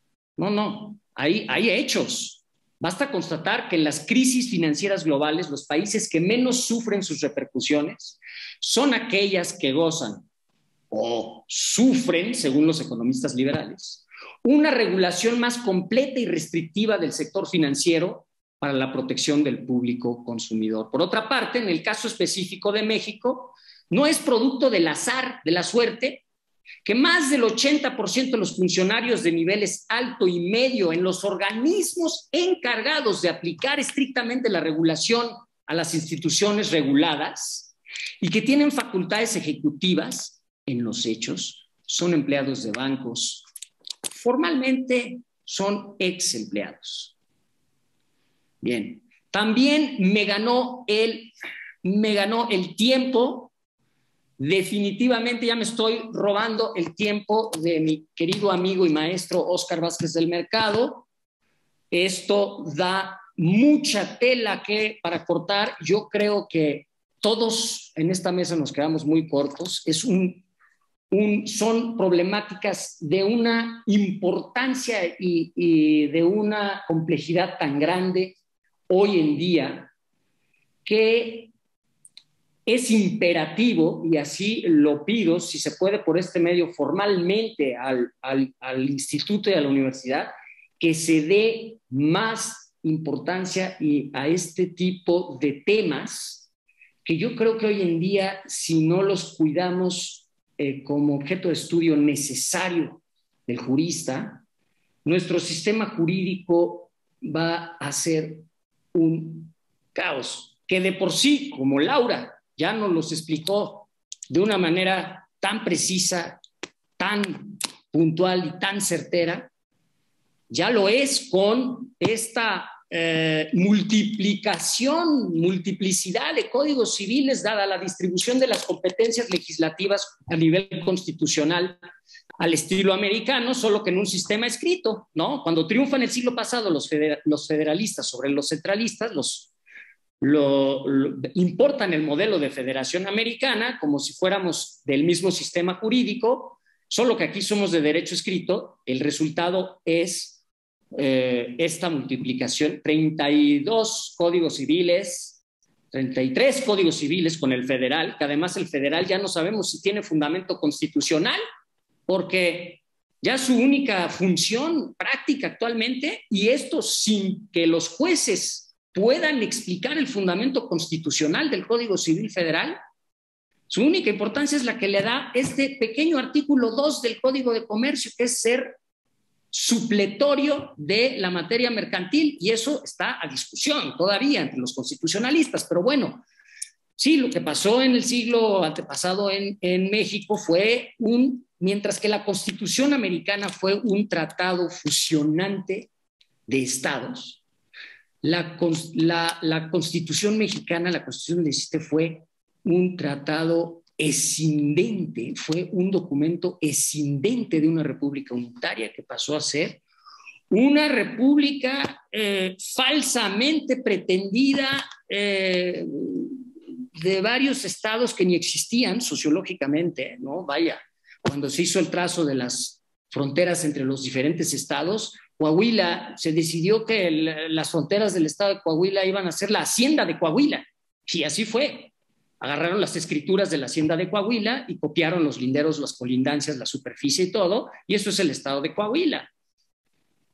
hay hechos. Basta constatar que en las crisis financieras globales los países que menos sufren sus repercusiones son aquellas que gozan o sufren, según los economistas liberales, una regulación más completa y restrictiva del sector financiero para la protección del público consumidor. Por otra parte, en el caso específico de México, no es producto del azar, de la suerte, que más del 80% de los funcionarios de niveles alto y medio en los organismos encargados de aplicar estrictamente la regulación a las instituciones reguladas y que tienen facultades ejecutivas, en los hechos son empleados de bancos, formalmente son ex empleados. Bien, también me ganó el tiempo. Definitivamente ya me estoy robando el tiempo de mi querido amigo y maestro Óscar Vázquez del Mercado. Esto da mucha tela para cortar. Yo creo que todos en esta mesa nos quedamos muy cortos. Son problemáticas de una importancia y de una complejidad tan grande hoy en día que es imperativo, y así lo pido, si se puede por este medio formalmente al instituto y a la universidad, que se dé más importancia a este tipo de temas que yo creo que hoy en día, si no los cuidamos como objeto de estudio necesario del jurista, nuestro sistema jurídico va a ser un caos, que de por sí, como Laura ya nos los explicó de una manera tan precisa, tan puntual y tan certera, ya lo es con esta multiplicidad de códigos civiles dada la distribución de las competencias legislativas a nivel constitucional al estilo americano, solo que en un sistema escrito, ¿no? Cuando triunfan el siglo pasado los federalistas sobre los centralistas, importan el modelo de federación americana como si fuéramos del mismo sistema jurídico, solo que aquí somos de derecho escrito. El resultado es esta multiplicación, 32 códigos civiles, 33 códigos civiles con el federal, que además el federal ya no sabemos si tiene fundamento constitucional, porque ya su única función práctica actualmente, y esto sin que los jueces puedan explicar el fundamento constitucional del Código Civil Federal, su única importancia es la que le da este pequeño artículo 2 del Código de Comercio, que es ser supletorio de la materia mercantil, y eso está a discusión todavía entre los constitucionalistas. Pero bueno, sí, lo que pasó en el siglo antepasado en México fue mientras que la Constitución americana fue un tratado fusionante de estados, la Constitución mexicana, la Constitución del 17, fue un tratado escindente, fue un documento escindente de una república unitaria que pasó a ser una república falsamente pretendida de varios estados que ni existían sociológicamente, ¿no? Vaya, cuando se hizo el trazo de las fronteras entre los diferentes estados, Coahuila, se decidió que las fronteras del estado de Coahuila iban a ser la hacienda de Coahuila, y así fue. Agarraron las escrituras de la hacienda de Coahuila y copiaron los linderos, las colindancias, la superficie y todo, y eso es el estado de Coahuila.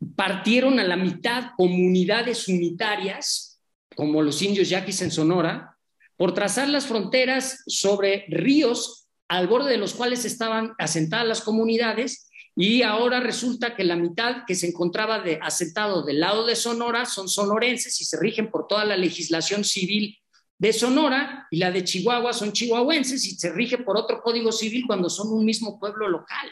partieron a la mitad comunidades unitarias, como los indios yaquis en Sonora, por trazar las fronteras sobre ríos al borde de los cuales estaban asentadas las comunidades, y ahora resulta que la mitad que se encontraba asentado del lado de Sonora son sonorenses y se rigen por toda la legislación civil de Sonora, y la de Chihuahua son chihuahuenses y se rige por otro código civil cuando son un mismo pueblo local.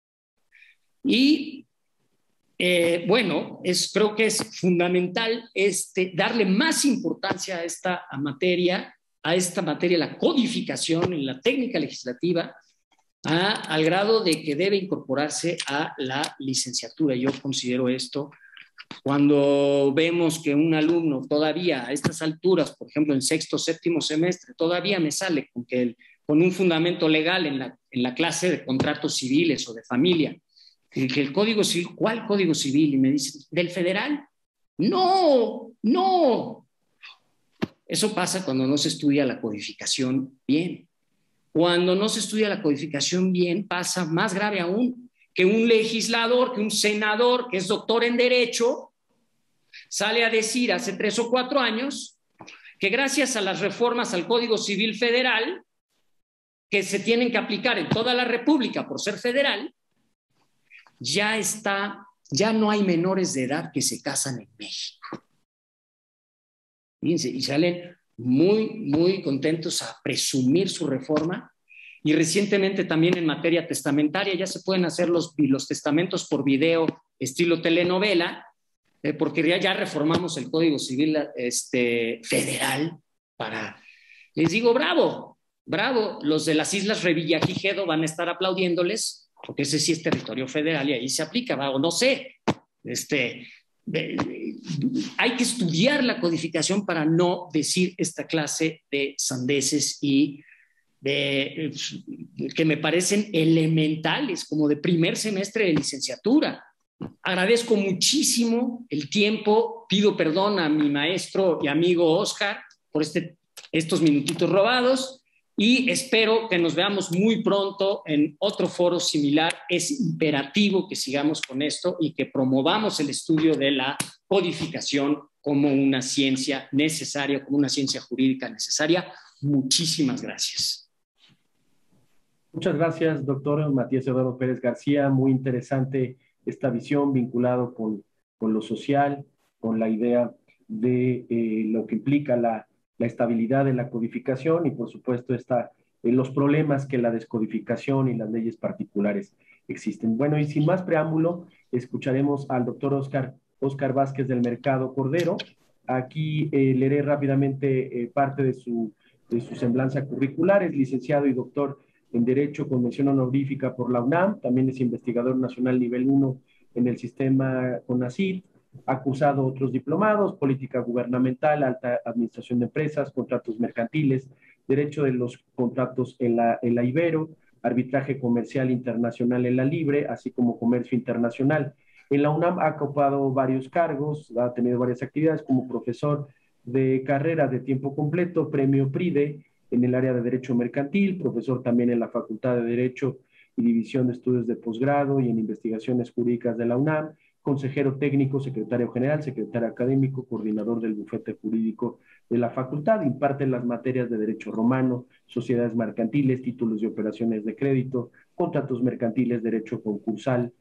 Y bueno, creo que es fundamental darle más importancia a esta materia, la codificación en la técnica legislativa, al grado de que debe incorporarse a la licenciatura. Yo considero esto, cuando vemos que un alumno todavía a estas alturas, por ejemplo en sexto, séptimo semestre, todavía me sale con un fundamento legal en la clase de contratos civiles o de familia, que el Código Civil, ¿cuál Código Civil? Y me dicen, ¿del federal? No, no. Eso pasa cuando no se estudia la codificación bien. Cuando no se estudia la codificación bien, pasa más grave aún, que un legislador, que un senador, que es doctor en Derecho, sale a decir hace 3 o 4 años que gracias a las reformas al Código Civil Federal, que se tienen que aplicar en toda la República por ser federal, ya no hay menores de edad que se casan en México. Fíjense, y salen muy, muy contentos a presumir su reforma. Y recientemente también en materia testamentaria ya se pueden hacer los testamentos por video estilo telenovela, porque ya reformamos el Código Civil federal les digo, bravo, bravo, los de las Islas Revillagigedo van a estar aplaudiéndoles, porque ese sí es territorio federal y ahí se aplica, o no sé, hay que estudiar la codificación para no decir esta clase de sandeces y que me parecen elementales, como de primer semestre de licenciatura. Agradezco muchísimo el tiempo, pido perdón a mi maestro y amigo Oscar por estos minutitos robados, y espero que nos veamos muy pronto en otro foro similar. Es imperativo que sigamos con esto y que promovamos el estudio de la codificación como una ciencia necesaria, como una ciencia jurídica necesaria. Muchísimas gracias. Muchas gracias, doctor Matías Eduardo Pérez García. Muy interesante esta visión vinculado con lo social, con la idea de lo que implica la estabilidad de la codificación y, por supuesto, los problemas que la descodificación y las leyes particulares existen. Bueno, y sin más preámbulo, escucharemos al doctor Óscar Vázquez del Mercado Cordero. Aquí leeré rápidamente parte de su semblanza curricular. Es licenciado y doctor en Derecho con mención honorífica por la UNAM. También es investigador nacional nivel 1 en el sistema CONACYT. Ha cursado otros diplomados: política gubernamental, alta administración de empresas, contratos mercantiles, derecho de los contratos en la Ibero, arbitraje comercial internacional en la Libre, así como comercio internacional. En la UNAM ha ocupado varios cargos, ha tenido varias actividades como profesor de carrera de tiempo completo, premio PRIDE en el área de Derecho Mercantil, profesor también en la Facultad de Derecho y División de Estudios de Posgrado y en Investigaciones Jurídicas de la UNAM, consejero técnico, secretario general, secretario académico, coordinador del bufete jurídico de la facultad. Imparte las materias de Derecho Romano, Sociedades Mercantiles, Títulos y Operaciones de Crédito, Contratos Mercantiles, Derecho Concursal,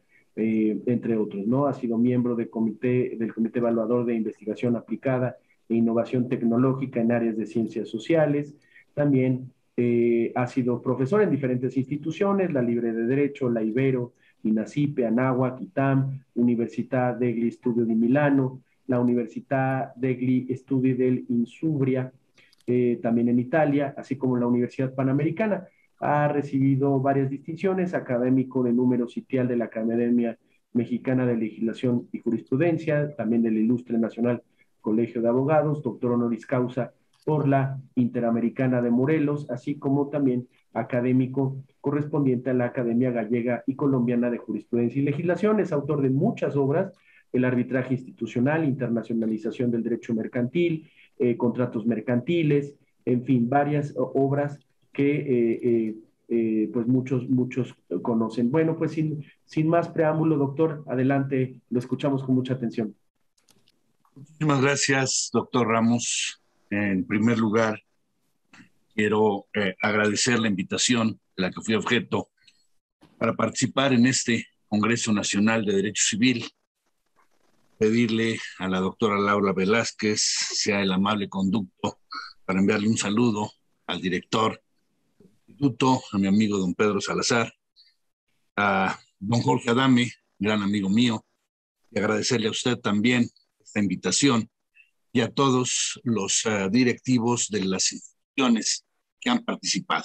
entre otros, ¿no? Ha sido miembro del Comité Evaluador de Investigación Aplicada e Innovación Tecnológica en áreas de ciencias sociales. También ha sido profesor en diferentes instituciones: la Libre de Derecho, la Ibero, INACIPE, Anáhuac, ITAM, Università degli Studi di Milano, la Università degli Studi dell'Insubria, también en Italia, así como la Universidad Panamericana. Ha recibido varias distinciones: académico de número sitial de la Academia Mexicana de Legislación y Jurisprudencia, también del Ilustre Nacional Colegio de Abogados, doctor honoris causa por la Interamericana de Morelos, así como también académico correspondiente a la Academia Gallega y Colombiana de Jurisprudencia y Legislación. Es autor de muchas obras: el arbitraje institucional, internacionalización del derecho mercantil, contratos mercantiles, en fin, varias obras que pues muchos conocen. Bueno, pues sin más preámbulo, doctor, adelante, lo escuchamos con mucha atención. Muchísimas gracias, doctor Ramos. En primer lugar, quiero agradecer la invitación de la que fui objeto para participar en este Congreso Nacional de Derecho Civil. Pedirle a la doctora Laura Velázquez sea el amable conducto para enviarle un saludo al director del instituto, a mi amigo don Pedro Salazar, a don Jorge Adame, gran amigo mío, y agradecerle a usted también esta invitación y a todos los directivos de las instituciones que han participado.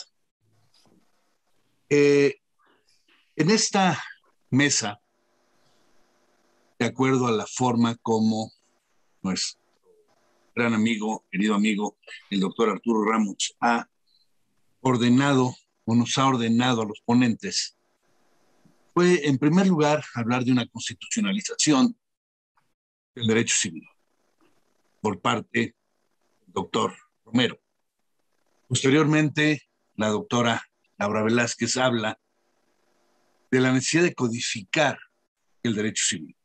En esta mesa, de acuerdo a la forma como nuestro gran amigo, querido amigo, el doctor Arturo Ramos ha ordenado o nos ha ordenado a los ponentes, fue en primer lugar hablar de una constitucionalización del derecho civil por parte del doctor Romero. Posteriormente, la doctora Laura Velázquez habla de la necesidad de codificar el derecho civil.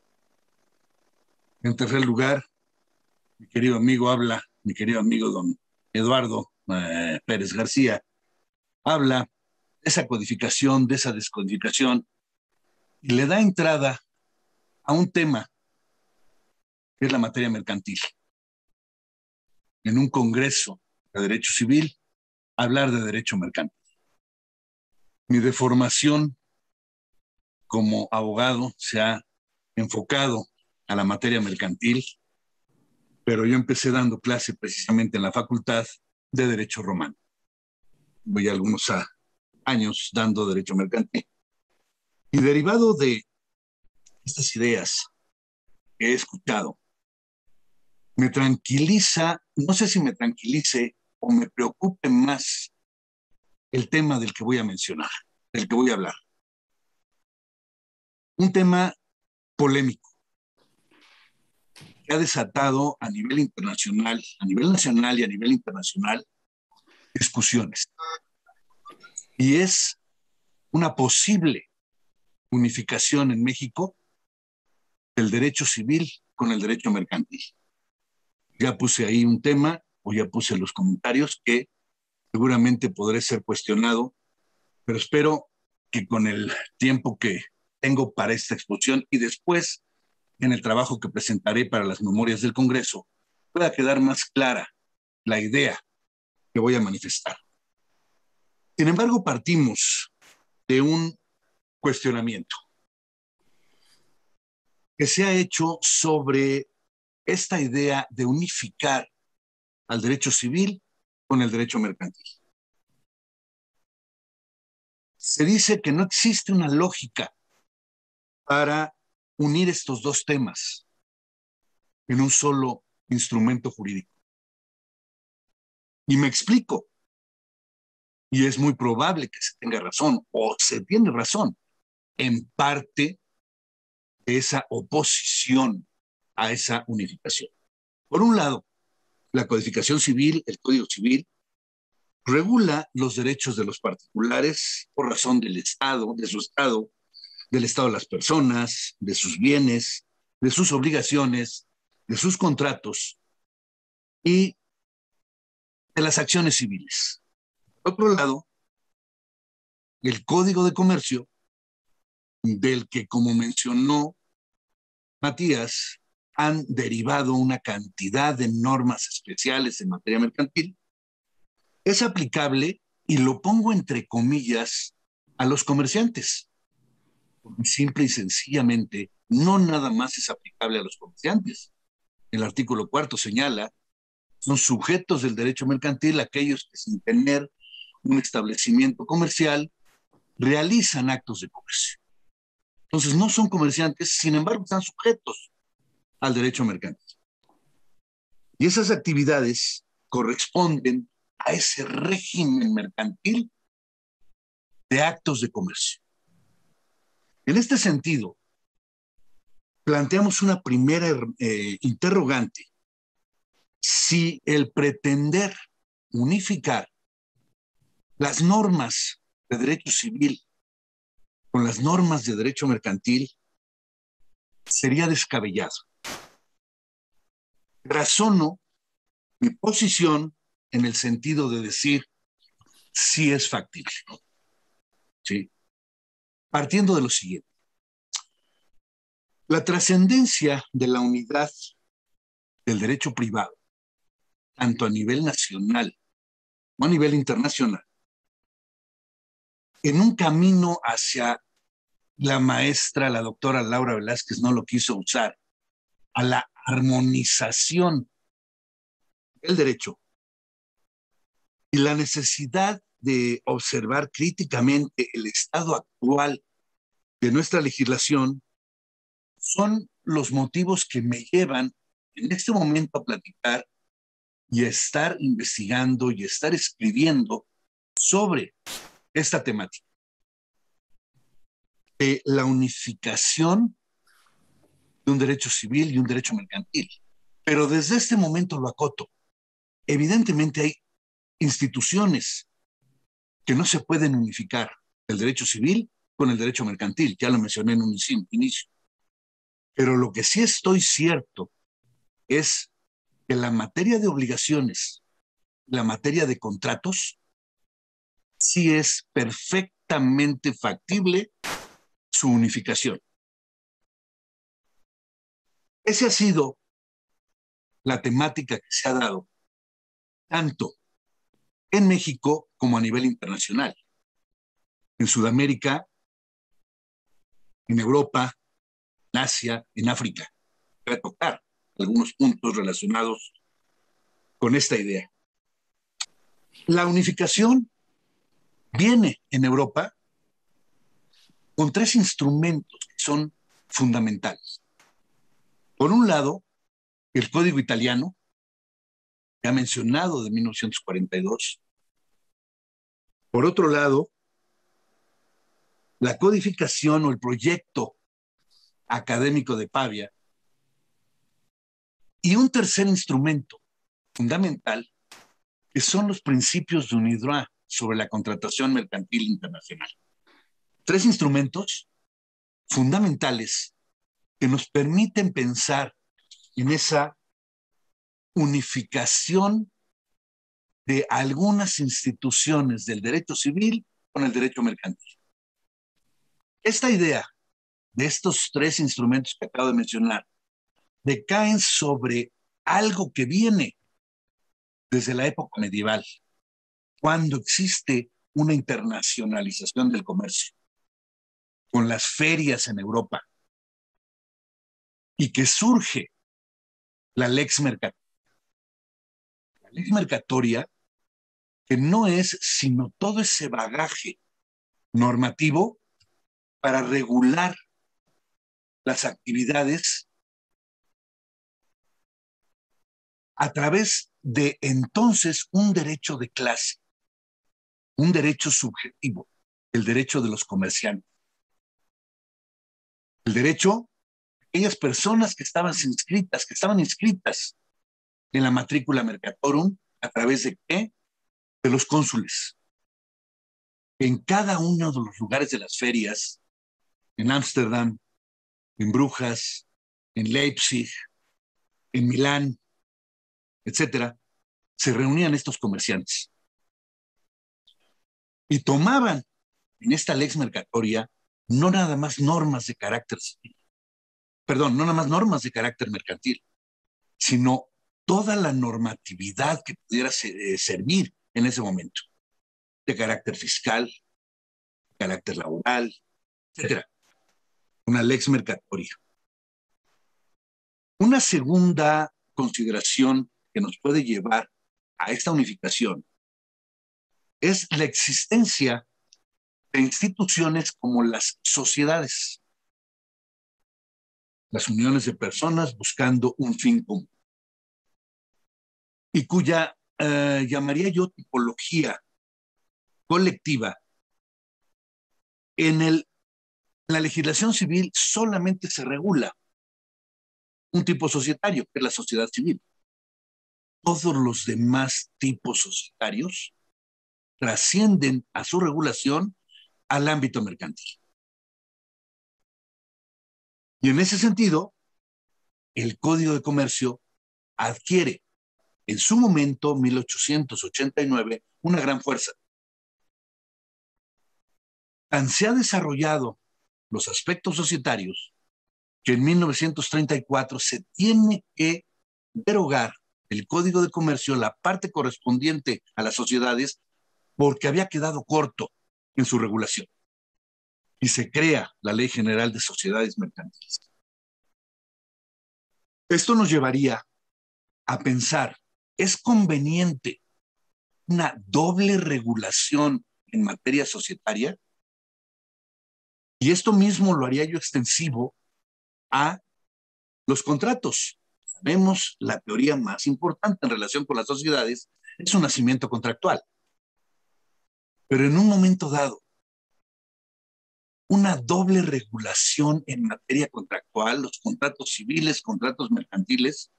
En tercer lugar, mi querido amigo don Eduardo Pérez García, habla de esa codificación, de esa descodificación, y le da entrada a un tema que es la materia mercantil. En un congreso de derecho civil, hablar de derecho mercantil. Mi deformación como abogado se ha enfocado a la materia mercantil, pero yo empecé dando clase precisamente en la Facultad de Derecho Romano. Voy algunos años dando derecho mercantil. Y derivado de estas ideas que he escuchado, me tranquiliza, no sé si me tranquilice o me preocupe más el tema del que voy a mencionar, del que voy a hablar. Un tema polémico que ha desatado a nivel internacional, a nivel nacional y a nivel internacional, discusiones. Y es una posible unificación en México del derecho civil con el derecho mercantil. Ya puse ahí un tema, o ya puse los comentarios, que seguramente podré ser cuestionado, pero espero que con el tiempo que tengo para esta exposición y después en el trabajo que presentaré para las memorias del Congreso, pueda quedar más clara la idea que voy a manifestar. Sin embargo, partimos de un cuestionamiento que se ha hecho sobre esta idea de unificar al derecho civil con el derecho mercantil. Se dice que no existe una lógica para unir estos dos temas en un solo instrumento jurídico. Y me explico. Y es muy probable que se tenga razón, o se tiene razón, en parte de esa oposición a esa unificación. Por un lado, la codificación civil, el Código Civil, regula los derechos de los particulares por razón del Estado, de su Estado, del estado de las personas, de sus bienes, de sus obligaciones, de sus contratos y de las acciones civiles. Por otro lado, el Código de Comercio, del que, como mencionó Matías, han derivado una cantidad de normas especiales en materia mercantil, es aplicable, y lo pongo entre comillas, a los comerciantes. Porque simple y sencillamente no nada más es aplicable a los comerciantes. El artículo 4 señala, son sujetos del derecho mercantil aquellos que sin tener un establecimiento comercial realizan actos de comercio. Entonces no son comerciantes, sin embargo están sujetos al derecho mercantil. Y esas actividades corresponden a ese régimen mercantil de actos de comercio. En este sentido, planteamos una primera interrogante. Si el pretender unificar las normas de derecho civil con las normas de derecho mercantil sería descabellado. Razono mi posición en el sentido de decir si es factible. ¿Sí? Partiendo de lo siguiente. La trascendencia de la unidad del derecho privado, tanto a nivel nacional como a nivel internacional, en un camino hacia la maestra, la doctora Laura Velázquez no lo quiso usar, a la armonización del derecho y la necesidad de observar críticamente el estado actual de nuestra legislación, son los motivos que me llevan en este momento a platicar y a estar investigando y a estar escribiendo sobre esta temática de la unificación de un derecho civil y un derecho mercantil. Pero desde este momento lo acoto. Evidentemente hay instituciones que no se pueden unificar el derecho civil con el derecho mercantil, ya lo mencioné en un inicio. Pero lo que sí estoy cierto es que la materia de obligaciones, la materia de contratos, sí es perfectamente factible su unificación. Esa ha sido la temática que se ha dado tanto en México como a nivel internacional. En Sudamérica, en Europa, en Asia, en África. Voy a tocar algunos puntos relacionados con esta idea. La unificación viene en Europa con tres instrumentos que son fundamentales. Por un lado, el Código Italiano, ya mencionado, de 1942. Por otro lado, la codificación o el proyecto académico de Pavia. Y un tercer instrumento fundamental, que son los principios de UNIDROIT sobre la contratación mercantil internacional. Tres instrumentos fundamentales que nos permiten pensar en esa unificación de algunas instituciones del derecho civil con el derecho mercantil. Esta idea de estos tres instrumentos que acabo de mencionar decaen sobre algo que viene desde la época medieval, cuando existe una internacionalización del comercio, con las ferias en Europa, y que surge la Lex Mercatoria. La Lex Mercatoria, que no es sino todo ese bagaje normativo para regular las actividades a través de entonces un derecho de clase, un derecho subjetivo, el derecho de los comerciantes. El derecho de aquellas personas que estaban inscritas en la matrícula Mercatorum, ¿a través de qué? De los cónsules. En cada uno de los lugares de las ferias, en Ámsterdam, en Brujas, en Leipzig, en Milán, etcétera, se reunían estos comerciantes y tomaban en esta Lex Mercatoria no nada más normas de carácter civil, no nada más normas de carácter mercantil, sino toda la normatividad que pudiera servir en ese momento, de carácter fiscal, de carácter laboral, etcétera. Una Lex Mercatoria. Una segunda consideración que nos puede llevar a esta unificación es la existencia de instituciones como las sociedades, las uniones de personas buscando un fin común, y cuya llamaría yo tipología colectiva. En la legislación civil solamente se regula un tipo societario, que es la sociedad civil. Todos los demás tipos societarios trascienden a su regulación al ámbito mercantil. Y en ese sentido, el Código de Comercio adquiere en su momento, 1889, una gran fuerza. Tan se ha desarrollado los aspectos societarios que en 1934 se tiene que derogar el Código de Comercio, la parte correspondiente a las sociedades, porque había quedado corto en su regulación. Y se crea la Ley General de Sociedades Mercantiles. Esto nos llevaría a pensar, ¿es conveniente una doble regulación en materia societaria? Y esto mismo lo haría yo extensivo a los contratos. Sabemos la teoría más importante en relación con las sociedades es su nacimiento contractual. Pero en un momento dado, una doble regulación en materia contractual, los contratos civiles, contratos mercantiles,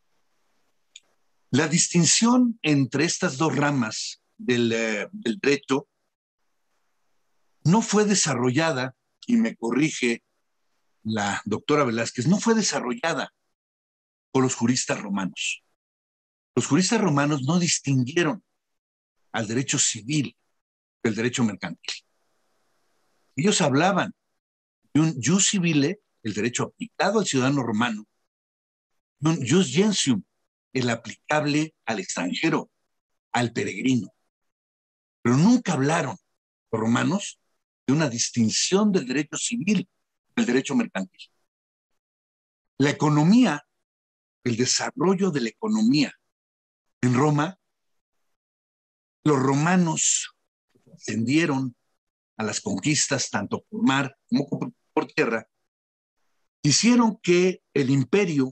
la distinción entre estas dos ramas del derecho no fue desarrollada, y me corrige la doctora Velázquez, no fue desarrollada por los juristas romanos. Los juristas romanos no distinguieron al derecho civil del derecho mercantil. Ellos hablaban de un jus civile, el derecho aplicado al ciudadano romano, y un jus gentium, el aplicable al extranjero, al peregrino. Pero nunca hablaron los romanos de una distinción del derecho civil del derecho mercantil. La economía, el desarrollo de la economía en Roma, los romanos ascendieron a las conquistas tanto por mar como por tierra, hicieron que el imperio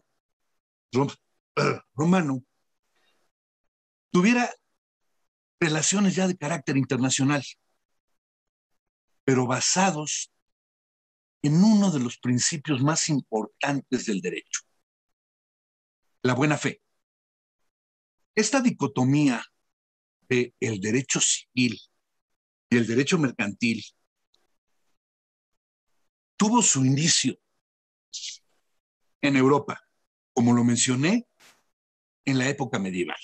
romano tuviera relaciones ya de carácter internacional, pero basados en uno de los principios más importantes del derecho, la buena fe. Esta dicotomía de el derecho civil y el derecho mercantil tuvo su inicio en Europa, como lo mencioné, en la época medieval.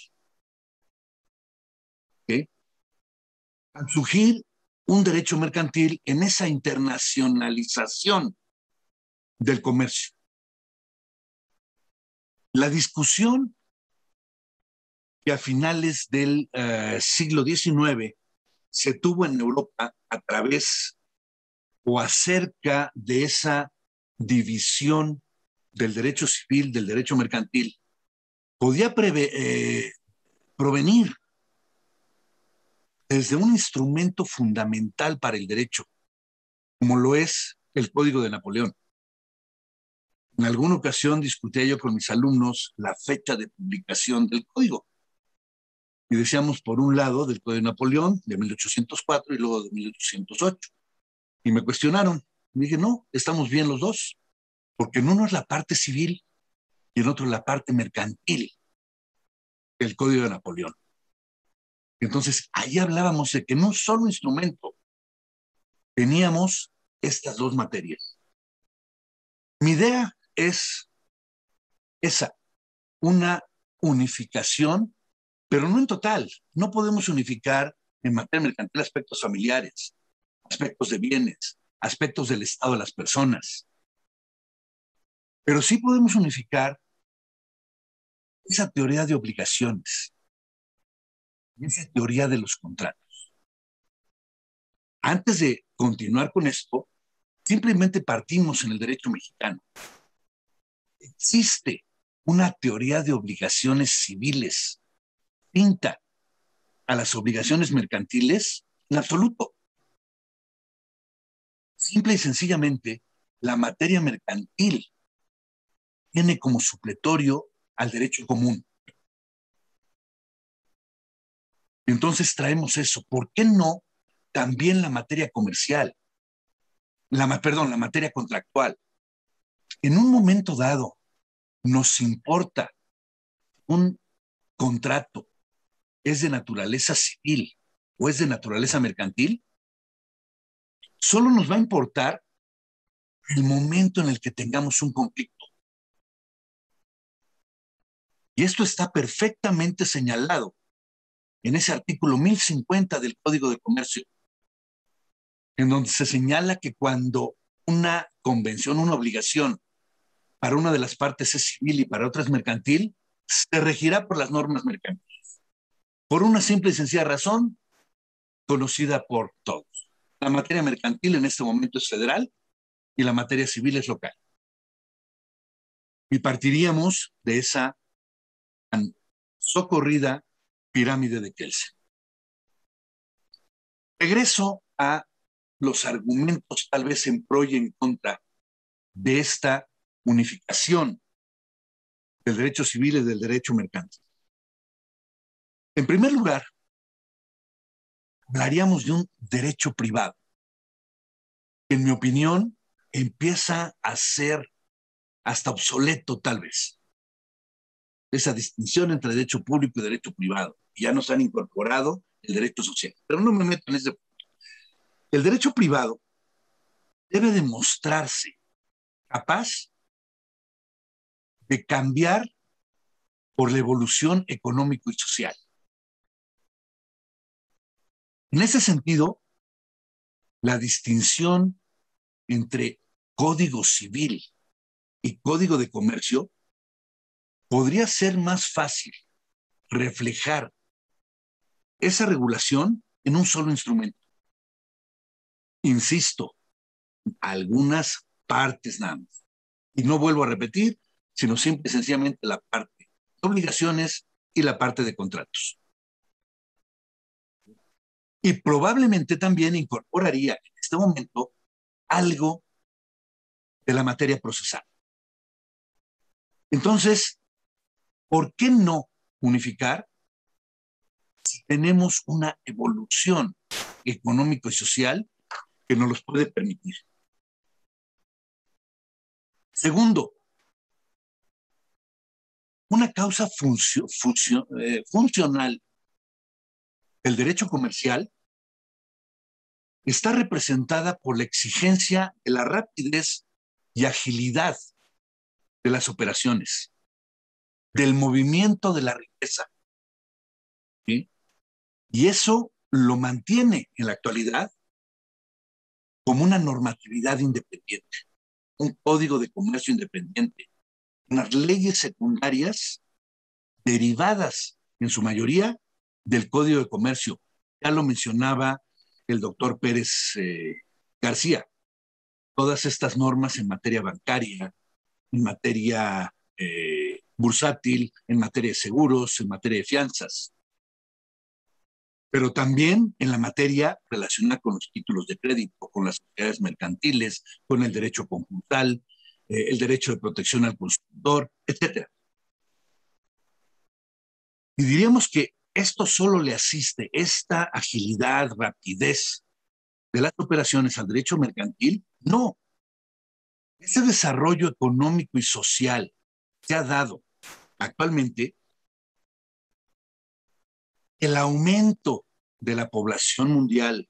¿Okay? Al surgir un derecho mercantil en esa internacionalización del comercio. La discusión que a finales del siglo XIX se tuvo en Europa a través o acerca de esa división del derecho civil, del derecho mercantil, podía provenir desde un instrumento fundamental para el derecho, como lo es el Código de Napoleón. En alguna ocasión discutía yo con mis alumnos la fecha de publicación del Código. Y decíamos, por un lado, del Código de Napoleón, de 1804, y luego de 1808. Y me cuestionaron. Me dije, no, estamos bien los dos, porque en uno es la parte civil y en otro es la parte mercantil del Código de Napoleón. Entonces, ahí hablábamos de que en un solo instrumento teníamos estas dos materias. Mi idea es esa, una unificación, pero no en total. No podemos unificar en materia mercantil aspectos familiares, aspectos de bienes, aspectos del estado de las personas. Pero sí podemos unificar esa teoría de obligaciones, esa teoría de los contratos. Antes de continuar con esto, simplemente partimos en el derecho mexicano. Existe una teoría de obligaciones civiles distinta a las obligaciones mercantiles en absoluto. Simple y sencillamente, la materia mercantil tiene como supletorio al derecho común. Entonces traemos eso. ¿Por qué no también la materia comercial? La materia contractual. En un momento dado, nos importa un contrato, ¿es de naturaleza civil o es de naturaleza mercantil? solo nos va a importar el momento en el que tengamos un conflicto. Y esto está perfectamente señalado en ese artículo 1050 del Código de Comercio, en donde se señala que cuando una convención, una obligación para una de las partes es civil y para otra es mercantil, se regirá por las normas mercantiles. Por una simple y sencilla razón, conocida por todos. La materia mercantil en este momento es federal y la materia civil es local. Y partiríamos de esa tan socorrida pirámide de Kelsen. Regreso a los argumentos tal vez en pro y en contra de esta unificación del derecho civil y del derecho mercantil. En primer lugar, hablaríamos de un derecho privado, que en mi opinión empieza a ser hasta obsoleto tal vez. Esa distinción entre derecho público y derecho privado. Ya nos han incorporado el derecho social. Pero no me meto en ese punto. El derecho privado debe demostrarse capaz de cambiar por la evolución económico y social. En ese sentido, la distinción entre código civil y código de comercio podría ser más fácil reflejar esa regulación en un solo instrumento. Insisto, algunas partes nada más. Y no vuelvo a repetir, sino simple y sencillamente la parte de obligaciones y la parte de contratos. Y probablemente también incorporaría en este momento algo de la materia procesal. Entonces, ¿por qué no unificar si tenemos una evolución económico y social que nos los puede permitir? Segundo, una causa funcional del derecho comercial está representada por la exigencia de la rapidez y agilidad de las operaciones, del movimiento de la riqueza. ¿Sí? Y eso lo mantiene en la actualidad como una normatividad independiente, un código de comercio independiente, unas leyes secundarias derivadas en su mayoría del Código de Comercio. Ya lo mencionaba el doctor Pérez García. Todas estas normas en materia bancaria, en materia bursátil, en materia de seguros, en materia de fianzas, pero también en la materia relacionada con los títulos de crédito, con las sociedades mercantiles, con el derecho concursal, el derecho de protección al consumidor, etc. Y diríamos que esto solo le asiste, esta agilidad, rapidez de las operaciones al derecho mercantil. No. Ese desarrollo económico y social se ha dado actualmente, el aumento de la población mundial,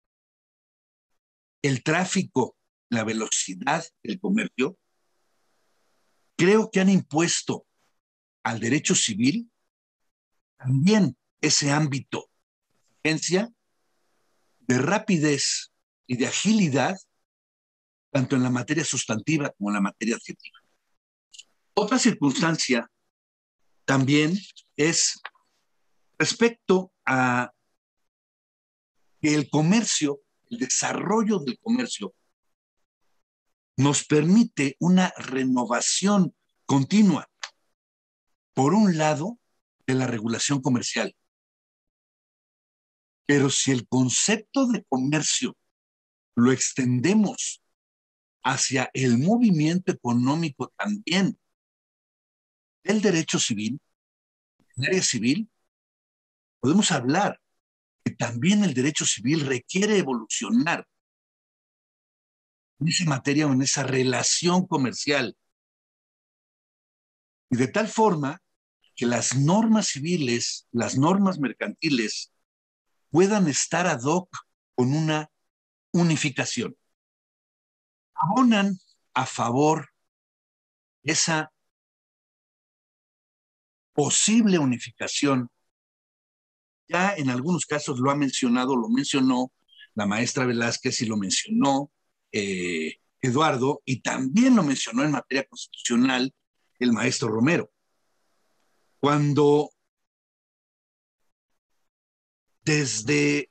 el tráfico, la velocidad del comercio, creo que han impuesto al derecho civil también ese ámbito de exigencia, de rapidez y de agilidad, tanto en la materia sustantiva como en la materia adjetiva. Otra circunstancia también es respecto a que el comercio, el desarrollo del comercio, nos permite una renovación continua, por un lado, de la regulación comercial. Pero si el concepto de comercio lo extendemos hacia el movimiento económico también del derecho civil, en área civil, podemos hablar que también el derecho civil requiere evolucionar en esa materia o en esa relación comercial. Y de tal forma que las normas civiles, las normas mercantiles, puedan estar ad hoc con una unificación. Abonan a favor esa posible unificación. Ya en algunos casos lo mencionó la maestra Velázquez y lo mencionó Eduardo, y también lo mencionó en materia constitucional el maestro Romero. Cuando desde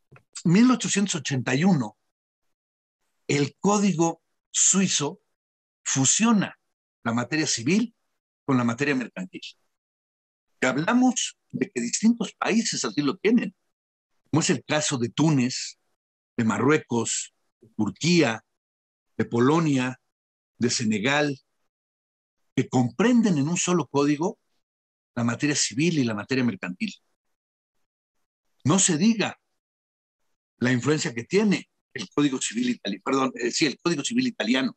1881 el Código Suizo fusiona la materia civil con la materia mercantil. Y hablamos de que distintos países así lo tienen, como es el caso de Túnez, de Marruecos, de Turquía, de Polonia, de Senegal, que comprenden en un solo código la materia civil y la materia mercantil. No se diga la influencia que tiene el Código Civil italiano, el Código Civil italiano.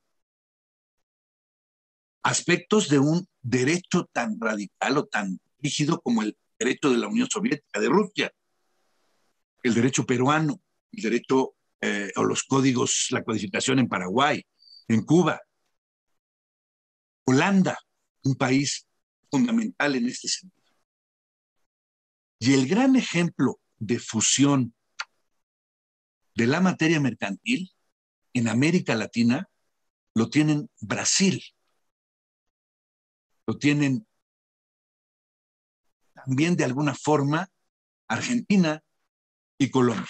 Aspectos de un derecho tan radical o tan rígido como el derecho de la Unión Soviética, de Rusia, el derecho peruano, el derecho o los códigos, la codificación en Paraguay, en Cuba, Holanda, un país fundamental en este sentido. Y el gran ejemplo de fusión de la materia mercantil en América Latina lo tienen Brasil, lo tienen también de alguna forma Argentina y Colombia.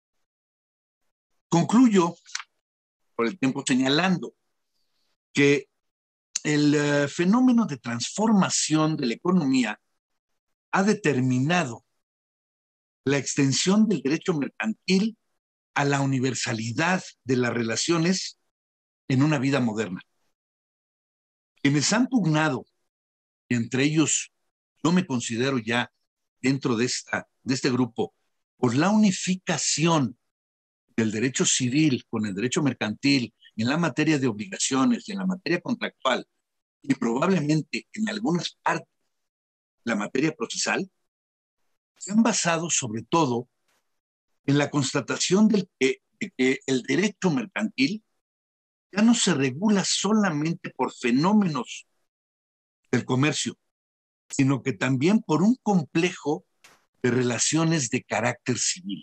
Concluyo por el tiempo señalando que el fenómeno de transformación de la economía ha determinado la extensión del derecho mercantil a la universalidad de las relaciones en una vida moderna. Quienes han pugnado, y entre ellos yo me considero ya dentro de este grupo, por la unificación del derecho civil con el derecho mercantil en la materia de obligaciones y en la materia contractual, y probablemente en algunas partes la materia procesal, se han basado sobre todo en la constatación de que el derecho mercantil ya no se regula solamente por fenómenos del comercio, sino que también por un complejo de relaciones de carácter civil.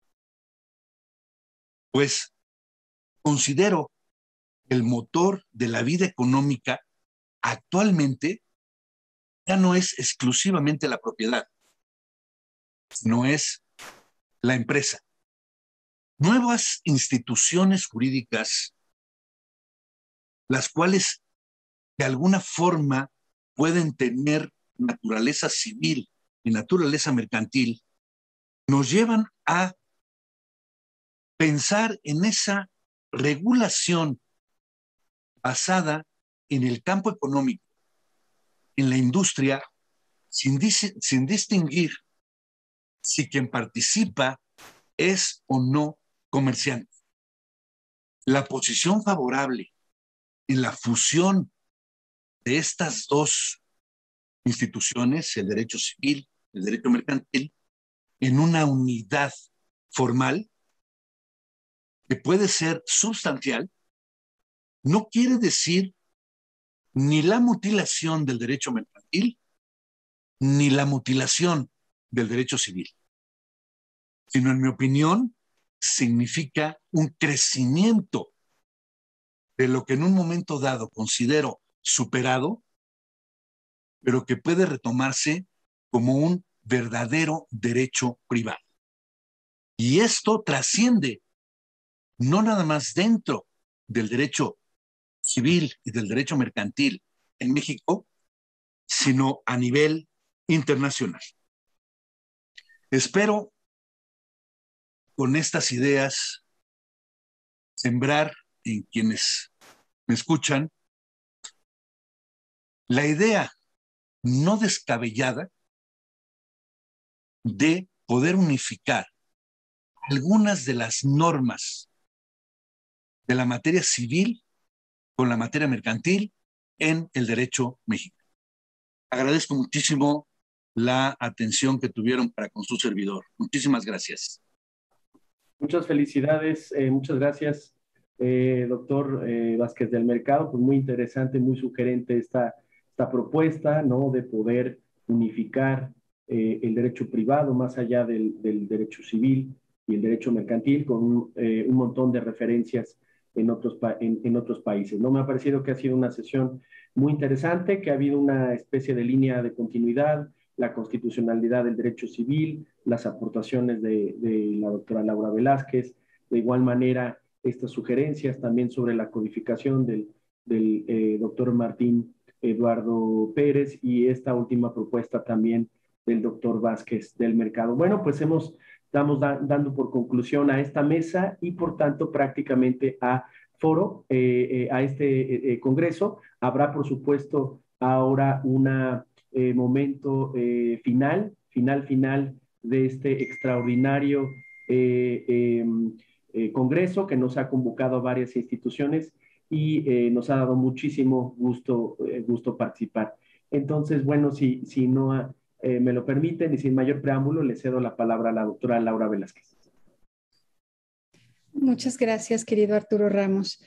Pues considero que el motor de la vida económica actualmente ya no es exclusivamente la propiedad, sino es la empresa. Nuevas instituciones jurídicas, las cuales de alguna forma pueden tener naturaleza civil y naturaleza mercantil, nos llevan a pensar en esa regulación basada en el campo económico, en la industria, sin distinguir si quien participa es o no comerciante. La posición favorable en la fusión de estas dos instituciones, el derecho civil, el derecho mercantil, en una unidad formal que puede ser sustancial, no quiere decir ni la mutilación del derecho mercantil ni la mutilación del derecho civil, sino, en mi opinión, significa un crecimiento de lo que en un momento dado considero superado, pero que puede retomarse como un verdadero derecho privado. Y esto trasciende no nada más dentro del derecho civil y del derecho mercantil en México, sino a nivel internacional. Espero con estas ideas sembrar en quienes me escuchan la idea no descabellada de poder unificar algunas de las normas de la materia civil con la materia mercantil en el derecho mexicano. Agradezco muchísimo la atención que tuvieron para con su servidor. Muchísimas gracias. Muchas felicidades, muchas gracias, doctor Vázquez del Mercado. Pues muy interesante, muy sugerente esta propuesta, ¿no? De poder unificar el derecho privado más allá del derecho civil y el derecho mercantil con un montón de referencias en otros países, ¿no? Me ha parecido que ha sido una sesión muy interesante, que ha habido una especie de línea de continuidad, la constitucionalidad del derecho civil, las aportaciones de la doctora Laura Velázquez, de igual manera estas sugerencias también sobre la codificación del doctor Martín Eduardo Pérez y esta última propuesta también del doctor Vázquez del Mercado. Bueno, pues estamos dando por conclusión a esta mesa y por tanto prácticamente a foro, a este congreso. Habrá por supuesto ahora una momento final de este extraordinario congreso que nos ha convocado a varias instituciones y nos ha dado muchísimo gusto participar. Entonces, bueno, si no me lo permiten y sin mayor preámbulo, le cedo la palabra a la doctora Laura Velázquez. Muchas gracias, querido Arturo Ramos.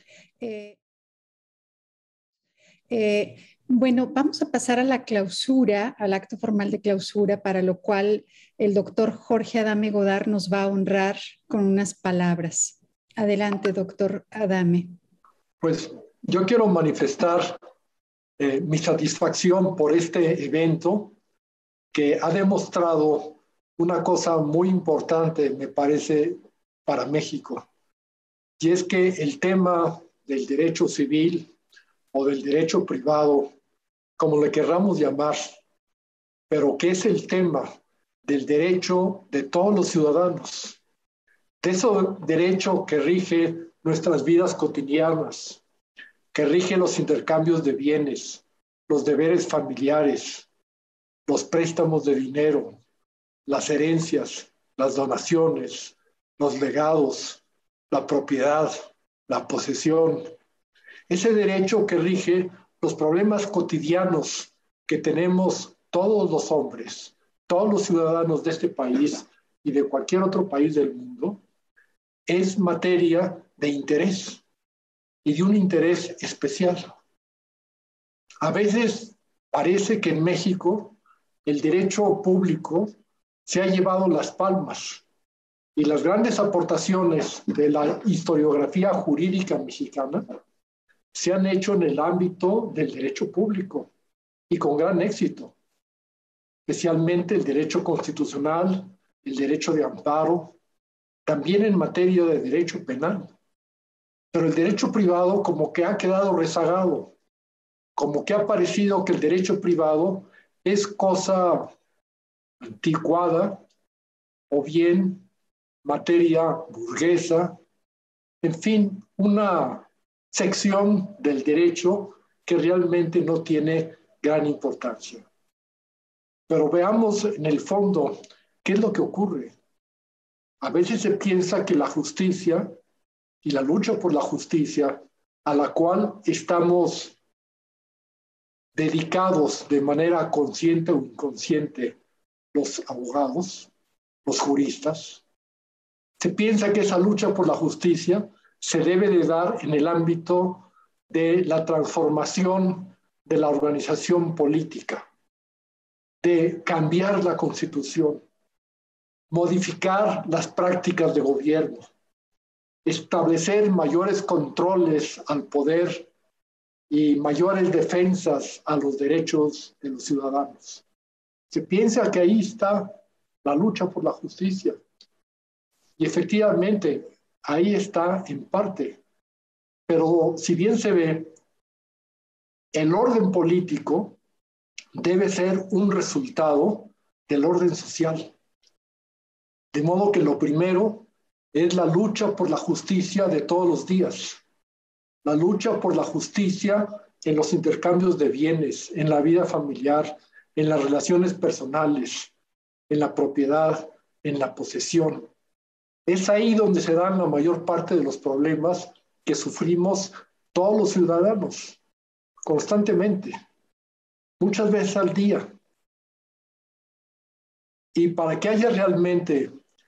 Bueno, vamos a pasar a la clausura, al acto formal de clausura, para lo cual el doctor Jorge Adame Godard nos va a honrar con unas palabras. Adelante, doctor Adame. Pues yo quiero manifestar mi satisfacción por este evento que ha demostrado una cosa muy importante, me parece, para México, y es que el tema del derecho civil o del derecho privado, como le querramos llamar, pero que es el tema del derecho de todos los ciudadanos, de ese derecho que rige nuestras vidas cotidianas, que rige los intercambios de bienes, los deberes familiares, los préstamos de dinero, las herencias, las donaciones, los legados, la propiedad, la posesión. Ese derecho que rige los problemas cotidianos que tenemos todos los hombres, todos los ciudadanos de este país y de cualquier otro país del mundo, es materia de interés y de un interés especial. A veces parece que en México el derecho público se ha llevado las palmas y las grandes aportaciones de la historiografía jurídica mexicana se han hecho en el ámbito del derecho público y con gran éxito, especialmente el derecho constitucional, el derecho de amparo, también en materia de derecho penal. Pero el derecho privado como que ha quedado rezagado, como que ha parecido que el derecho privado es cosa anticuada o bien materia burguesa, en fin, una sección del derecho que realmente no tiene gran importancia. Pero veamos en el fondo qué es lo que ocurre. A veces se piensa que la justicia y la lucha por la justicia, a la cual estamos dedicados de manera consciente o inconsciente los abogados, los juristas, se piensa que esa lucha por la justicia se debe de dar en el ámbito de la transformación de la organización política, de cambiar la Constitución, modificar las prácticas de gobierno, establecer mayores controles al poder y mayores defensas a los derechos de los ciudadanos. Se piensa que ahí está la lucha por la justicia. Y efectivamente, ahí está en parte. Pero si bien se ve, el orden político debe ser un resultado del orden social. De modo que lo primero es la lucha por la justicia de todos los días, la lucha por la justicia en los intercambios de bienes, en la vida familiar, en las relaciones personales, en la propiedad, en la posesión. Es ahí donde se dan la mayor parte de los problemas que sufrimos todos los ciudadanos, constantemente, muchas veces al día. Y para que haya realmente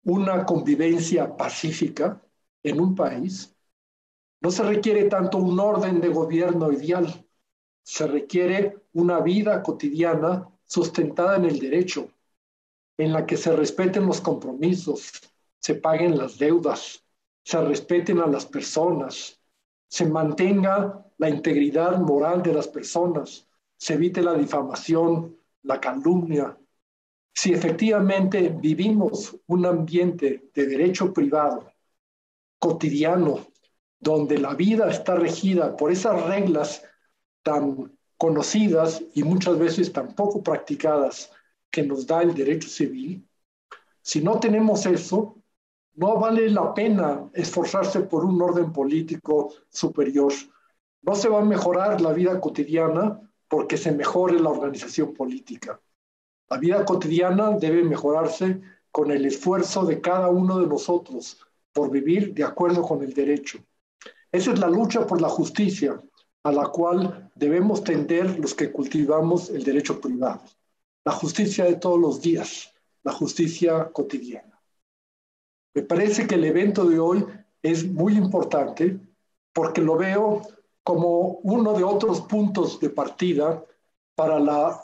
una convivencia pacífica en un país, no se requiere tanto un orden de gobierno ideal, se requiere una vida cotidiana sustentada en el derecho, en la que se respeten los compromisos, se paguen las deudas, se respeten a las personas, se mantenga la integridad moral de las personas, se evite la difamación, la calumnia. Si efectivamente vivimos un ambiente de derecho privado cotidiano, donde la vida está regida por esas reglas tan conocidas y muchas veces tan poco practicadas que nos da el derecho civil, si no tenemos eso, no vale la pena esforzarse por un orden político superior. No se va a mejorar la vida cotidiana porque se mejore la organización política. La vida cotidiana debe mejorarse con el esfuerzo de cada uno de nosotros por vivir de acuerdo con el derecho. Esa es la lucha por la justicia a la cual debemos tender los que cultivamos el derecho privado. La justicia de todos los días, la justicia cotidiana. Me parece que el evento de hoy es muy importante porque lo veo como uno de otros puntos de partida para la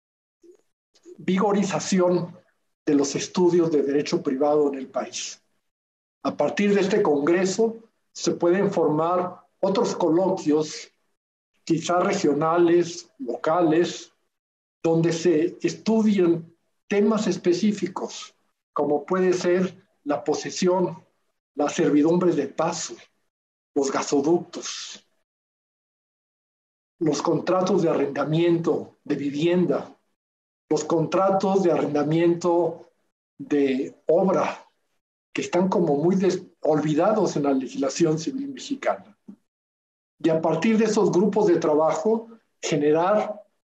vigorización de los estudios de derecho privado en el país. A partir de este congreso se pueden formar otros coloquios, quizás regionales, locales, donde se estudien temas específicos, como puede ser la posesión, las servidumbres de paso, los gasoductos, los contratos de arrendamiento de vivienda, los contratos de arrendamiento de obra, que están como muy olvidados en la legislación civil mexicana. Y a partir de esos grupos de trabajo, generar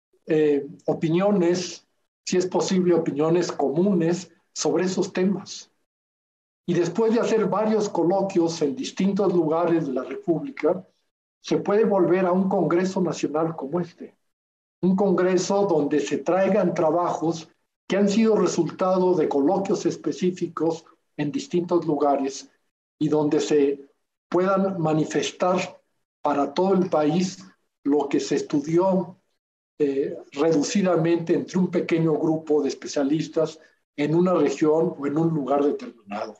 opiniones, si es posible, opiniones comunes sobre esos temas. Y después de hacer varios coloquios en distintos lugares de la República, se puede volver a un Congreso Nacional como este. Un Congreso donde se traigan trabajos que han sido resultado de coloquios específicos en distintos lugares y donde se puedan manifestar para todo el país lo que se estudió reducidamente entre un pequeño grupo de especialistas en una región o en un lugar determinado.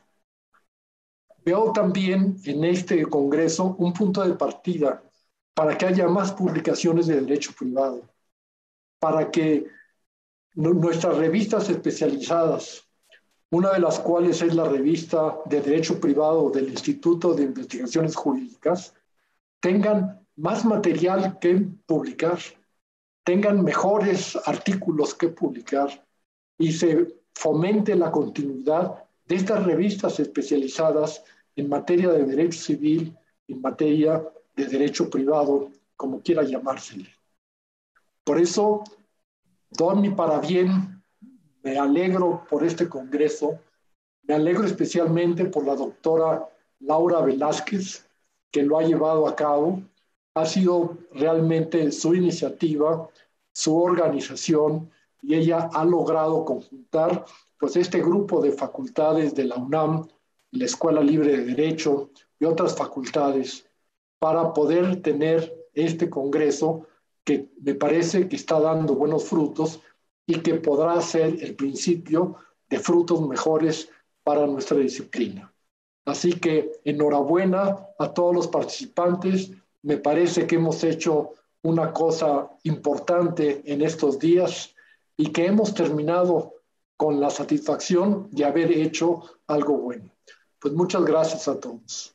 Veo también en este Congreso un punto de partida para que haya más publicaciones de derecho privado, para que nuestras revistas especializadas, una de las cuales es la revista de Derecho Privado del Instituto de Investigaciones Jurídicas, tengan más material que publicar, tengan mejores artículos que publicar y se fomente la continuidad de estas revistas especializadas en materia de derecho civil, en materia de derecho privado, como quiera llamársele. Por eso, doy mi parabién, me alegro por este congreso, me alegro especialmente por la doctora Laura Velázquez, que lo ha llevado a cabo. Ha sido realmente su iniciativa, su organización, y ella ha logrado conjuntar pues, este grupo de facultades de la UNAM, la Escuela Libre de Derecho y otras facultades para poder tener este congreso que me parece que está dando buenos frutos y que podrá ser el principio de frutos mejores para nuestra disciplina. Así que enhorabuena a todos los participantes. Me parece que hemos hecho una cosa importante en estos días y que hemos terminado con la satisfacción de haber hecho algo bueno. Pues muchas gracias a todos.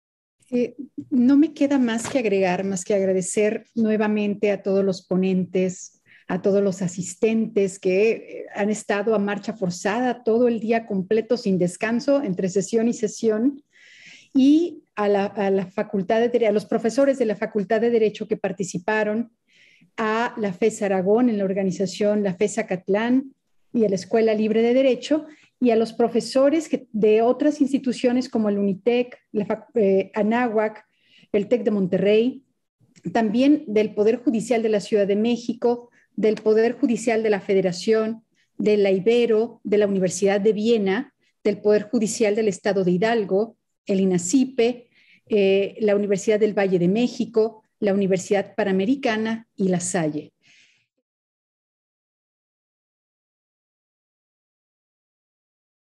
No me queda más que agregar, más que agradecer nuevamente a todos los ponentes, a todos los asistentes que han estado a marcha forzada todo el día completo sin descanso entre sesión y sesión, y a la Facultad de Derecho, a los profesores de la Facultad de Derecho que participaron, a la FES Aragón en la organización la FES Acatlán y a la Escuela Libre de Derecho, y a los profesores de otras instituciones como el UNITEC, Anáhuac, el TEC de Monterrey, también del Poder Judicial de la Ciudad de México, del Poder Judicial de la Federación, de la Ibero, de la Universidad de Viena, del Poder Judicial del Estado de Hidalgo, el INACIPE, la Universidad del Valle de México, la Universidad Panamericana y La Salle.